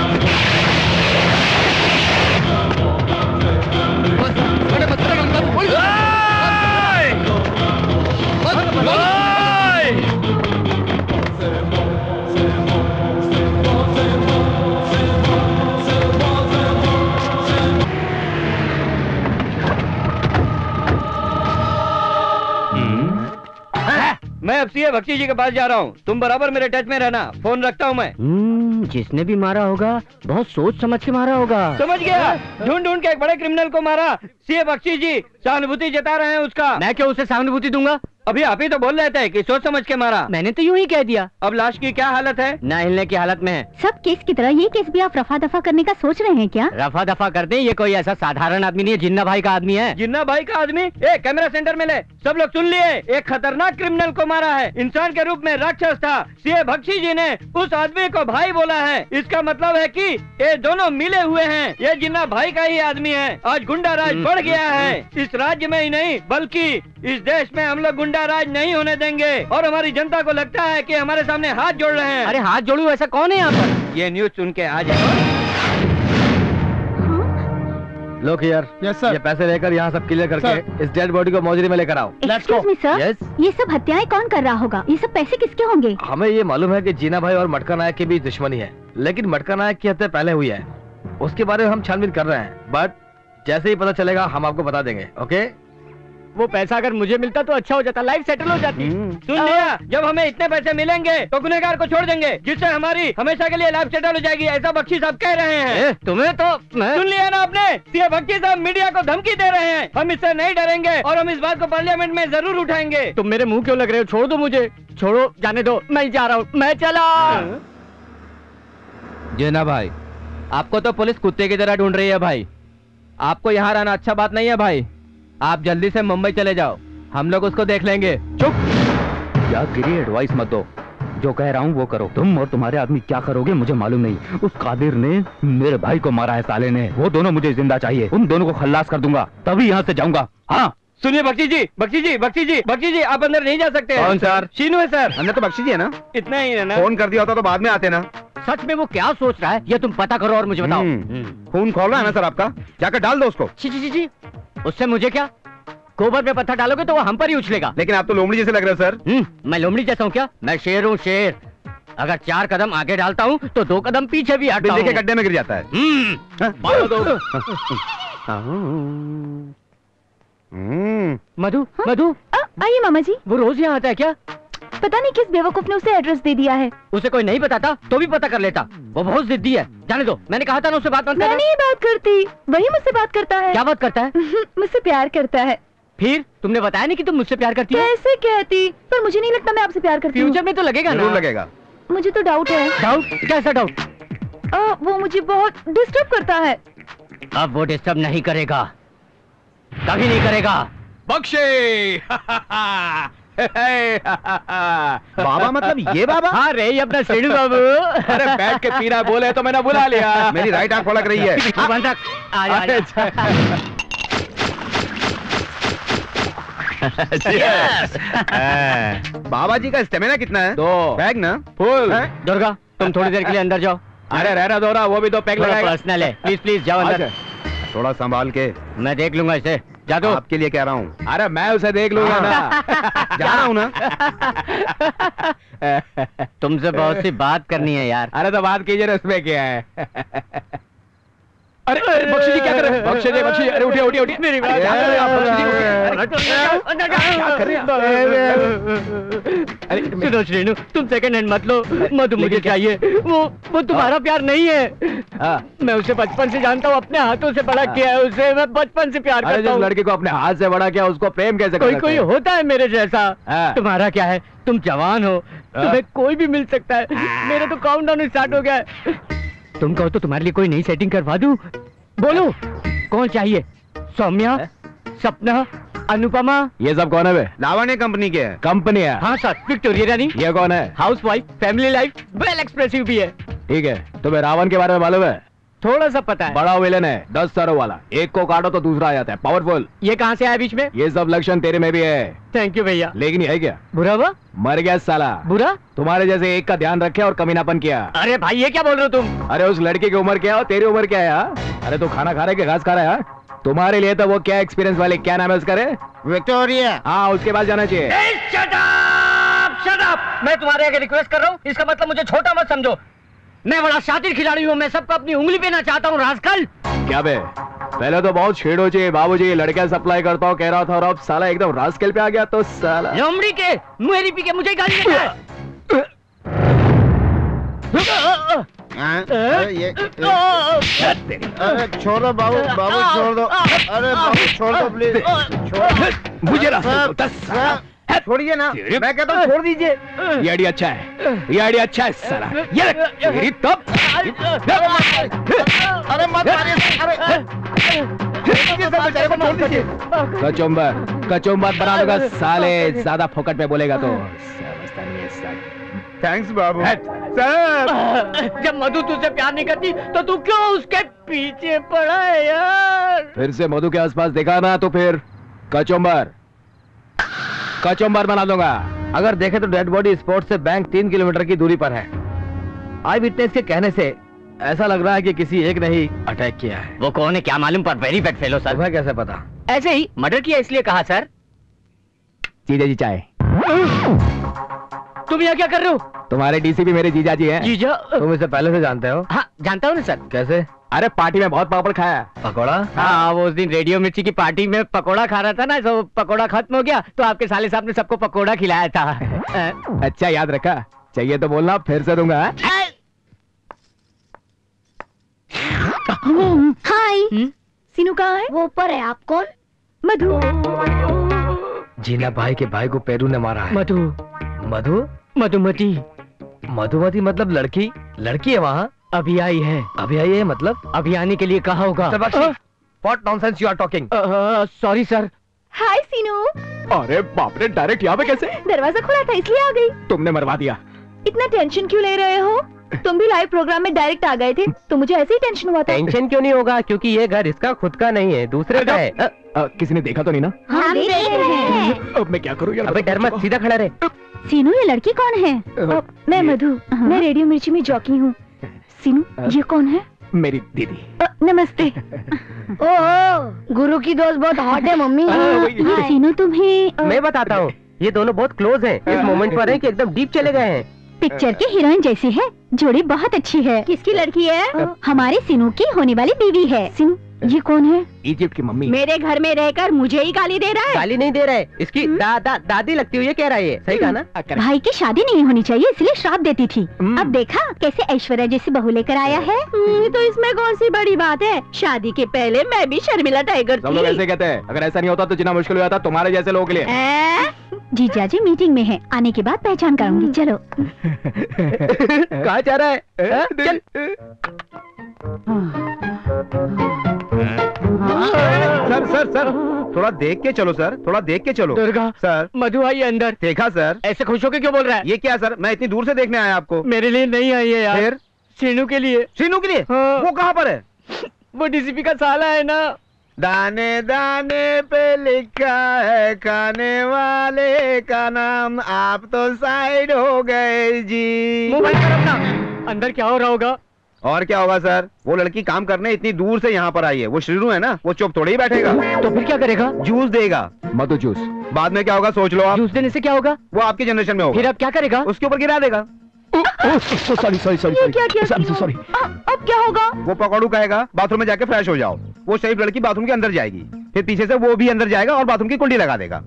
D: मैं अब सीए बख्शी जी के पास जा रहा हूँ, तुम बराबर मेरे टच में रहना, फोन रखता हूँ मैं। जिसने भी मारा होगा बहुत सोच समझ के मारा होगा। समझ गया, ढूंढ ढूंढ के एक बड़े क्रिमिनल को मारा। सीए बख्शी जी सहानुभूति जता रहे हैं उसका। मैं क्यों उसे सहानुभूति दूंगा? अभी आप ही तो बोल रहे थे कि सोच समझ के मारा। मैंने तो यूं ही कह दिया। अब लाश की क्या हालत है? न हिलने की हालत में है।
E: सब केस की तरह ये केस भी आप रफा दफा करने का सोच रहे हैं क्या?
D: रफा दफा कर दें, ये कोई ऐसा साधारण आदमी नहीं है, जिन्ना भाई का आदमी है। जिन्ना भाई का आदमी? ए कैमरा सेंटर में ले, सब लोग सुन लिए, एक खतरनाक क्रिमिनल को मारा है। इंसान के रूप में राक्षस था। सीए बख्शी जी ने उस आदमी को भाई बोला है। इसका मतलब है कि ये दोनों मिले हुए हैं। ये जिन्ना भाई का ही आदमी है। आज गुंडा राज बढ़ गया है इस राज्य में ही नहीं बल्कि इस देश में। हम लोग गुंडा राज नहीं होने देंगे और हमारी जनता को लगता है कि हमारे सामने हाथ जोड़ रहे हैं। अरे हाथ जोड़ू, ऐसा कौन है यहाँ पर? ये न्यूज सुन के आ जाए।
B: लोग यार, ये पैसे लेकर यहाँ सब क्लियर करके इस डेड बॉडी को मोजरी में लेकर आओ।
E: Excuse me, sir.
B: Yes?
E: ये सब हत्याएं कौन कर रहा होगा? ये सब पैसे किसके होंगे?
B: हमें ये मालूम है कि जीना भाई और मटका नायक के बीच दुश्मनी है, लेकिन मटका नायक की हत्या पहले हुई है। उसके बारे में हम छानबीन कर रहे हैं, बट जैसे ही पता चलेगा हम आपको बता देंगे। ओके?
D: वो पैसा अगर मुझे मिलता तो अच्छा हो जाता, लाइफ सेटल हो जाती। सुन लिया, जब हमें इतने पैसे मिलेंगे तो गुनहगार को छोड़ देंगे, जिससे हमारी हमेशा के लिए लाइफ सेटल हो जाएगी, ऐसा बख्शी साहब कह रहे हैं। तुम्हें तो सुन लिया ना आपने? सीए बख्शी साहब मीडिया को धमकी दे रहे हैं। हम इससे नहीं डरेंगे और हम इस बात को पार्लियामेंट में जरूर उठाएंगे। तुम मेरे मुंह क्यों लग रहे हो? छोड़ दो मुझे, छोड़ो, जाने दो, मैं जा रहा हूँ, मैं चला।
B: जीना भाई, आपको तो पुलिस कुत्ते की तरह ढूंढ रही है भाई। आपको यहाँ रहना अच्छा बात नहीं है भाई। आप जल्दी से मुंबई चले जाओ, हम लोग उसको देख लेंगे।
P: चुप! क्या गिरी एडवाइस मत दो, जो कह रहा हूँ वो करो। तुम और तुम्हारे आदमी क्या करोगे मुझे मालूम नहीं। उस कादिर ने मेरे भाई को मारा है साले ने, वो दोनों मुझे जिंदा चाहिए। उन दोनों को खल्लास कर दूंगा तभी यहाँ से जाऊंगा। हाँ
D: सुनिए बख्शी जी, बख्शी जी, बख्शी जी, बख्शी जी, आप अंदर नहीं जा सकते।
C: कौन सर?
D: शीनू है सर।
C: अंदर तो बख्शी जी है ना?
D: इतना ही है ना?
C: फोन कर दिया होता तो बाद में आते ना।
D: सच में वो क्या सोच रहा है ये तुम पता करो और मुझे बताओ।
C: खून खोल रहा है ना सर आपका, जाकर डाल दो उसको।
D: जी, उससे मुझे क्या? गोबर में पत्थर डालोगे तो वो हम पर ही उछलेगा।
C: लेकिन आप तो लोमड़ी जैसे लग रहे हो सर।
D: मैं लोमड़ी जैसा हूँ क्या? मैं शेर हूँ, शेर। अगर 4 कदम आगे डालता हूँ तो 2 कदम पीछे भी हटता हूँ।
C: के गड्ढे में गिर जाता है।
D: मधु, मधु,
E: आइए मामा जी।
D: वो रोज यहाँ आता है क्या?
E: पता नहीं किस बेवकूफ ने उसे एड्रेस दे दिया है।
D: उसे कोई नहीं बताता तो भी पता कर लेता। वो बहुत जिद्दी है, जाने दो। मैंने कहा था ना उससे बात मत करना।
E: मैं नहीं बात करती, वही मुझसे बात करता है।
D: क्या बात करता है?
E: मुझसे प्यार करता है।
D: फिर तुमने बताया नहीं कि तुम मुझसे प्यार करती हो?
E: कैसे कहती, पर मुझे नहीं लगता मैं आपसे प्यार करती हूँ।
D: फ्यूचर में तो लगेगा ना?
C: लगेगा।
E: मुझे तो डाउट है।
D: डाउट? कैसा डाउट?
E: वो मुझे बहुत डिस्टर्ब करता है।
D: अब वो डिस्टर्ब नहीं करेगा, कभी नहीं करेगा।
K: बख्शे!
C: बाबा मतलब ये बाबा?
D: हाँ रे, ये अपना सेठू बाबू।
K: अरे बैठ के पीना बोले तो मैंने बुला लिया।
C: मेरी राइट आंख फड़क रही है। बाबा जी का स्टेमिना कितना है?
K: 2
C: बैग ना
D: फुल। दुर्गा तुम थोड़ी देर के लिए अंदर जाओ।
K: अरे रहना दो रहा, वो भी 2 पैक लगाएगा।
D: पर्सनल है, प्लीज प्लीज जाओ अंदर।
C: थोड़ा संभाल के,
D: मैं देख लूंगा इसे। जा दो।
C: आपके लिए कह रहा हूँ।
K: अरे मैं उसे देख लूंगा ना।
C: जा रहा हूँ ना।
D: तुमसे बहुत सी बात करनी है यार।
K: अरे तो बात कीजिए ना, उसमें क्या है? अरे बख्शी जी क्या कर रहे हैं? बख्शी जी, अरे उठिए उठिए उठिए। मेरी बात क्या कर रहे हैं आप बख्शी जी? क्या कर रहे हैं?
D: अरे सुनो श्रीनु, तुम सेकंड हैंड मत लो, मधु मुझे चाहिए। वो तुम्हारा प्यार नहीं है। मैं उसे बचपन से जानता हूँ, अपने हाथों से बड़ा किया है उसे, मैं बचपन से प्यार करता हूँ।
K: लड़के को अपने हाथ से बड़ा किया, उसको प्रेम कैसे?
D: कोई होता है मेरे जैसा। तुम्हारा क्या है, तुम जवान हो, तुम्हें कोई भी मिल सकता है। मेरा तो काउंटडाउन स्टार्ट हो गया है। तुम कहो तो तुम्हारे लिए कोई नई सेटिंग करवा दूं। बोलो कौन चाहिए? सौम्या, सपना, अनुपमा।
K: ये सब कौन है बे?
M: लावण्य कंपनी के है।
K: कंपनी है?
D: हाँ सर। विक्टोरिया रानी।
K: ये कौन है?
D: House wife, family life, well expressive भी है।
K: ठीक है, तुम्हें रावण के बारे में मालूम है?
D: थोड़ा सा पता है।
K: बड़ा विलेन है, 10 सरों वाला, एक को काटो तो दूसरा आ जाता है, पावरफुल।
D: ये कहाँ से आया बीच में?
K: ये सब लक्षण तेरे में भी है।
D: थैंक यू भैया।
K: लेकिन है क्या?
D: बुरा हुआ?
K: मर गया साला।
D: बुरा?
K: तुम्हारे जैसे एक का ध्यान रखे और कमीनापन किया।
D: अरे भाई ये क्या बोल रहे हो तुम?
K: अरे उस लड़की की उम्र क्या है और तेरी उम्र क्या है? अरे तू खाना खा रहा है कि घास खा रहा है? तुम्हारे लिए तो वो क्या एक्सपीरियंस वाले, क्या नाम है उसका रे?
M: विक्टोरिया।
K: हाँ, उसके पास जाना चाहिए।
D: Shut up! मैं तुम्हारे आगे रिक्वेस्ट कर रहा हूँ, इसका मतलब मुझे छोटा मत समझो। मैं बड़ा शातिर खिलाड़ी हूँ, मैं सबको अपनी उंगली पे ना चाहता हूँ रास्कल।
K: क्या बे, पहले तो बहुत छेड़ो जी बाबूजी, लड़कियां सप्लाई करता हूँ कह रहा था, और अब साला एकदम रास्कल पे आ गया तो साला
D: लोमड़ी के मेरी पी के मुझे गाली देता है।
M: छोड़ो बाबू, छोड़ दो। अरे बाबू छोड़ दो प्लीज,
K: मुझे
M: छोड़िए ना, मैं कहता हूँ छोड़ दीजिए।
K: ये आइडिया अच्छा है, ये आइडिया अच्छा है साला। ये तेरी तब
M: अरे मत मारिए, बेचारे को छोड़ दीजिए।
K: कचुम्बर बना दूंगा साले, ज्यादा फोकट पे बोलेगा तो।
M: थैंक्स बाबू।
D: सर जब मधु तुझसे प्यार नहीं करती तो तू क्यों उसके पीछे पड़ा है यार?
K: फिर से मधु के आसपास देखा ना तो फिर कचुम्बर बना दूंगा।
B: अगर देखे तो डेड बॉडी स्पॉट से बैंक 3 किलोमीटर की दूरी पर है। आई विटनेस के कहने से ऐसा लग रहा है कि किसी एक ने ही अटैक किया है।
D: वो कौन है क्या मालूम, पर वेरी बैड फेलो सर।
B: तुम्हें कैसे पता?
D: ऐसे ही मर्डर किया इसलिए कहा सर।
K: जीजा जी चाय।
D: तुम यहाँ क्या कर रहे हो?
K: तुम्हारे डीसीपी मेरे जीजा जी हैं।
D: जीजा?
B: तुम इसे पहले से जानते हो?
D: हाँ जानता हूँ ना सर।
B: कैसे?
K: अरे पार्टी में बहुत पापड़ खाया।
B: पकोड़ा?
D: हाँ वो उस दिन रेडियो मिर्ची की पार्टी में पकोड़ा खा रहा था ना, तो पकोड़ा खत्म हो गया तो आपके साले साहब ने सबको पकोड़ा खिलाया था।
K: अच्छा याद रखा, चाहिए तो बोलना फिर से दूंगा।
E: हाय। सीनू कहाँ है?
F: वो ऊपर है। आप कौन?
E: मधु।
B: जीना भाई के भाई को पेरू ने मारा है।
D: मधु? मधुमती
B: मतलब लड़की? लड़की है वहाँ?
D: अभी आई है।
B: अभी आई है मतलब?
D: अभी आने के लिए कहा होगा।
B: What nonsense you are talking?
D: Sorry sir.
E: Hi Seenu.
K: अरे बाप रे, डायरेक्ट यहाँ पे कैसे?
E: दरवाजा खुला था इसलिए आ गई।
K: तुमने मरवा दिया।
E: इतना टेंशन क्यों ले रहे हो? तुम भी लाइव प्रोग्राम में डायरेक्ट आ गए थे तो मुझे ऐसे ही टेंशन हुआ था।
J: टेंशन क्यों नहीं होगा, क्योंकि ये घर इसका खुद का नहीं है, दूसरे का है।
K: किसी ने देखा तो नहीं ना?
E: हम देख रहे हैं।
K: अब मैं क्या करूँ यार?
J: अबे डर मत, सीधा खड़ा रहे।
E: सीनू ये लड़की कौन है? मैं मधु, मैं रेडियो मिर्ची में जॉकी हूँ। सीनू ये कौन है?
K: मेरी दीदी।
E: नमस्ते।
F: ओह गुरु की दोस्त बहुत हॉट है मम्मी।
E: सीनू तुम्हें
J: मैं बताता हूँ, ये दोनों बहुत क्लोज हैं। इस मोमेंट पर है कि एकदम डीप चले गए हैं।
E: पिक्चर के हीरोइन जैसी है, जोड़ी बहुत अच्छी है। किसकी लड़की है? हमारे सीनू की होने वाली बीवी है। सीनू ये कौन है?
K: इजिप्ट की मम्मी।
F: मेरे घर में रहकर मुझे ही गाली दे रहा है।
J: गाली नहीं दे रहा है, इसकी दादी लगती हुई है कह रहा है। सही कहा ना?
E: भाई की शादी नहीं होनी चाहिए इसलिए श्राप देती थी। अब देखा कैसे ऐश्वर्या जैसी बहू लेकर आया है।
F: तो इसमें कौन सी बड़ी बात है? शादी के पहले मैं भी शर्मिला टाइगर
K: सब लोग ऐसे कहते हैं, अगर ऐसा नहीं होता तो जितना मुश्किल हो जाता तुम्हारे जैसे लोगों के लिए।
E: जीजा जी मीटिंग में है, आने के बाद पहचान करूंगी। चलो।
J: कहाँ जा रहा है? चल।
M: सर थोड़ा देख के चलो सर, थोड़ा देख के चलो।
D: दुर्गा
M: सर
D: मधु आई अंदर।
M: देखा सर?
D: ऐसे खुश होके क्यों बोल रहा है?
M: ये क्या सर, मैं इतनी दूर से देखने आया आपको।
D: मेरे लिए नहीं आई है यार।
M: फिर?
D: सीनू के लिए।
M: सीनू के लिए?
D: हाँ।
M: वो कहाँ पर है?
D: वो डीसीपी का साला है ना।
M: दाने दाने पे लिखा है खाने वाले का नाम, आप तो साइड हो गए जी।
D: मुंह बंद कर अपना। अंदर क्या हो रहा होगा?
M: और क्या होगा सर, वो लड़की काम करने इतनी दूर से यहाँ पर आई है। वो श्रीनु है ना, वो चुप थोड़ी ही बैठेगा।
D: तो फिर क्या करेगा?
M: जूस देगा।
K: मधु जूस।
M: बाद में क्या होगा सोच लो आप।
D: जूस देने से क्या होगा?
M: वो आपकी जनरेशन में होगा।
D: फिर अब क्या करेगा?
M: उसके ऊपर गिरा देगा।
K: सॉरी सॉरी सॉरी
E: ये क्या किया
K: सॉरी।
E: अब क्या होगा?
K: वो पकौड़ू कहेगा बाथरूम में जाके फ्रेश हो जाओ। वो शरीफ लड़की बाथरूम के अंदर जाएगी, फिर पीछे से वो भी अंदर जाएगा और बाथरूम की कुंडी लगा देगा।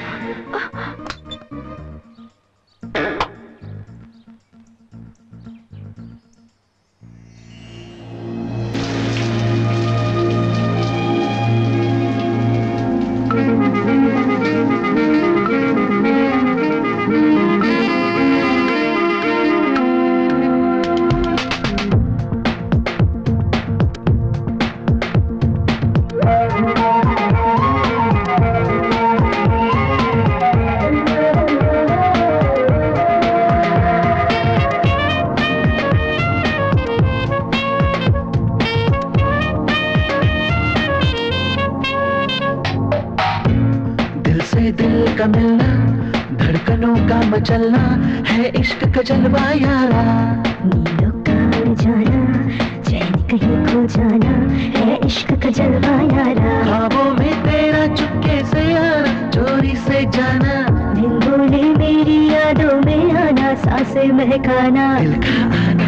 G: का मिलना, धड़कनों का मचलना है इश्क का जलवा यारा।
N: नीलों का जाना, चैन कहीं खो जाना है इश्क का जलवा यारा।
G: ख्वाबों में तेरा चुपके से आना, चोरी से जाना,
N: दिन बोले मेरी यादों में आना, सांसें महकाना,
G: दिल का आना,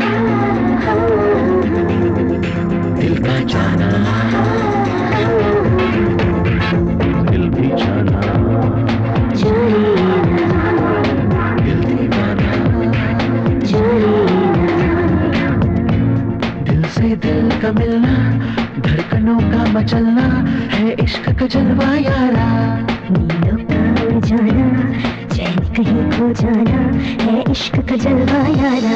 G: दिल का जाना, दिल भी जाना, दिल दीवाना, दिल से दिल का मिलना, धड़कनों का मचलना है इश्क का जलवा यारा।
N: नीलों का जाना, चैन कहीं खो जाना है इश्क का जलवा यारा।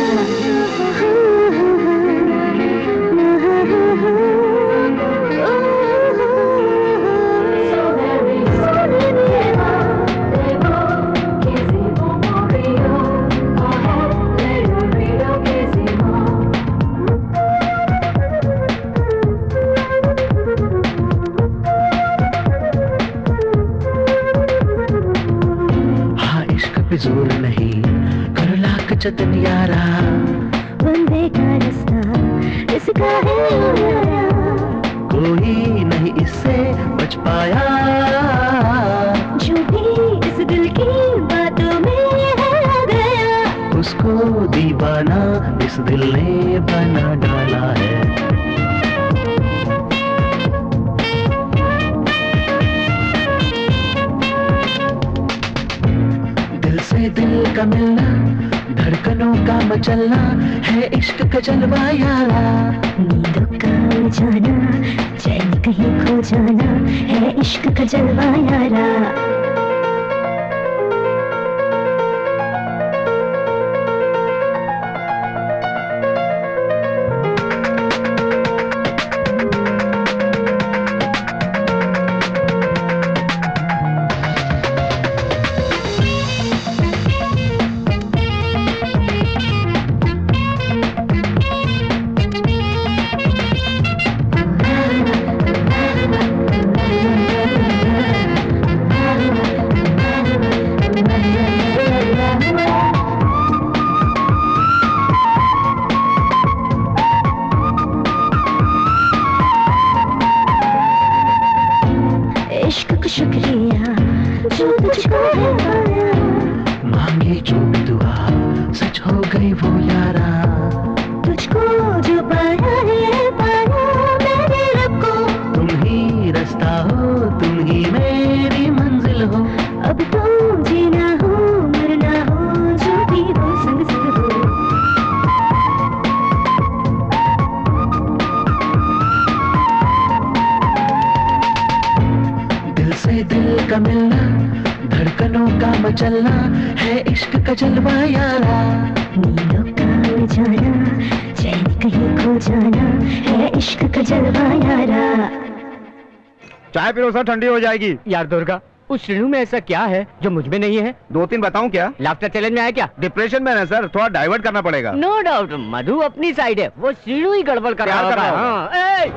G: जोर नहीं कर लाख जतन यारा,
N: बंदे का रास्ता इसका है यारा,
G: कोई नहीं इससे बच पाया,
N: जो भी इस दिल की बातों में है गया,
G: उसको दीवाना इस दिल ने बना डाला है। दिल का मिलना, धड़कनों का मचलना है इश्क का जलवा यारा।
N: नीलों का जाना, चैन कहीं खो जाना है इश्क का जलवा यारा।
G: चलना है इश्क का जलवा यारा।
N: नीलों का जाना, चैन कहीं खो जाना है इश्क का जलवा यारा।
K: चाय पिलो सर, ठंडी हो जाएगी।
D: यार दुर्गा, उस श्रेणु में ऐसा क्या है जो मुझ में नहीं है?
K: 2-3 बताऊं क्या?
D: लाफ्टर चैलेंज में आया क्या?
K: डिप्रेशन में है सर, थोड़ा डाइवर्ट करना पड़ेगा।
D: नो डाउट, मधु अपनी साइड है, वो श्रेणु ही गड़बड़ कर रहा होगा।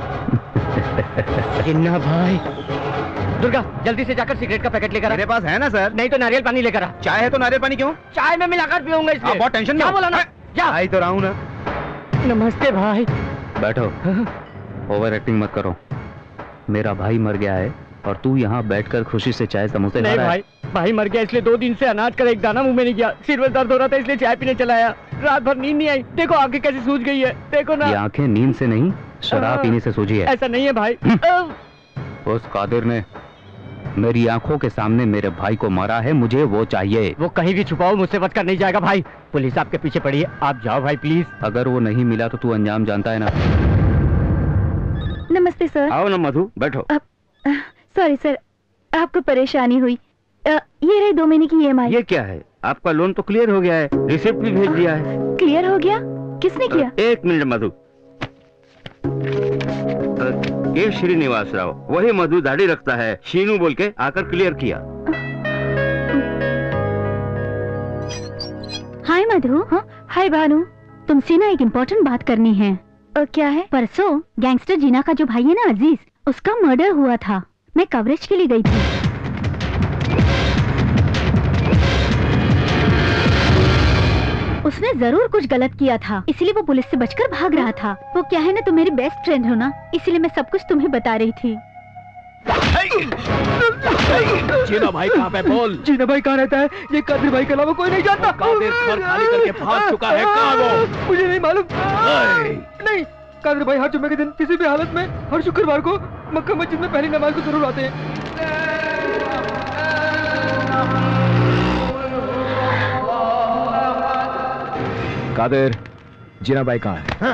D: जिन्ना भाई, दुर्गा जल्दी से जाकर सिगरेट का पैकेट लेकर आ।
K: मेरे पास है ना सर।
D: नहीं तो नारियल पानी लेकर आ।
K: चाय है तो नारियल पानी क्यों?
D: चाय में मिलाकर पीऊंगा इसलिए।
K: बहुत टेंशन में
D: क्या बोला ना? जा।
K: आई तो रहा हूं ना।
D: नमस्ते भाई।
P: बैठो, ओवर एक्टिंग मत करो। मेरा भाई मर गया है और तू यहाँ बैठकर खुशी से चाय समोसे खा रहा है।
D: भाई मर गया इसलिए 2 दिन से अनाज का एक दाना मुंह में नहीं गया। सिर में दर्द हो रहा था इसलिए चाय पीने चला आया। रात भर नींद नहीं आई। देखो आंखें कैसी सूज गई है, देखो ना।
P: ये आंखें नींद से नहीं, शराब पीने से सूजी है।
D: ऐसा नहीं है भाई।
P: उस कादिर ने मेरी आंखों के सामने मेरे भाई को मारा है, मुझे वो चाहिए।
D: वो कहीं भी छुपाओ, मुझसे बचकर नहीं जाएगा भाई। पुलिस आपके पीछे पड़ी है, आप जाओ भाई प्लीज।
P: अगर वो नहीं मिला तो तू अंजाम जानता है ना।
E: नमस्ते सर।
P: आओ ना मधु, बैठो।
E: सॉरी सर, आपको परेशानी हुई। ये रही 2 महीने की EMI।
P: ये क्या है? आपका लोन तो क्लियर हो गया है, रिसिप्ट भी भेज दिया है।
E: क्लियर हो गया? किसने किया?
P: 1 मिनट मधु। ये श्रीनिवास राव, वही मधु दाढ़ी रखता है, शीनू बोल के आकर क्लियर किया।
E: हाय मधु। हाँ हाय भानु, तुमसे ना एक इम्पोर्टेंट बात करनी है। क्या है? परसों गैंगस्टर जीना का जो भाई है ना अजीज, उसका मर्डर हुआ था। मैं कवरेज के लिए गई थी। उसने जरूर कुछ गलत किया था, इसलिए वो पुलिस से बचकर भाग रहा था। वो क्या है ना, तुम मेरी बेस्ट फ्रेंड हो ना, इसलिए मैं सब कुछ तुम्हें बता रही थी।
K: जीना भाई कहाँ पे? बोल।
B: जीना भाई कहाँ रहता है? ये कादिर भाई के अलावा कोई नहीं जानता।
K: कादिर घर खाली करके भाग चुका है। कहाँ वो?
B: मुझे नहीं मालूम। नहीं, कादिर भाई हर जुम्मे के दिन किसी भी हालत में हर शुक्रवार को मक्का मस्जिद में पहली नमाज को जरूर आते हैं।
K: कादिर, जीना भाई कहाँ है?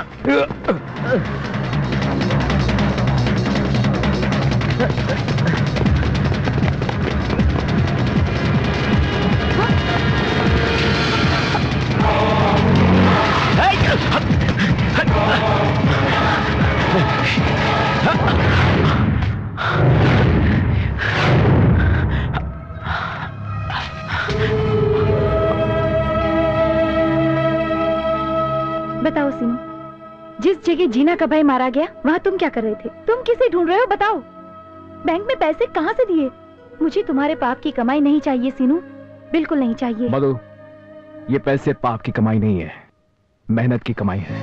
E: बताओ सीनू, जिस जगह जीना का भाई मारा गया वहाँ तुम क्या कर रहे थे? तुम किसे ढूंढ रहे हो बताओ? बैंक में पैसे कहाँ से दिए? मुझे तुम्हारे पाप की कमाई नहीं चाहिए सीनू, बिल्कुल नहीं चाहिए।
K: मधु, ये पैसे पाप की कमाई नहीं है, मेहनत की कमाई है।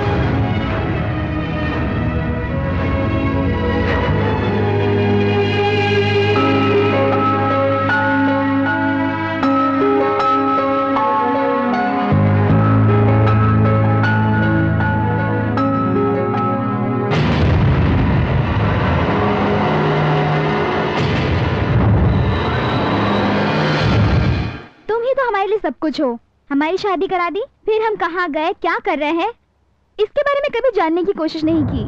E: सब कुछ हो, हमारी शादी करा दी, फिर हम कहाँ गए, क्या कर रहे हैं, इसके बारे में कभी जानने की कोशिश नहीं की।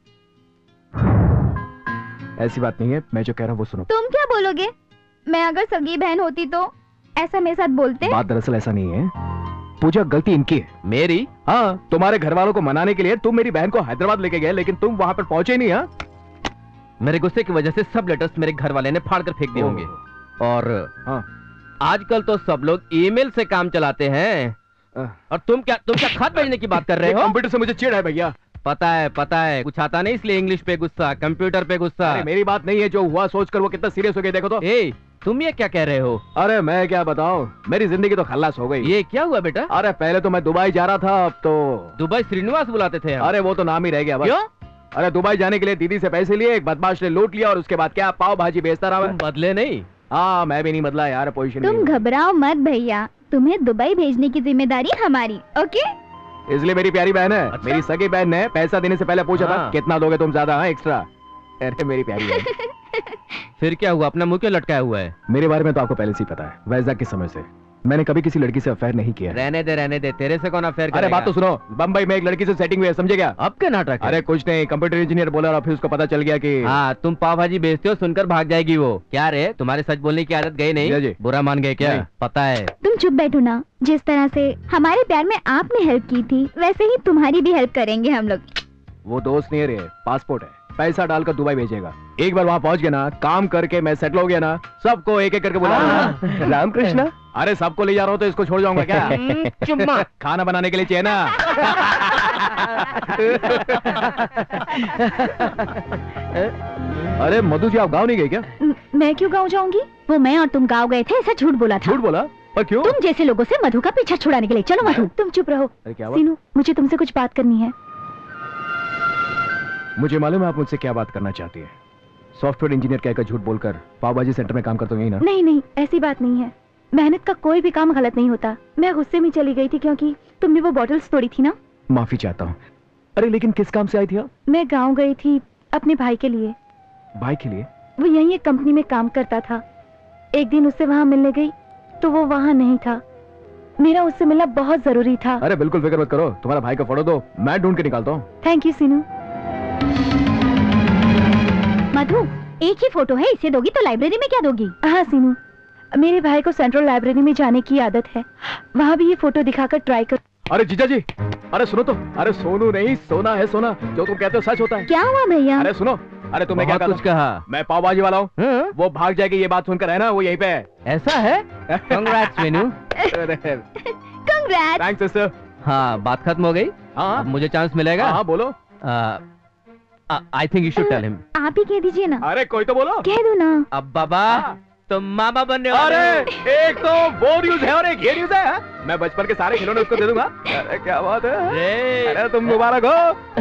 K: ऐसी बात नहीं है, मैं जो कह रहा हूँ वो सुनो।
E: तुम क्या बोलोगे? मैं अगर सगी बहन होती तो ऐसा मेरे साथ बोलते?
K: बात दरअसल ऐसा नहीं है पूजा, गलती इनकी है। मेरी? हाँ, तुम्हारे घर वालों को मनाने के लिए तुम मेरी बहन को हैदराबाद लेके गए, लेकिन तुम वहाँ पर पहुंचे नहीं। हाँ,
C: मेरे गुस्से की वजह से सब लेटर्स मेरे घर वाले ने फाड़ कर फेंक दिए होंगे। और हाँ, आजकल तो सब लोग ईमेल से काम चलाते हैं। और तुम क्या खत भेजने की बात कर रहे हो?
K: कंप्यूटर से मुझे चिढ़ है भैया।
C: पता है, कुछ आता नहीं इसलिए इंग्लिश पे गुस्सा, कंप्यूटर पे गुस्सा।
K: अरे मेरी बात नहीं है, जो हुआ सोचकर वो कितना सीरियस हो गया देखो तो।
C: तुम ये क्या कह रहे हो?
K: अरे मैं क्या बताऊं, मेरी जिंदगी तो खल्लास हो गई।
C: ये क्या हुआ बेटा?
K: अरे पहले तो मैं दुबई जा रहा था, अब तो
C: दुबई श्रीनिवास बुलाते थे।
K: अरे वो तो नाम ही रह गया बस।
C: क्यों?
K: अरे दुबई जाने के लिए दीदी से पैसे लिए, एक बदमाश ने लूट लिया और उसके बाद क्या पाव भाजी बेचता रहा।
C: बदले नहीं?
K: हाँ, मैं भी नहीं बदला यार, पोजीशन।
E: तुम घबराओ मत भैया, तुम्हें दुबई भेजने की जिम्मेदारी हमारी, ओके?
K: इसलिए मेरी प्यारी बहन है। अच्छा? मेरी सगी बहन ने पैसा देने से पहले पूछा था कितना दोगे तुम ज्यादा एक्स्ट्रा। अरे मेरी प्यारी बहन।
C: फिर क्या हुआ? अपना मुंह क्यों लटकाया हुआ है?
K: मेरे बारे में तो आपको पहले से ही पता है, वैसा के समय से मैंने कभी किसी लड़की से अफेयर नहीं किया।
C: रहने दे, तेरे से कौन अफेयर करेगा?
K: अरे बात तो सुनो, बम्बई में एक लड़की से सेटिंग हुई है, समझे क्या?
C: अब क्या नाटक है?
K: अरे कुछ नहीं, कंप्यूटर इंजीनियर बोला और फिर उसको पता चल गया कि
C: हाँ, तुम पाव भाजी बेचते हो, सुनकर भाग जाएगी वो। क्या रे, तुम्हारे सच बोलने की आदत गई नहीं? बुरा मान गए क्या? पता है।
E: तुम चुप बैठो ना, जिस तरह से हमारे प्यार में आपने हेल्प की थी वैसे ही तुम्हारी भी हेल्प करेंगे हम लोग।
K: वो दोस्त नहीं रे, पासपोर्ट है, पैसा डालकर दुबई भेजेगा। एक बार वहाँ पहुँच गया ना, काम करके मैं सेटल हो गया ना, सबको एक एक करके बुलाऊंगा।
J: रामकृष्ण,
K: अरे सबको ले जा रहा हूँ तो इसको छोड़ जाऊंगा क्या?
C: चुम्मा
K: खाना बनाने के लिए चाहिए ना। अरे मधु जी, आप गाँव नहीं गए क्या?
E: मैं क्यों गाँव जाऊंगी? वो मैं और तुम गाँव गए थे, ऐसा झूठ बोला था।
K: झूठ बोला? और क्यों?
E: तुम जैसे लोगों से मधु का पीछा छुड़ाने के लिए। चलो मधु, तुम चुप रहो।
K: अरे क्या हुआ?
E: सीनू, मुझे तुमसे कुछ बात करनी है।
K: मुझे मालूम है आप मुझसे क्या बात करना चाहती है। सॉफ्टवेयर इंजीनियर कहकर झूठ बोलकर पाव भाजी सेंटर में काम करते हो यही ना?
E: नहीं, ऐसी बात नहीं है। मेहनत का कोई भी काम गलत नहीं होता। मैं गुस्से में चली गई थी क्योंकि तुमने वो बॉटल्स तोड़ी थी ना।
K: माफी चाहता हूँ। अरे लेकिन किस काम से आई थी आप?
E: मैं गांव गई थी अपने भाई के लिए।
K: भाई के लिए?
E: वो यहीं एक कंपनी में काम करता था। एक दिन उससे वहां मिलने गई तो वो वहां नहीं था। मेरा उससे मिलना बहुत जरूरी था।
K: अरे बिल्कुल फिक्र मत करो, तुम्हारा भाई का फोटो दो, मैं ढूंढ के निकालता हूँ।
E: थैंक यू सीनू।
F: मधु, एक ही फोटो है, इसे दोगी तो लाइब्रेरी में क्या दोगी?
E: हाँ सीनू, मेरे भाई को सेंट्रल लाइब्रेरी में जाने की आदत है, वहाँ भी ये फोटो दिखाकर ट्राई कर।
K: अरे जीजा जी, अरे सुनो तो। अरे सोनू नहीं, सोना है सोना। जो तुम कहते हो सच होता है।
F: क्या हुआ भैया?
K: अरे सुनो, अरे तुमने क्या
B: कुछ कहा?
K: मैं पाव भाजी वाला हूँ। वो भाग जाएगी ये बात सुनकर, है ना? वो यहीं पे है।
B: ऐसा है? Congrats Meenu.
F: Congrats.
K: Thanks sister.
B: हाँ, बात खत्म हो गई।
K: हाँ,
B: अब मुझे चांस मिलेगा।
K: हाँ बोलो।
B: I think you should tell him.
E: आप ही कह दीजिए ना।
K: अरे कोई तो बोलो।
E: कह दो ना।
B: अब बाबा तुम मामा बनने वाले।
K: अरे एक तो वो न्यूज है और एक ये न्यूज है। मैं बचपन के सारे खिलौने उसको दे दूंगा। अरे क्या बात है। अरे तुम मुबारक हो।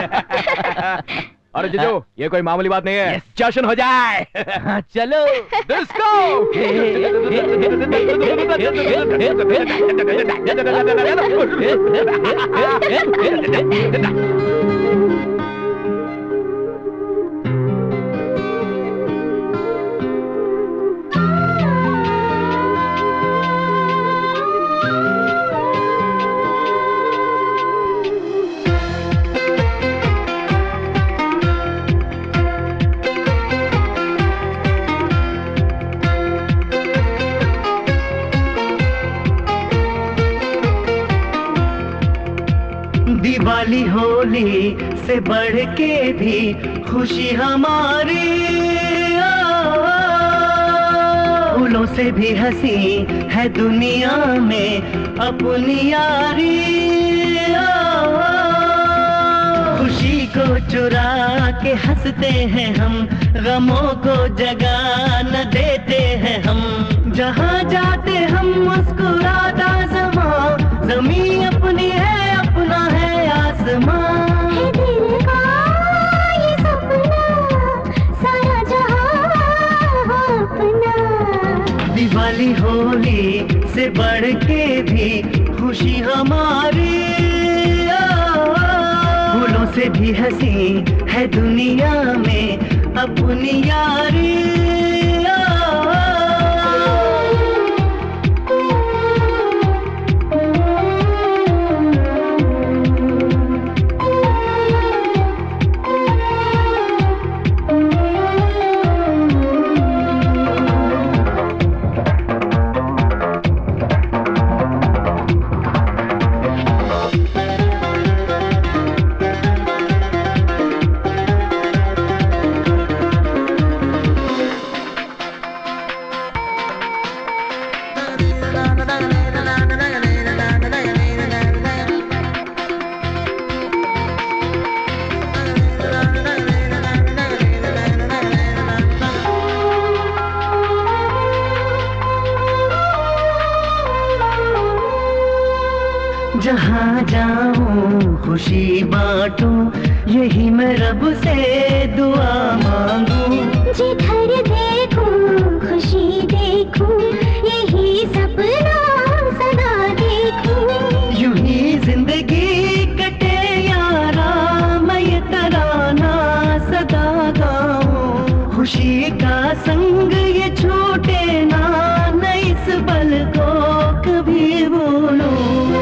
K: अरे जीजू, ये कोई मामूली बात नहीं है। जश्न हो जाए।
B: चलो
K: डिस्को।
G: दिवाली होली से बढ़ के भी खुशी हमारी, फूलों से भी हंसी है दुनिया में अपनी यारी। खुशी को चुरा के हंसते हैं हम, गमों को जगा न देते हैं हम। जहाँ जाते हम मुस्कुराता ज़मीं अपनी है, अपना है आसमां।
N: है दिल का ये सपना, सारा जहां अपना।
G: दिवाली होली से बढ़ के भी खुशी हमारी, फूलों से भी हंसी है दुनिया में अपनी यारी। जहाँ जाऊं खुशी बांटूं, यही मैं रब से दुआ मांगूं।
N: जिधर देखूं खुशी देखूं, यही सपना सदा देखूं।
G: यूं ही जिंदगी कटे यारा, मैं ये तराना सदा गाऊं। खुशी का संग ये छूटे ना, न इस पल को कभी भूलूं।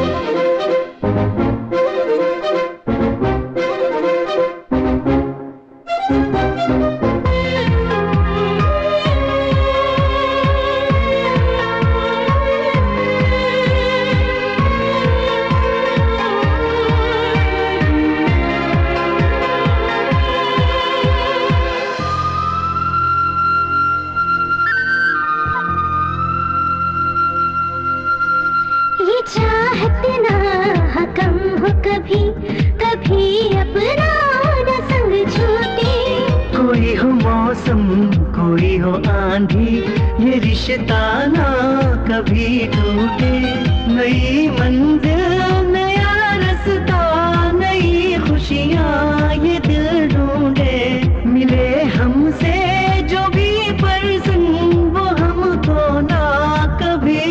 N: चाहत ना हकम हो कभी, कभी अपना न संग छूटे।
G: कोई हो मौसम कोई हो आंधी, ये रिश्ता ना कभी टूटे। नई मंजिल नया रास्ता, नई खुशियाँ ये दिल ढूंढे। मिले हमसे जो भी पर्सन, वो हमको ना कभी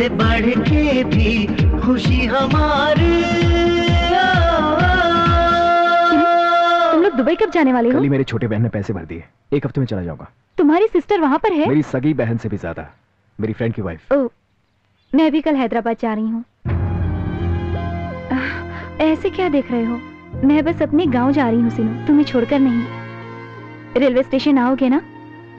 G: बढ़ के भी खुशी हमारी।
E: तुम लोग दुबई कब जाने वाले हो?
K: कल ही मेरे छोटे बहन ने पैसे भर दिए, 1 हफ्ते में चला जाऊंगा।
E: तुम्हारी सिस्टर वहाँ पर है?
K: मेरी सगी बहन से भी ज्यादा, मेरी फ्रेंड की वाइफ।
E: ओह, मैं भी कल हैदराबाद जा रही हूँ। ऐसे क्या देख रहे हो? मैं बस अपने गांव जा रही हूँ सीनू, तुम्हें छोड़कर नहीं। रेलवे स्टेशन आओगे ना?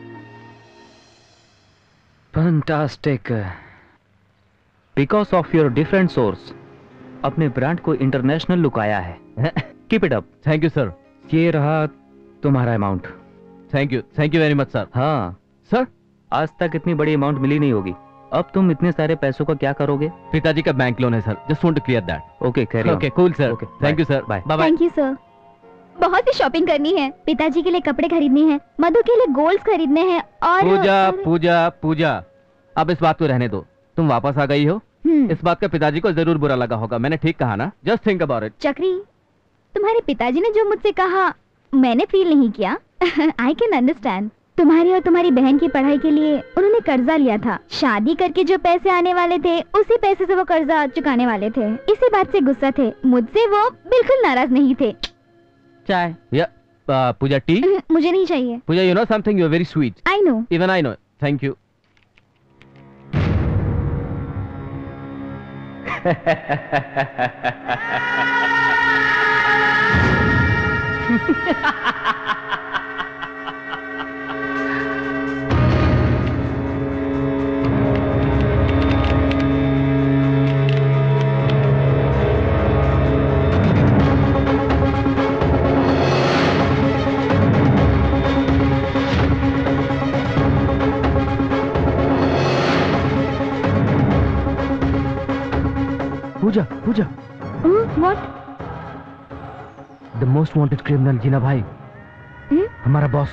P: Fantastic. Because of your different source अपने ब्रांड को इंटरनेशनल लुक आया है। Keep it up.
B: Thank you sir.
P: ये रहा तुम्हारा amount.
B: Thank you very much sir.
P: हाँ
B: सर,
P: आज तक इतनी बड़ी अमाउंट मिली नहीं होगी। अब तुम इतने सारे पैसों का क्या करोगे?
B: पिताजी का बैंक लोन है sir, just want to clear that.
P: Okay, carry on.
B: Okay, cool sir.
P: Okay,
B: thank you sir. Bye bye.
E: Thank you sir. बहुत सी शॉपिंग करनी है, पिताजी के लिए कपड़े खरीदने हैं, मधु के लिए गोल्ड्स खरीदने हैं और
B: पूजा, अब इस बात को रहने दो। तुम वापस आ गई हो, इस बात का पिताजी को जरूर बुरा लगा होगा। मैंने ठीक कहा ना? Just think about it.
E: Chakri, तुम्हारे पिताजी ने जो मुझसे कहा मैंने फील नहीं किया। I can understand. तुम्हारी और तुम्हारी बहन की पढ़ाई के लिए उन्होंने कर्जा लिया था। शादी करके जो पैसे आने वाले थे उसी पैसे से वो कर्जा चुकाने वाले थे। इसी बात से गुस्सा थे। मुझसे वो बिल्कुल नाराज नहीं थे।
B: चाय या पूजा टी?
E: मुझे नहीं चाहिए।
B: Pooja, you know something, you are very sweet.
E: I know.
B: Even I know. Thank you. Pooja,
E: what?
B: The most wanted criminal Jeena भाई, हमारा बॉस।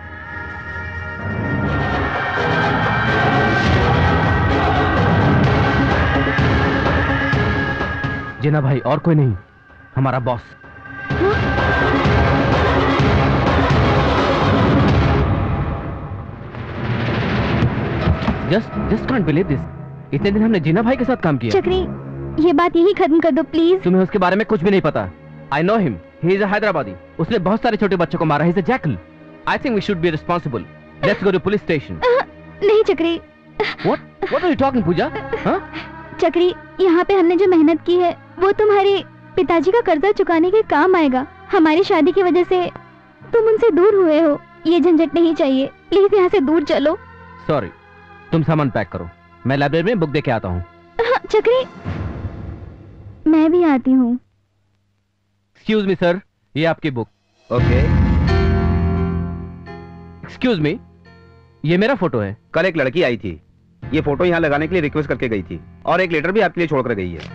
B: जीना भाई, और कोई नहीं, हमारा boss. Just can't believe this. इतने दिन हमने जीना भाई के साथ काम किया।
E: चक्री, ये बात यही खत्म कर दो प्लीज।
B: तुम्हें उसके बारे में कुछ भी नहीं पता। I know him, he is a Hyderabadi. उसने बहुत सारे छोटे बच्चों को मारा। He is a jackal. I think we should be responsible. Let's go to police station.
E: नहीं Chakri.
B: What are you talking Pooja?
E: Chakri, यहाँ पे हमने जो मेहनत की है वो तुम्हारे पिताजी का कर्जा चुकाने के काम आएगा। हमारी शादी की वजह से तुम उनसे दूर हुए हो। ये झंझट नहीं चाहिए। प्लीज यहाँ से दूर चलो।
B: सॉरी, तुम सामान पैक करो, मैं लाइब्रेरी में बुक दे के आता हूँ।
E: चक्री, मैं भी आती हूँ।
B: एक्सक्यूज मी सर, ये आपकी बुक।
C: ओके।
B: एक्सक्यूज मी, ये मेरा फोटो है।
C: कल एक लड़की आई थी, ये फोटो यहाँ लगाने के लिए रिक्वेस्ट करके गई थी, और एक लेटर भी आपके लिए छोड़कर गई है।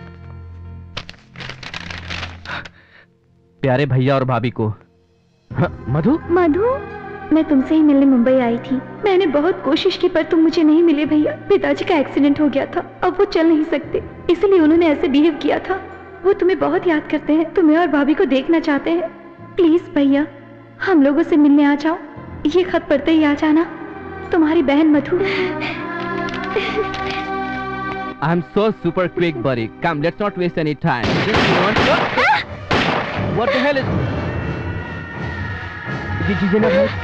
B: प्यारे भैया और भाभी को। मधु?
E: मैं तुमसे ही मिलने मुंबई आई थी। मैंने बहुत कोशिश की पर तुम मुझे नहीं मिले भैया। पिताजी का एक्सीडेंट हो गया था, अब वो चल नहीं सकते, इसलिए उन्होंने ऐसे बिहेव किया था। वो तुम्हें बहुत याद करते हैं, तुम्हें और भाभी को देखना चाहते हैं। प्लीज भैया, हम लोगों से मिलने आ जाओ। ये खत पढ़ते ही आ जाना। तुम्हारी बहन Madhu.
B: I am so super quick buddy. Come, let's not waste any time. What the hell is? जी ना भाई।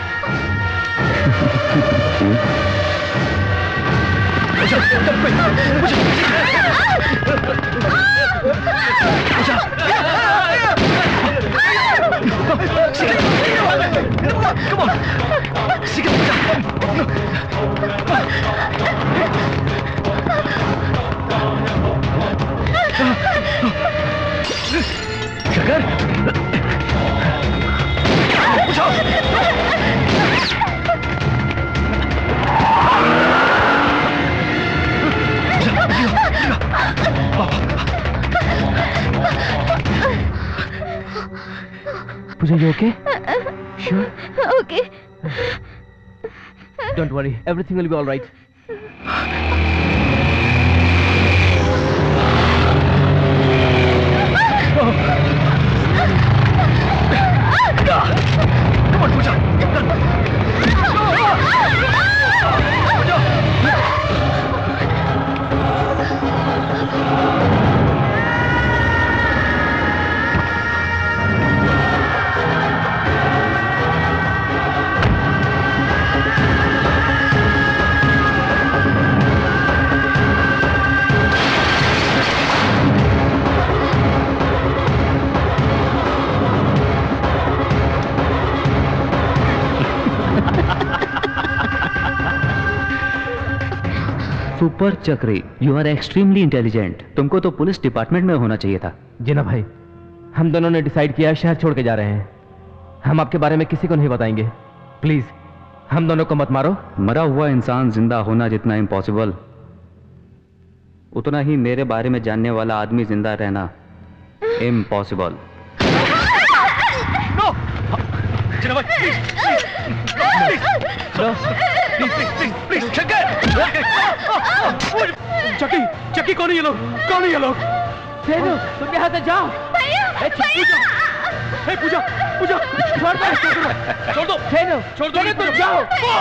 B: Pooja, you okay? Sure?
E: Okay.
B: Don't worry, everything will be all right.
G: Come on, Pooja.
P: Super Chakri, you are extremely intelligent. तुमको तो police department में होना चाहिए था।
B: जिन्ना भाई, हम दोनों ने डिसाइड किया शहर छोड़ के जा रहे हैं। हम आपके बारे में किसी को नहीं बताएंगे। प्लीज हम दोनों को मत मारो।
P: मरा हुआ इंसान जिंदा होना जितना इम्पॉसिबल, उतना ही मेरे बारे में जानने वाला आदमी जिंदा रहना इम्पॉसिबल।
M: जिन्ना भाई, प्लीज, चक्की, चक्की कौन है ये लोग? कौन है ये लोग?
B: तुम यहाँ से जाओ।
M: पूजा, पूजा, छोड़ दो, छोड़ दो, छोड़ दो, तुम जाओ।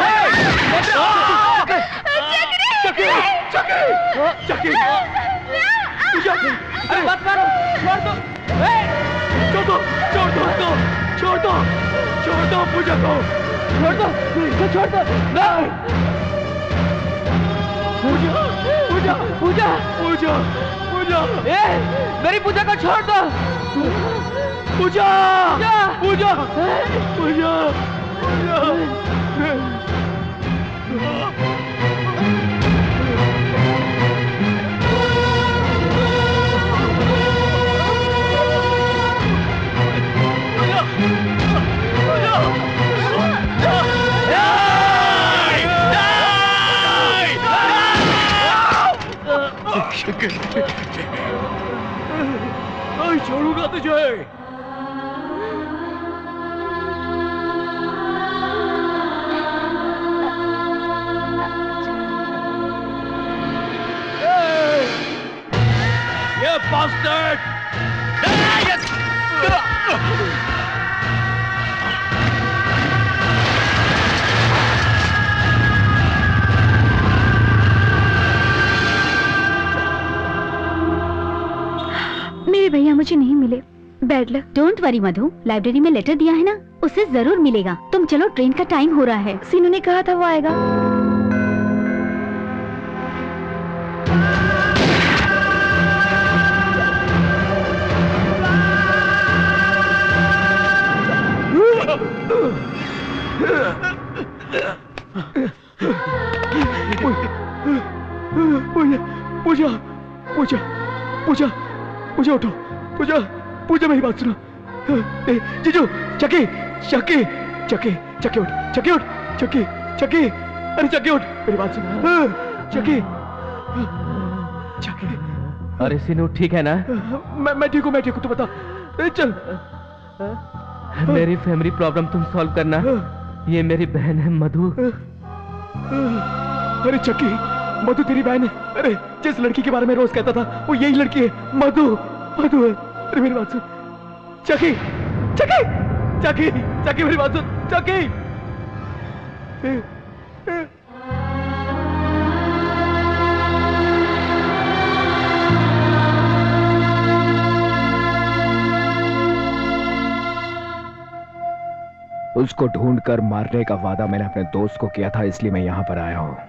M: चक्की, चक्की, चक्की, पूजा,
B: अरे मत मारो, छोड़ दो,
M: छोड़ दो, छोड़ दो, छोड़ दो, छोड़ दो पूजा को,
B: छोड़ दो, छोड़ दो, नहीं।
M: पूजा, पूजा,
B: पूजा,
M: पूजा, पूजा,
B: मेरी पूजा को छोड़ दो।
M: पूजा, पूजा, पूजा, छोड़ूंगा तुझे। ये bastard!
E: मेरे भैया मुझे नहीं मिले, bad luck. Don't worry Madhu, library में लेटर दिया है ना, उसे जरूर मिलेगा। तुम चलो, ट्रेन का टाइम हो रहा है। सीनू ने कहा था वो आएगा।
M: पूजा, पूजा, पूजा, पूजा उठो, पूजा, पूजा मेरी बात सुनो। जीजू, चक्की, चक्की, चक्की, चक्की उठ, चक्की उठ, चक्की, चक्की, अरे चक्की उठ, मेरी बात सुनो, चक्की, चक्की।
B: अरे सीनू ठीक है ना?
M: मैं ठीक हूँ, मैं ठीक हूँ, तू बता। चल।
B: मेरी फैमिली प्रॉब्लम तुम सॉल्व करना। ये मेरी बहन है मधु।
M: अरे चक्की, मधु तेरी बहन है। अरे जिस लड़की के बारे में रोज कहता था वो यही लड़की है, मधु, मधु है। अरे मेरी बात सुन, चक्की, चक्की, चक्की, चक्की, मेरी बात सुन, चक्की।
K: उसको ढूंढकर मारने का वादा मैंने अपने दोस्त को किया था, इसलिए मैं यहां पर आया हूं।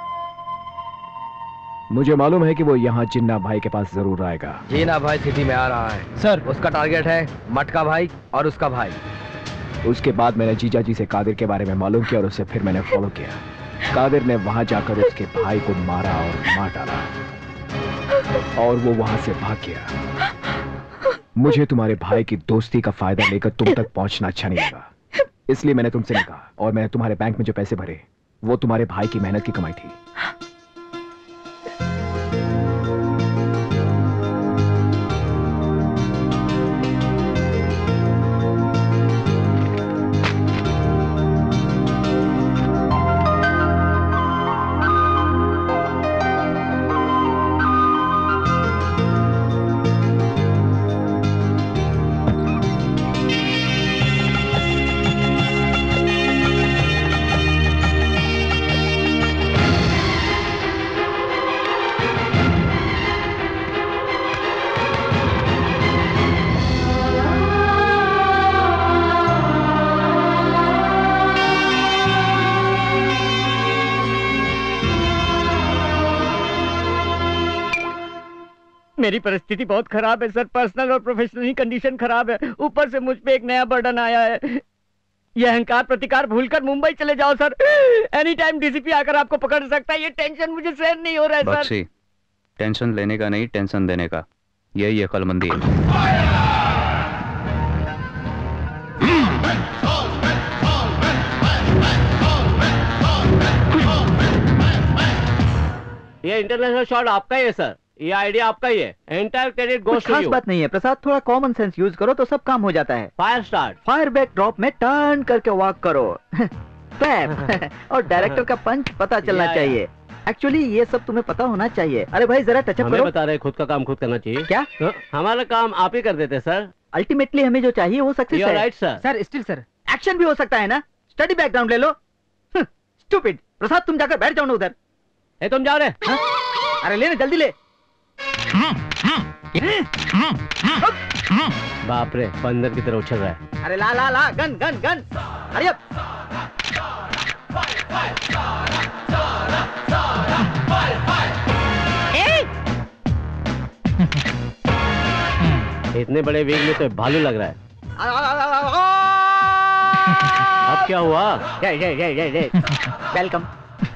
K: मुझे मालूम है कि वो यहाँ जिन्ना भाई के पास जरूर आएगा।
B: जिन्ना भाई सिटी में आ रहा है सर। उसका टारगेट है मटका भाई और उसका भाई।
K: उसके बाद मैंने जीजा जी से कादिर के बारे में मालूम किया और उससे फिर मैंने फॉलो किया। कादिर ने वहां जाकर उसके भाई को मारा और मार डाला और वो वहां से भाग गया। मुझे तुम्हारे भाई की दोस्ती का फायदा लेकर तुम तक पहुंचना अच्छा नहीं लगा, इसलिए मैंने तुमसे कहा और मैंने तुम्हारे बैंक में जो पैसे भरे वो तुम्हारे भाई की मेहनत की कमाई थी।
D: मेरी परिस्थिति बहुत खराब है सर, पर्सनल और प्रोफेशनल कंडीशन खराब है, ऊपर से मुझ पे एक नया बर्डन आया है। ये अहंकार प्रतिकार भूलकर मुंबई चले जाओ सर। एनी टाइम डीसीपी आकर आपको पकड़ सकता है। ये टेंशन मुझे सहन नहीं हो रहा है सर।
P: बख्शी, टेंशन लेने का नहीं, टेंशन देने का, यही अक्लमंदी है।
O: ये इंटरनेशनल शॉट आपका ही है सर, ये आइडिया आपका ही है। एंटायर क्रेडिट गोस टू
A: खास
O: यू।
A: बात नहीं है प्रसाद, थोड़ा कॉमन सेंस यूज करो तो सब काम हो जाता है।
O: Fire start,
A: fire back drop में टर्न करके वॉक करो। क्लैप और डायरेक्टर का पंच पता चलना चाहिए। एक्चुअली ये सब तुम्हें पता होना चाहिए। अरे भाई जरा टचअप
O: हमें
A: करो।
O: बता रहे खुद का काम खुद करना चाहिए।
A: क्या?
O: हमारा काम आप ही कर देते सर।
A: अल्टीमेटली हमें जो चाहिए वो सक्सेस
O: You are
A: है।
O: right, sir.
A: Sir still sir action भी हो सकता है ना। स्टडी बैकग्राउंड ले लो। स्टूपिड। प्रसाद तुम जाकर बैठ जाओ ना उधर।
O: तुम जाओ रे।
A: अरे ले ना जल्दी ले।
O: बाप रे, बंदर की तरह उछल रहा है।
A: अरे ला ला ला, गन गन गन। अरे अब
O: इतने बड़े वेग में तो भालू लग रहा है। अब क्या हुआ?
A: वेलकम।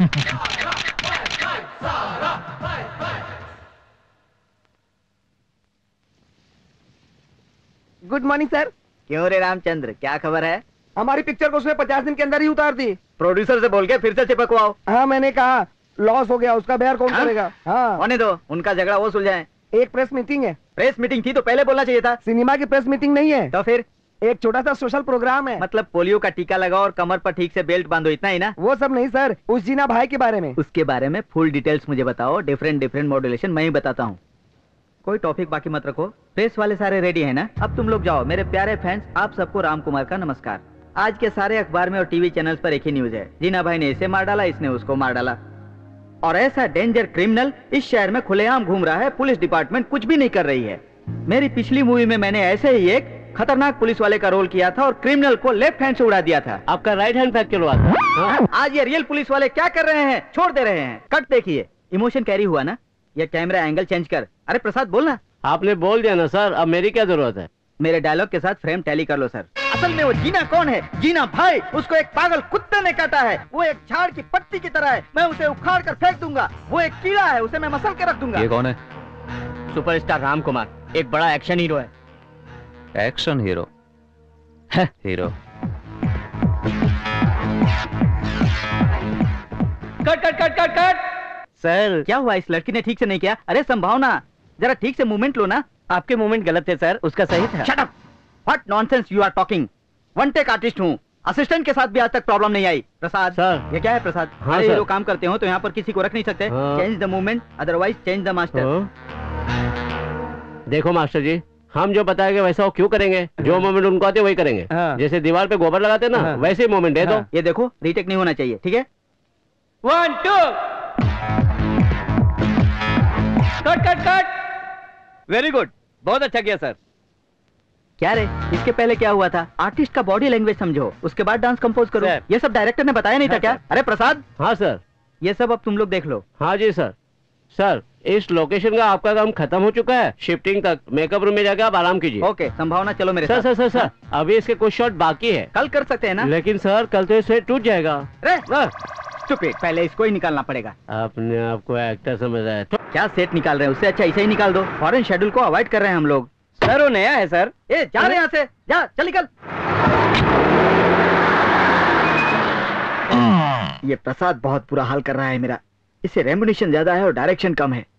B: Good morning sir.
A: क्यों रे रामचंद्र, क्या खबर है?
B: हमारी पिक्चर को उसने 50 दिन के अंदर ही उतार दी।
A: प्रोड्यूसर से बोल के फिर से चिपकवाओ।
B: हाँ मैंने कहा, लॉस हो गया, उसका बेयर कौन करेगा? हाँ
A: होने दो, उनका झगड़ा वो सुलझाएं।
B: एक प्रेस मीटिंग है।
A: प्रेस मीटिंग थी तो पहले बोलना चाहिए था।
B: सिनेमा की प्रेस मीटिंग नहीं है
A: तो फिर
B: एक छोटा सा सोशल प्रोग्राम है।
A: मतलब पोलियो का टीका लगाओ और कमर पर ठीक से बेल्ट बांधो, इतना ही ना?
B: वो सब नहीं सर, उस जीना भाई के बारे में।
A: उसके बारे में फुल डिटेल्स मुझे बताओ। डिफरेंट मॉड्यूलेशन मैं ही बताता हूँ। कोई टॉपिक बाकी मत रखो। प्रेस वाले सारे रेडी है ना? अब तुम लोग जाओ। मेरे प्यारे फैंस, आप सबको राम कुमार का नमस्कार। आज के सारे अखबार में और टीवी चैनल्स पर एक ही न्यूज है। जीना भाई ने इसे मार डाला, इसने उसको मार डाला, और ऐसा डेंजर क्रिमिनल इस शहर में खुलेआम घूम रहा है। पुलिस डिपार्टमेंट कुछ भी नहीं कर रही है। मेरी पिछली मूवी में मैंने ऐसे ही एक खतरनाक पुलिस वाले का रोल किया था और क्रिमिनल को लेफ्ट हैंड से उड़ा दिया था।
O: आपका राइट हैंड फ्रैक्चर हुआ था।
A: आज ये रियल पुलिस वाले क्या कर रहे हैं? छोड़ दे रहे हैं। कट देखिए, इमोशन कैरी हुआ ना? ये कैमरा एंगल चेंज कर। अरे प्रसाद बोलना।
O: आपने बोल दिया ना सर, अब मेरी क्या जरूरत है?
A: मेरे डायलॉग के साथ फ्रेम टैली कर लो सर। असल में वो जीना कौन है? जीना भाई। उसको एक पागल कुत्ते ने काटा है। वो एक झाड़ की पत्ती की तरह है। मैं उसे उखाड़ कर फेंक दूंगा। वो एक कीड़ा है, उसे मैं मसल के रख दूंगा।
P: ये कौन है?
D: सुपरस्टार राम कुमार, एक बड़ा एक्शन हीरो है।
P: एक्शन हीरो है? Hero
D: cut cut cut cut cut.
A: Sir क्या हुआ? इस लड़की ने ठीक से नहीं किया। अरे संभावना, जरा ठीक से मूवमेंट लो ना।
D: आपके मूवमेंट गलत थे सर, उसका सही था।
A: Shut up! What nonsense you are talking? One take artist हूँ। असिस्टेंट के साथ भी आज तक प्रॉब्लम नहीं आई। प्रसाद
O: सर,
A: ये क्या है प्रसाद?
O: हाँ,
A: अरे
O: सर।
A: ये लोग काम करते हो तो यहाँ पर किसी को रख नहीं सकते। Change the movement, otherwise change the master.
O: देखो मास्टर जी, हम जो बताएंगे वैसा वो क्यों करेंगे? जो मोमेंट उनको आते वही करेंगे। जैसे दीवार पे गोबर लगाते ना, वैसे ही मोमेंट दे दो।
A: ये देखो, रीटेक नहीं होना चाहिए, ठीक है?
D: 1 2 cut cut cut.
A: Very good, बहुत अच्छा किया सर। क्या रे, इसके पहले क्या हुआ था? आर्टिस्ट का बॉडी लैंग्वेज समझो, उसके बाद डांस कंपोज करो। ये सब डायरेक्टर ने बताया नहीं था क्या? अरे प्रसाद।
O: हाँ सर।
A: ये सब अब तुम लोग देख लो।
O: हाँ जी सर। सर, इस लोकेशन का आपका काम खत्म हो चुका है। शिफ्टिंग तक मेकअप रूम में जाकर आप आराम कीजिए।
A: ओके, संभावना चलो मेरे
O: साथ। सर सर, अभी इसके कुछ शॉट बाकी है।
A: कल कर सकते हैं ना?
O: लेकिन सर कल तो ये सेट टूट जाएगा।
A: स्टूपिड, पहले इसको ही निकालना पड़ेगा।
O: अपने आपको एक्टर समझ रहा है?
A: क्या सेट निकाल रहे हैं? उससे अच्छा इसे ही निकाल दो। फॉरेन शेड्यूल को अवॉइड कर रहे हैं हम लोग।
B: सर वो नया है सर।
A: ए जा रहे यहाँ से, जा चल निकल। ये प्रसाद बहुत बुरा हाल कर रहा है मेरा। इसे रेम्युनेशन ज्यादा है और डायरेक्शन कम है।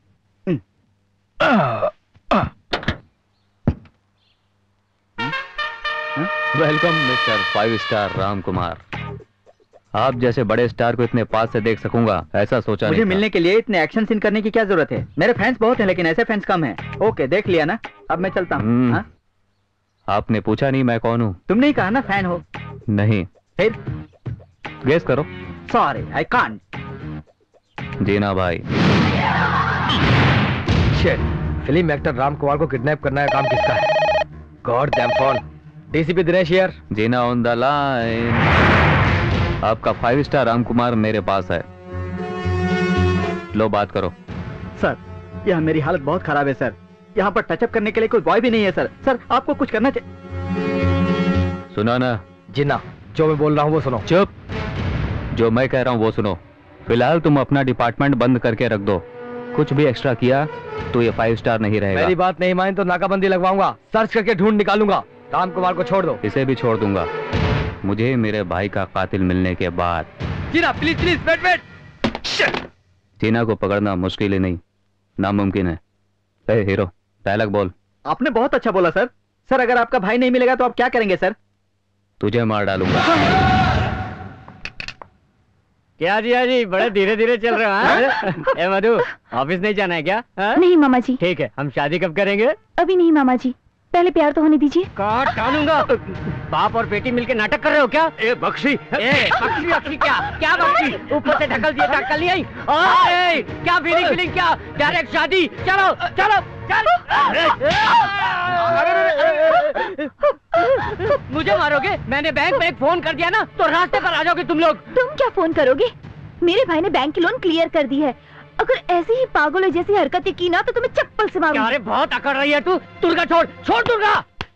P: Welcome mister 5 star Ram Kumar. आप जैसे बड़े स्टार को इतने पास से देख सकूंगा ऐसा सोचा नहीं
A: मुझे
P: था।
A: मिलने के लिए इतने एक्शन सीन करने की क्या जरूरत है? मेरे फैंस बहुत हैं लेकिन ऐसे फैंस कम हैं। ओके, देख लिया ना, अब मैं चलता हूँ। हाँ?
P: आपने पूछा नहीं मैं कौन हूँ?
A: तुमने ही कहा ना फैन हो।
P: नहीं।
A: फिर?
P: गेस करो।
A: Sorry, I can't.
P: जीना भाई।
B: Shit, film actor Ram Kumar को किडनैप करना है काम किसका है? God damn phone. DCP Dinesh here.
P: Jeena on the line. आपका 5 स्टार राम कुमार मेरे पास है। लो बात करो।
A: सर, यह मेरी हालत बहुत खराब है सर। यहाँ पर टचअप करने के लिए कोई बॉय भी नहीं है सर। सर आपको कुछ करना चाहिए।
P: सुना ना?
B: जीना, जो मैं बोल रहा हूँ वो सुनो।
P: चुप। जो मैं कह रहा हूँ वो सुनो। फिलहाल तुम अपना डिपार्टमेंट बंद करके रख दो। कुछ भी एक्स्ट्रा किया तो ये 5 स्टार नहीं रहेगा।
B: मेरी बात नहीं मानी तो नाकाबंदी लगवाऊंगा, सर्च करके ढूंढ निकालूंगा। राम कुमार को छोड़ दो।
P: इसे भी छोड़ दूंगा, मुझे मेरे भाई का कातिल मिलने के बाद।
B: Jeena please please wait wait.
P: Tina को पकड़ना मुश्किल ही नहीं, नामुमकिन है। ए हीरो, डायलॉग बोल।
A: आपने बहुत अच्छा बोला सर। सर अगर आपका भाई नहीं मिलेगा तो आप क्या करेंगे सर?
P: तुझे मार डालूंगा।
D: क्या जी बड़े धीरे धीरे चल रहे हो। ए मधु, ऑफिस नहीं जाना है क्या?
E: नहीं मामा जी।
D: ठीक है, हम शादी कब करेंगे?
E: अभी नहीं मामा जी, पहले प्यार तो होने दीजिए।
D: काट डालूंगा। बाप और बेटी मिलके नाटक कर रहे हो क्या? ए बख्शी, बख्शी क्या बख्शी? ऊपर से ढकल दिए, ढकल नहीं आई। क्या फीलिंग क्या? डायरेक्ट शादी। चलो चलो चलो। मुझे मारोगे? मैंने बैंक में एक फोन कर दिया ना तो रास्ते पर आ जाओगे तुम लोग।
E: तुम क्या फोन करोगे? मेरे भाई ने बैंक की लोन क्लियर कर दी है। अगर ऐसी ही पागलों जैसी हरकतें की ना तो तुम्हें चप्पल से मारूंगी।
D: अरे बहुत अकड़ रही है तू। दुर्गा छोड़ दुर्गा।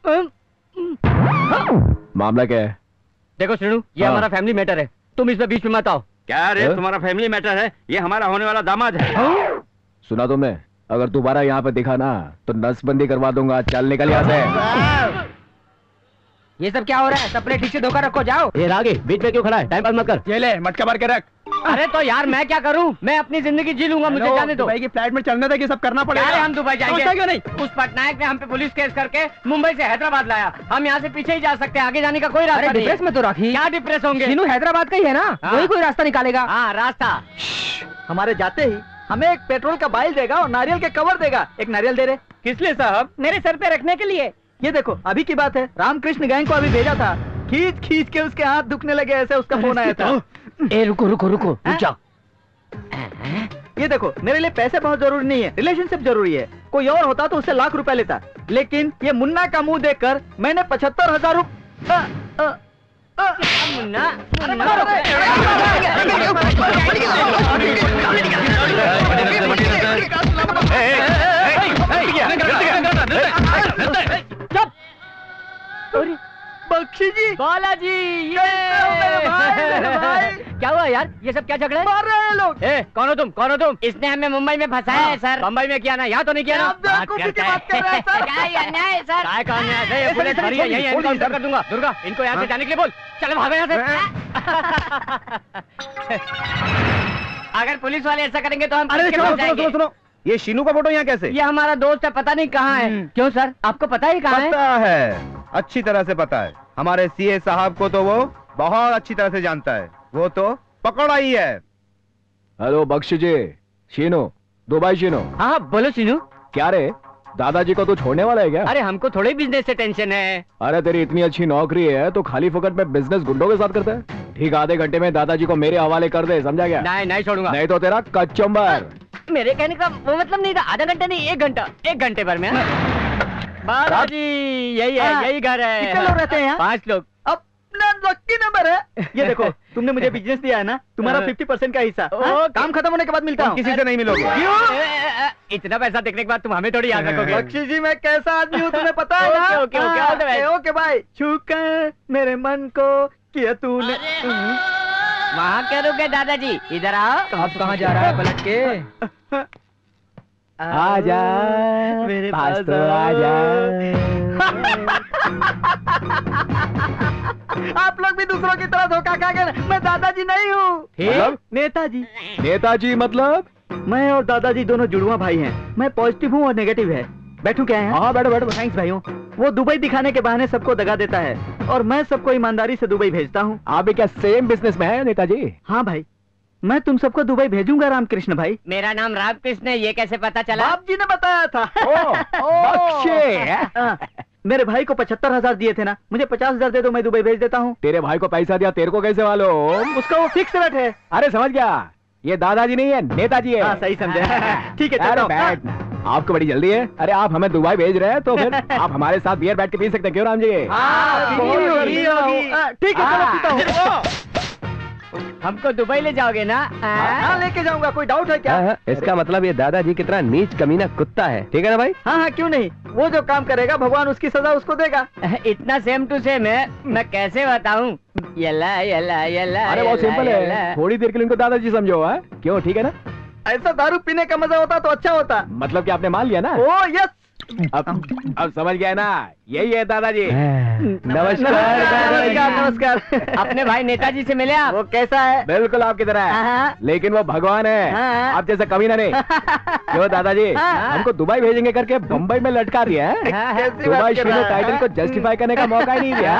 K: मामला क्या है?
D: देखो श्रीनु, ये हमारा फैमिली मैटर है, तुम इसमें बीच में मत आओ।
O: क्या रे, तुम्हारा फैमिली मैटर है? ये हमारा होने वाला दामाद है।
K: सुना तुमने? अगर दोबारा यहाँ पे दिखा ना तो नसबंदी करवा दूंगा। चल निकल यहाँ से।
J: ये सब क्या हो रहा है? सप्लाई ठीक से धोखा रखो, जाओ।
O: ये रागे बीच में क्यों खड़ा है? टाइम पास मत कर।
K: ये ले मटका भर के रख।
D: अरे तो यार मैं क्या करूं? मैं अपनी जिंदगी जी लूंगा, मुझे जाने दो।
K: दुबई की फ्लाइट में चलने तक ये सब करना पड़ेगा।
D: अरे हम दुबई जाएंगे
K: क्यों नहीं?
D: उस पटनायक ने हम पे पुलिस केस करके मुंबई से हैदराबाद लाया। हम यहाँ से पीछे ही जा सकते हैं, आगे जाने का कोई रास्ता नहीं।
J: डिप्रेस में तो राखी।
D: क्या डिप्रेस होंगे?
J: शीनू हैदराबाद का ही है ना, वही कोई रास्ता निकालेगा।
D: हाँ रास्ता।
A: हमारे जाते ही हमें एक पेट्रोल का बाइल देगा और नारियल के कवर देगा। एक नारियल दे रहे।
J: किस लिए साहब?
A: मेरे सर पे रखने के लिए। ये देखो अभी की बात है, रामकृष्ण गैंग को अभी भेजा था। खींच के उसके हाथ दुखने लगे, ऐसे उसका फोन आया था।
D: ए रुको रुक जाओ।
A: ये देखो मेरे लिए पैसे बहुत जरूरी नहीं है, रिलेशनशिप जरूरी है। कोई और होता तो उससे लाख रुपए लेता, लेकिन ये मुन्ना का मुंह देखकर मैंने 75,000
D: मुन्ना
A: बख्शी जी,
D: बालाजी, ये क्या हुआ यार? ये सब क्या झगड़े
A: मार रहे हैं लोग।
D: कौन हो तुम? इसने हमें मुंबई में फंसाया है सर। मुंबई में किया ना, यहाँ तो नहीं किया ना।
A: बात कर रहे हैं सर।
D: क्या अन्याय है सर? क्या अन्याय है? ये पुलिस भरी है, यही एनकाउंटर कर दूंगा। दुर्गा, इनको यहाँ से जाने के लिए बोल। चलो भागो यहाँ से। अगर पुलिस वाले ऐसा करेंगे तो हम
K: सुनो, ये शीनू का फोटो यहाँ कैसे?
D: ये हमारा दोस्त है, पता नहीं कहाँ है। क्यों सर, आपको पता ही कहाँ है?
C: पता है, अच्छी तरह से पता है। हमारे सीए साहब को तो वो बहुत अच्छी तरह से जानता है। वो तो पकड़ आई है।
K: Hello Bakshi ji, Sheenu, Dubai Sheenu.
D: हाँ बोलो शीनू।
K: क्या रे, दादाजी को तू छोड़ने वाला है क्या?
D: अरे हमको थोड़े बिजनेस से टेंशन है।
K: अरे तेरी इतनी अच्छी नौकरी है तो खाली फोकट में बिजनेस गुंडों के साथ करता है। ठीक आधे घंटे में दादाजी को मेरे हवाले कर दे, समझा क्या?
D: नहीं छोड़ूंगा।
K: नहीं तो तेरा कचम्बर।
D: मेरे कहने का वो मतलब नहीं था, आधा घंटा नहीं, 1 घंटा, 1 घंटे भर में। बालाजी यही है, यही घर है।
A: कितने लोग रहते हैं यहाँ?
D: 5 लोग।
A: अपना लकी नंबर है। ये देखो तुमने मुझे बिजनेस दिया है ना, तुम्हारा 50% का हिस्सा काम खत्म होने के बाद मिलता हूँ।
C: किसी से नहीं मिलोगे।
D: इतना पैसा देखने के बाद तुम हमें थोड़ी याद रखोगे।
A: बख्शी जी मैं कैसा आदमी हूँ तुम्हें पता है ना? ओके भाई। छूकर मेरे मन को किया तूने।
D: वहाँ क्या रुके दादाजी, इधर आओ।
J: आप कहाँ जा रहा है पलट के?
K: आजा
A: मेरे
K: पास तो आजा।
A: आप लोग भी दूसरों की तरह धोखा खा गए। मैं दादाजी नहीं हूँ,
K: मतलब?
A: नेताजी।
K: नेताजी मतलब?
A: मैं और दादाजी दोनों जुड़वा भाई हैं। मैं पॉजिटिव हूँ और नेगेटिव है। बैठू क्या है?
K: हाँ बैठो।
A: थैंक्स भाइयों। वो दुबई दिखाने के बहाने सबको दगा देता है और मैं सबको ईमानदारी से दुबई भेजता हूँ।
K: आप भी क्या सेम बिजनेस में है नेताजी?
A: हाँ भाई, मैं तुम सबको दुबई भेजूंगा रामकृष्ण भाई।
D: मेरा नाम रामकृष्ण है, ये कैसे पता चला?
A: बाप जी ने बताया था। मेरे भाई को 75,000 दिए थे ना, मुझे 50,000 दे दो, मैं दुबई भेज देता हूँ।
K: तेरे भाई को पैसा दिया, तेरे को कैसे मालूम?
A: उसका वो फिक्स रेट है।
K: अरे समझ गया, ये दादाजी नहीं है, नेताजी है।
A: हाँ सही समझे। ठीक है चलो।
K: आपको बड़ी जल्दी है? अरे आप हमें दुबई भेज रहे हैं तो फिर आप हमारे साथ बियर बैठ के पी सकते हैं, क्यों राम जी?
A: ठीक है चलो पीता हूँ।
D: हमको दुबई ले जाओगे ना?
A: हाँ लेके जाऊंगा, कोई डाउट है क्या?
C: इसका मतलब ये दादाजी कितना नीच कमीना कुत्ता है, ठीक है ना भाई?
A: हाँ क्यों नहीं, वो जो काम करेगा भगवान उसकी सजा उसको देगा।
D: इतना सेम टू सेम है, मैं कैसे बताऊं? यला यला यला।
K: अरे बहुत सिंपल है, थोड़ी देर के लिए इनको दादाजी समझो। है क्यों? ठीक है ना?
A: ऐसा दारू पीने का मजा होता तो अच्छा होता।
K: मतलब कि आपने मान लिया ना?
A: Oh yes.
K: अब समझ गया ना? यही है दादाजी।
D: नमस्कार नमस्कार। अपने भाई नेताजी से मिले आप?
A: वो कैसा है?
K: बिल्कुल आपकी तरह है, लेकिन वो भगवान है, आप जैसा कमीना नहीं। क्यों दादाजी, हमको दुबई भेजेंगे करके बम्बई में लटका दिया है। दुबई शीनो टाइटल को जस्टिफाई करने का मौका ही नहीं दिया।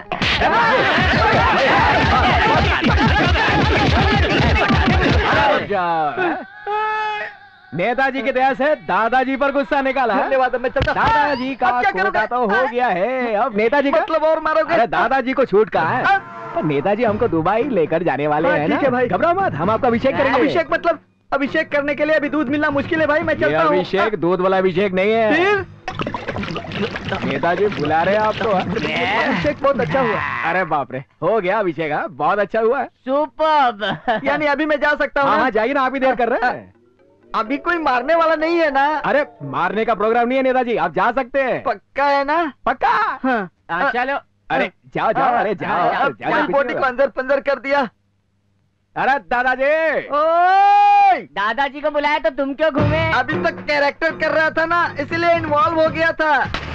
K: नेताजी की दया से दादाजी पर गुस्सा निकाला।
A: धन्यवाद, मैं चलता।
K: दादाजी का कोटा तो हो गया है, अब नेताजी का
A: मतलब और मारोगे?
K: अरे दादाजी को छूट कहाँ है? पर नेताजी हमको दुबई लेकर जाने वाले हैं ना?
A: ठीक है भाई,
K: घबराओ मत, हम आपका अभिषेक करेंगे।
A: अभिषेक मतलब? अभिषेक करने के लिए अभी दूध मिलना मुश्किल है भाई, मैं चलता हूँ।
K: अभिषेक दूध वाला अभिषेक नहीं है।
A: फिर
K: नेताजी बुला रहे आप तो।
A: अभिषेक बहुत अच्छा हुआ।
K: अरे बाप रे, हो गया अभिषेक। बहुत अच्छा हुआ।
D: सुपर्ब।
A: यानी अभी मैं जा सकता हूँ?
K: हाँ जाइए ना, आप ही देर कर रहे हैं।
A: अभी कोई मारने वाला नहीं है ना?
K: अरे मारने का प्रोग्राम नहीं है नेताजी, आप जा सकते हैं।
A: पक्का है ना?
K: पक्का।
D: हाँ चलो।
K: अरे जाओ जाओ, अरे जाओ।
A: बॉडी को अंदर पंदर कर दिया।
K: अरे दादाजी,
A: ओए!
D: दादाजी को बुलाया तो तुम क्यों घूमे?
A: अभी तक कैरेक्टर कर रहा था ना, इसलिए इन्वॉल्व हो गया था।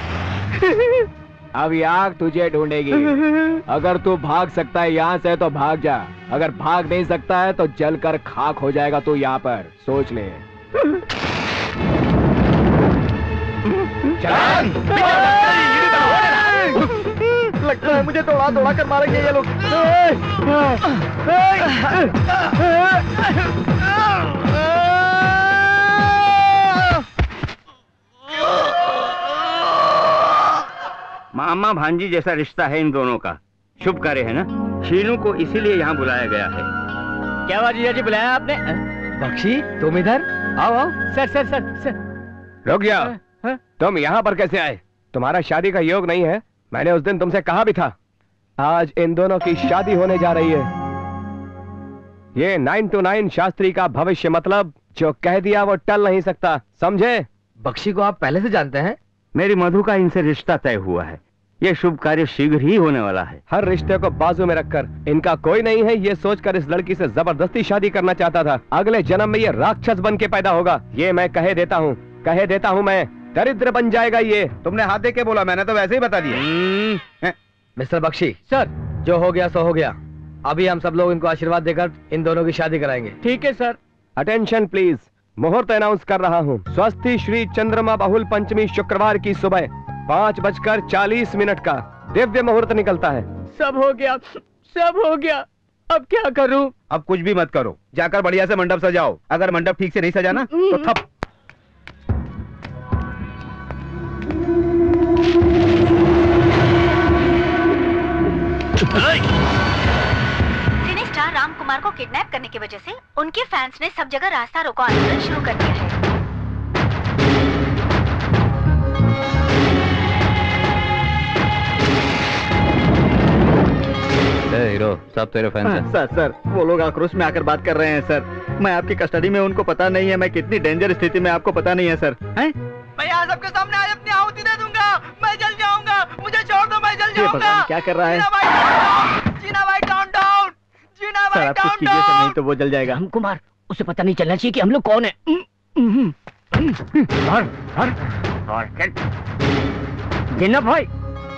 K: अब आग तुझे ढूंढेगी। अगर तू भाग सकता है यहाँ से तो भाग जा, अगर भाग नहीं सकता है तो जलकर खाक हो जाएगा तू यहाँ पर, सोच ले।
A: लगता है मुझे दौड़ा दौड़ा कर मारेंगे ये लोग।
Q: मामा भांजी जैसा रिश्ता है इन दोनों का, शुभ कार्य है ना। शीनू को इसीलिए यहाँ बुलाया गया है।
D: क्या हुआ जीजा जी, बुलाया आपने?
B: बख्शी तुम इधर आओ आओ।
D: Sir sir sir sir.
C: रुक जाओ, तुम यहाँ पर कैसे आए? तुम्हारा शादी का योग नहीं है, मैंने उस दिन तुमसे कहा भी था। आज इन दोनों की शादी होने जा रही है। ये 9 to 9 शास्त्री का भविष्य, मतलब जो कह दिया वो टल नहीं सकता, समझे?
B: बख्शी को आप पहले से जानते हैं?
Q: मेरी मधु का इनसे रिश्ता तय हुआ है, ये शुभ कार्य शीघ्र ही होने वाला है।
C: हर रिश्ते को बाजू में रखकर इनका कोई नहीं है ये सोचकर इस लड़की से जबरदस्ती शादी करना चाहता था। अगले जन्म में ये राक्षस बन के पैदा होगा, ये मैं कह देता हूँ मैं, दरिद्र बन जाएगा ये।
Q: तुमने हाथ दे के बोला, मैंने तो वैसे ही बता दिया।
B: मिस्टर बख्शी सर, जो हो गया सो हो गया। अभी हम सब लोग इनको आशीर्वाद देकर इन दोनों की शादी कराएंगे।
D: ठीक है सर।
C: अटेंशन प्लीज, मुहूर्त अनाउंस कर रहा हूँ। स्वस्ति श्री चंद्रमा बहुल पंचमी शुक्रवार की सुबह 5:40 का दिव्य मुहूर्त निकलता है।
D: सब हो गया, सब हो गया, अब क्या करूं?
Q: अब कुछ भी मत करो, जाकर बढ़िया से मंडप सजाओ। अगर मंडप ठीक से नहीं सजा ना तो थप।
I: सिने स्टार राम कुमार को किडनैप करने की वजह से उनके फैंस ने सब जगह रास्ता रोको आंदोलन शुरू कर दिया है।
P: हीरो सब तेरे फैंस हैं।
A: सर वो लोग आक्रोश में आकर बात कर रहे हैं सर। मैं आपकी कस्टडी में, उनको पता नहीं है मैं कितनी डेंजर स्थिति में, आपको पता नहीं है सर। हैं?
R: मैं यहाँ सबके सामने आज अपनी आहुति दे दूंगा, मैं जल जाऊंगा, मुझे छोड़ दो, मैं जल जाऊंगा।
A: क्या कर रहा है?
R: जीना भाई डाउन डाउन, जीना
A: सर
R: भाई
A: आप कुछ
R: डाउन
A: कीजिए सर,
R: डाउन।
A: नहीं तो वो जल जाएगा।
D: राम कुमार, उसे पता नहीं चलना चाहिए कि हम लोग कौन है। जिन्ना भाई,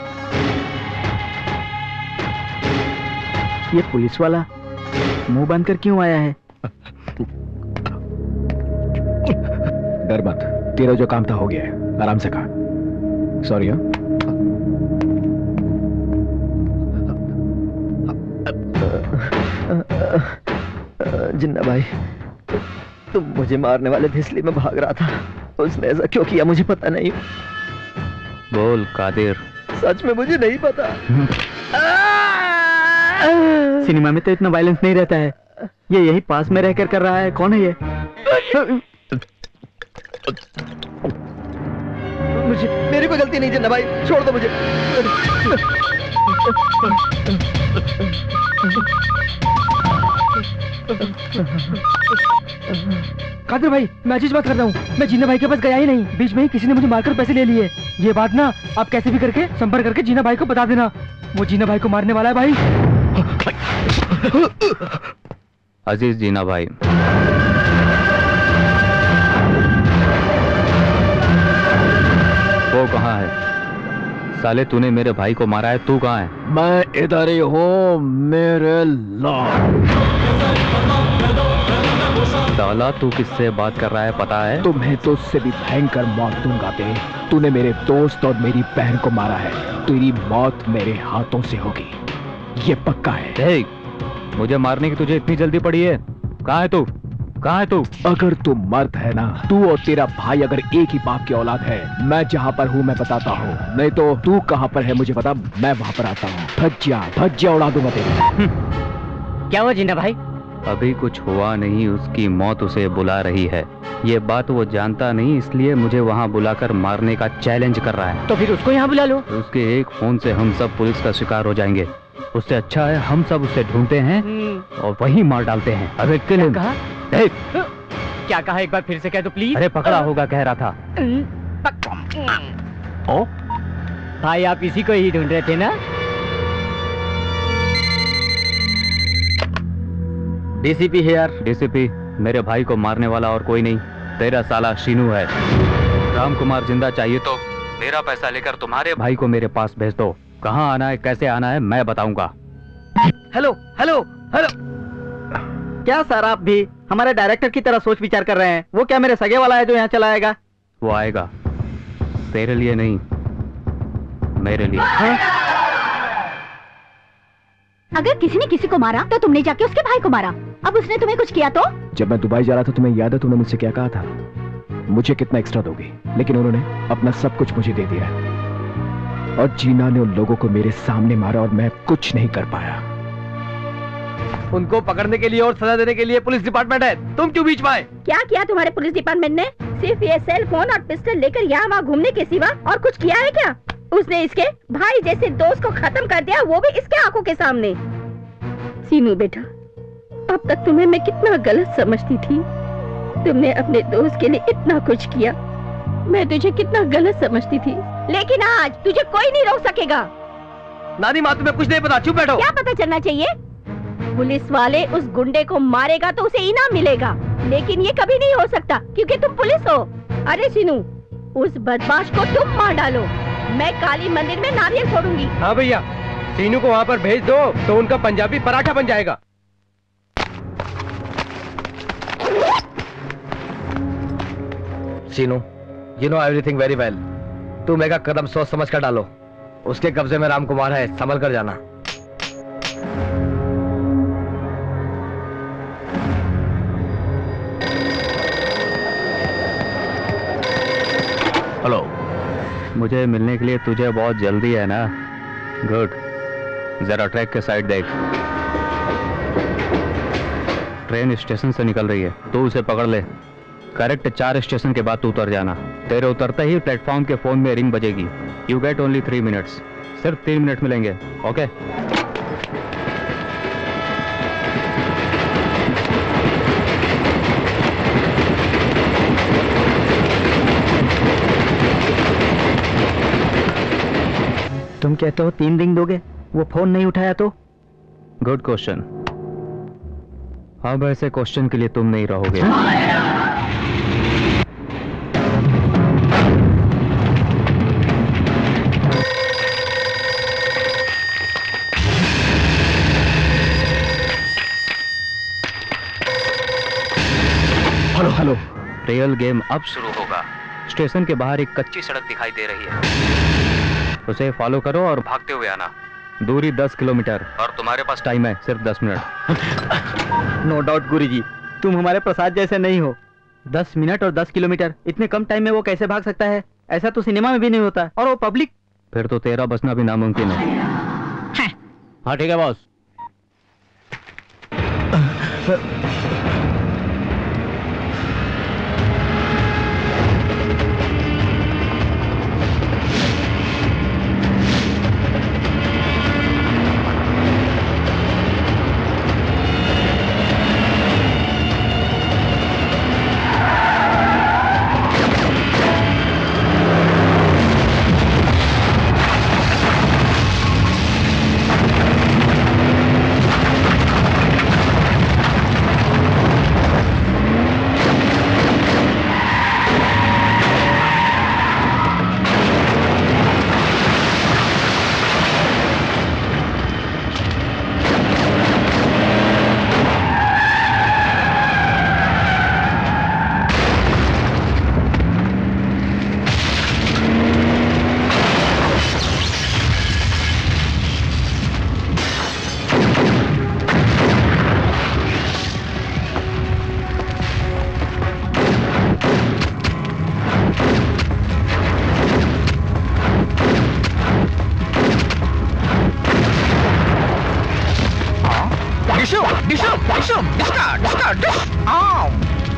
A: ये पुलिस वाला मुंह बंद कर क्यों आया है?
K: डर मत, तेरा जो काम था हो गया है, आराम से खा। सॉरी।
A: जिन्ना भाई, तुम मुझे मारने वाले थे इसलिए मैं भाग रहा था। उसने ऐसा क्यों किया मुझे पता नहीं।
P: बोल कादिर।
A: सच में मुझे नहीं पता। सिनेमा में तो इतना वायलेंस नहीं रहता है, ये यही पास में रहकर कर रहा है। कौन है ये? मेरी कोई गलती नहीं जिन्ना भाई, छोड़ दो मुझे।
B: कादिर भाई, मैं अजीज बात कर रहा हूँ। मैं जीना भाई के पास गया ही नहीं, बीच में ही किसी ने मुझे मारकर पैसे ले लिए। ये बात ना आप कैसे भी करके संपर्क करके जीना भाई को बता देना, वो जीना भाई को मारने वाला है भाई।
P: अजीज जीना भाई, वो कहाँ है? साले तूने मेरे भाई को मारा है, तू कहाँ है?
K: मैं इधर ही हूँ मेरे लॉर्ड।
P: साला तू किससे बात कर रहा है पता है?
K: तुम्हें तो उससे भी भयंकर मौत दूंगा बे। तूने मेरे दोस्त और मेरी बहन को मारा है, तेरी मौत मेरे हाथों से होगी, ये पक्का है।
P: देख, मुझे मारने की तुझे इतनी जल्दी पड़ी है? कहाँ है तू? कहाँ है तू?
K: अगर तू मर्द है ना, तू और तेरा भाई अगर एक ही बाप की औलाद है, मैं जहाँ पर हूँ मैं बताता हूँ, नहीं तो तू कहाँ पर है मुझे बता, मैं वहाँ पर आता हूँ। भज्जिया उड़ा दूंगा तेरे।
D: क्या हुआ जिन्ना भाई?
P: अभी कुछ हुआ नहीं, उसकी मौत उसे बुला रही है। ये बात वो जानता नहीं, इसलिए मुझे वहाँ बुलाकर मारने का चैलेंज कर रहा है।
D: तो फिर उसको यहाँ बुला लो।
P: उसके एक फोन से हम सब पुलिस का शिकार हो जाएंगे। उससे अच्छा है हम सब उसे ढूंढते हैं और वहीं मार डालते हैं। अबे किल
D: कहा? क्या कहा? एक बार फिर से कह दो प्लीज।
P: अरे पकड़ा होगा कह रहा था।
D: ओ भाई, आप इसी को ही ढूंढ रहे थे ना?
P: DCP here. डीसीपी, मेरे भाई को मारने वाला और कोई नहीं, तेरा साला शीनू है। राम कुमार जिंदा चाहिए तो मेरा पैसा लेकर तुम्हारे भाई को मेरे पास भेज दो। कहाँ आना है, कैसे आना है, मैं बताऊंगा।
D: Hello hello hello. क्या सर, आप भी हमारे डायरेक्टर की तरह सोच विचार कर रहे हैं? वो क्या मेरे सगे वाला है जो यहाँ चला आएगा?
P: वो आएगा, तेरे लिए नहीं, मेरे लिए।
E: अगर किसी ने किसी को मारा तो तुमने जाके उसके भाई को मारा। अब उसने तुम्हें कुछ किया तो?
K: जब मैं दुबई जा रहा था तुम्हें याद है तूने मुझसे क्या कहा था? मुझे कितना एक्स्ट्रा दोगी? लेकिन उन्होंने अपना सब कुछ मुझे दे दिया और जीना ने उन लोगों को मेरे सामने मारा और मैं कुछ नहीं कर पाया।
B: उनको पकड़ने के लिए और सजा देने के लिए पुलिस डिपार्टमेंट है, तुम क्यों बीच में आए?
F: क्या किया तुम्हारे पुलिस डिपार्टमेंट ने? सिर्फ ये सेल फोन और पिस्टल लेकर यहाँ वहाँ घूमने के सिवा और कुछ किया है क्या? उसने इसके भाई जैसे दोस्त को खत्म कर दिया, वो भी इसके आंखों के सामने। सीनू बेटा, अब तक तुम्हें मैं कितना गलत समझती थी। तुमने अपने दोस्त के लिए इतना कुछ किया, मैं तुझे कितना गलत समझती थी, लेकिन आज तुझे कोई नहीं रोक सकेगा।
B: नानी माँ, तुम्हें कुछ नहीं पता, चुप बैठो।
F: क्या पता चलना चाहिए? पुलिस वाले उस गुंडे को मारेगा तो उसे इनाम मिलेगा, लेकिन ये कभी नहीं हो सकता क्योंकि तुम पुलिस हो। अरे सीनू, उस बदमाश को तुम मार डालो, मैं काली मंदिर में नारियल फोड़ूंगी।
J: हाँ भैया, सीनू को वहाँ पर भेज दो तो उनका पंजाबी पराठा बन जाएगा।
B: सीनू, you know everything very well. तुम एक कदम सोच समझ कर डालो। उसके कब्जे में राम कुमार है, संभल कर जाना।
P: हेलो, मुझे मिलने के लिए तुझे बहुत जल्दी है ना? गुड, जरा ट्रैक के साइड देख। ट्रेन स्टेशन से निकल रही है, तू उसे पकड़ ले। करेक्ट 4 स्टेशन के बाद तू उतर जाना। तेरे उतरते ही प्लेटफॉर्म के फोन में रिंग बजेगी। You get only 3 minutes. सिर्फ 3 मिनट मिलेंगे, ओके?
D: तुम कहते हो 3 रिंग दोगे, वो फोन नहीं उठाया तो?
P: Good question. अब ऐसे क्वेश्चन के लिए तुम नहीं रहोगे।
K: Hello hello.
P: रियल गेम अब शुरू होगा। स्टेशन के बाहर एक कच्ची सड़क दिखाई दे रही है, उसे फॉलो करो और भागते हुए आना। दूरी 10 किलोमीटर और तुम्हारे पास टाइम है सिर्फ 10 मिनट।
D: नो डाउट गुरुजी, तुम हमारे प्रसाद जैसे नहीं हो। 10 मिनट और 10 किलोमीटर, इतने कम टाइम में वो कैसे भाग सकता है? ऐसा तो सिनेमा में भी नहीं होता, और वो पब्लिक।
P: फिर तो तेरा बचना भी नामुमकिन है।
O: हाँ ठीक है बॉस।
H: डिशो डिशो डिशो डिस्का डिस्का डिश आओ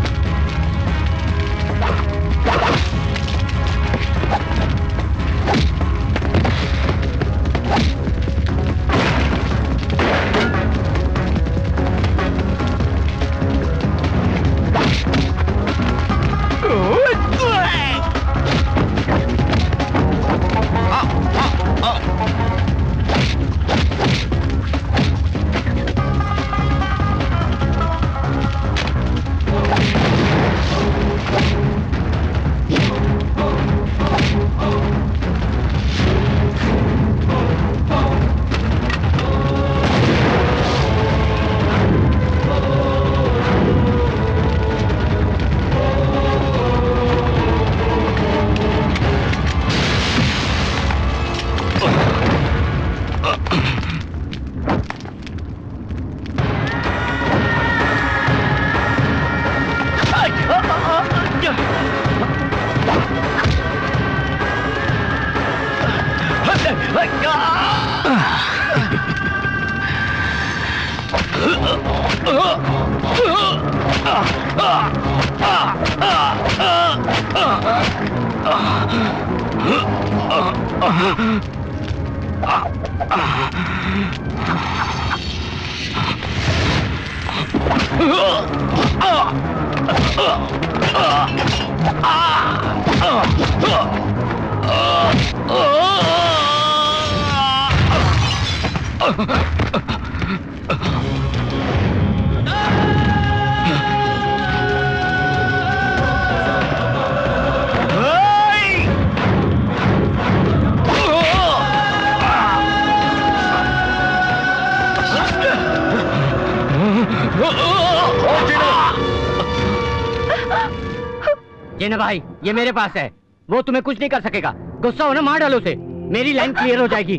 D: जीना भाई, ये मेरे पास है, वो तुम्हें कुछ नहीं कर सकेगा। गुस्सा हो ना, मार डालो उसे, मेरी लाइन क्लियर हो जाएगी।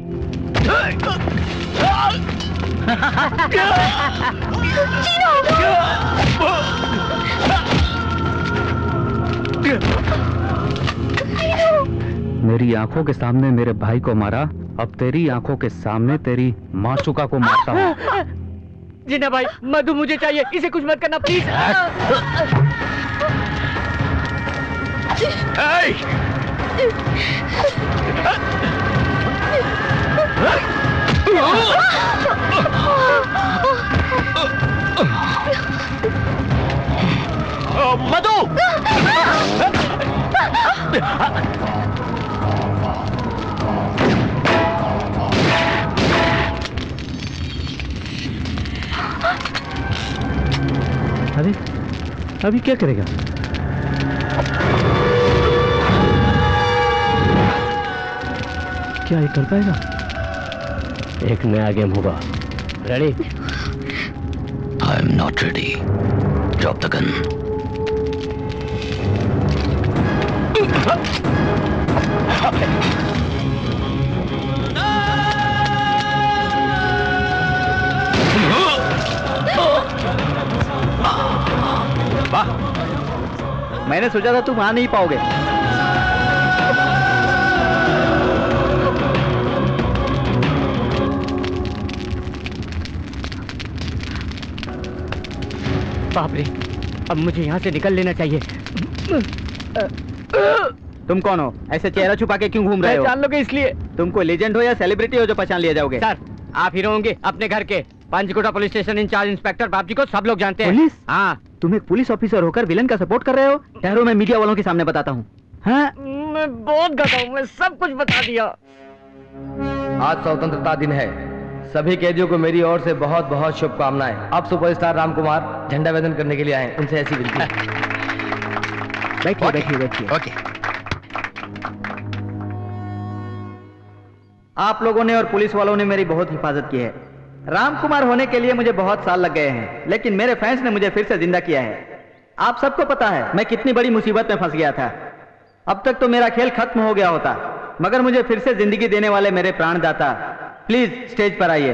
P: मेरी आंखों के सामने मेरे भाई को मारा, अब तेरी आंखों के सामने तेरी माशुका को मारता हूँ।
D: जीना भाई, मधु मुझे चाहिए, इसे कुछ मत करना प्लीज।
H: मधु!
O: अभी क्या करेगा? क्या ये कर पाएगा? एक नया गेम होगा। Ready?
S: I am not ready. Drop the gun.
A: वाह, मैंने सोचा था तुम आ नहीं पाओगे।
D: बाप रे, अब मुझे यहाँ से निकल लेना चाहिए।
A: तुम कौन हो? ऐसे चेहरा छुपा के क्यों घूम रहे हो?
D: पहचान लोगे इसलिए।
A: तुम कोई लेजेंड हो या सेलिब्रिटी हो जो पहचान लिया जाओगे?
D: सर, आप हीरो होंगे अपने घर के। Panjagutta police station in-charge inspector Babji को सब लोग जानते हैं।
A: पुलिस?
D: हाँ।
A: तुम एक पुलिस ऑफिसर होकर विलन का सपोर्ट कर रहे हो? ठहरो, मैं मीडिया वालों के सामने बताता हूँ। हाँ?
D: मैं बहुत गधा हूँ, मैं सब कुछ बता दिया।
B: आज स्वतंत्रता दिन है, सभी कैदियों को मेरी ओर से बहुत बहुत शुभकामनाएं। अब सुपरस्टार राम कुमार झंडा वंदन करने के लिए आए, उनसे ऐसी विनती।
A: बैठिए बैठिए बैठिए।
H: ओके।
A: आप लोगों ने और पुलिस वालों ने मेरी बहुत हिफाजत की है। राम कुमार होने के लिए मुझे बहुत साल लग गए हैं, लेकिन मेरे फैंस ने मुझे फिर से जिंदा किया है। आप सबको पता है मैं कितनी बड़ी मुसीबत में फंस गया था। अब तक तो मेरा खेल खत्म हो गया होता, मगर मुझे फिर से जिंदगी देने वाले मेरे प्राणदाता, प्लीज स्टेज पर आइए।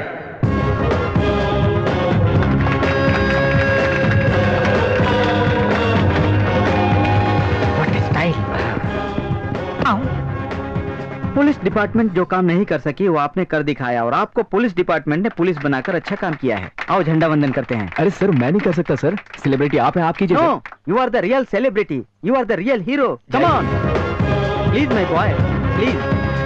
A: पुलिस
D: डिपार्टमेंट जो काम नहीं कर सकी वो आपने कर दिखाया और आपको पुलिस डिपार्टमेंट ने पुलिस बनाकर अच्छा काम किया है। आओ झंडा वंदन करते हैं।
K: अरे सर मैं नहीं कर सकता सर, सेलिब्रिटी आप हैं, आप कीजिए।
D: No, you are the real celebrity, you are the real hero. Come on please my boy, please.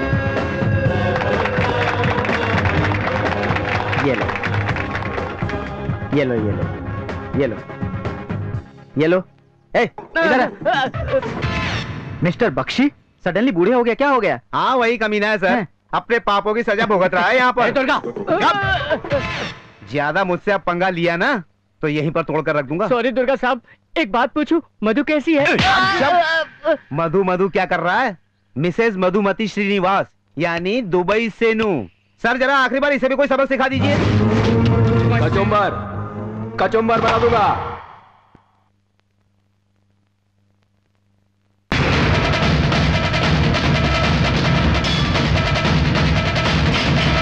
D: ये लो ये लो ये लो ये लो ये लो। ए इधर मिस्टर बख्शी, सडनली बूढ़े हो गया, क्या हो गया?
M: हाँ वही कमीना है सर, अपने पापों की सजा भुगत रहा है यहाँ पर। ज्यादा मुझसे अब पंगा लिया ना तो यहीं पर तोड़ कर रख दूंगा।
D: सॉरी दुर्गा साहब, एक बात पूछूं, मधु कैसी है?
M: मधु मधु क्या कर रहा है? मिसेज मधुमती श्रीनिवास यानी दुबई से नू। सर जरा आखिरी बार इसे भी कोई सबक सिखा दीजिए।
K: कचुम्बर कचुम्बर बना दूंगा।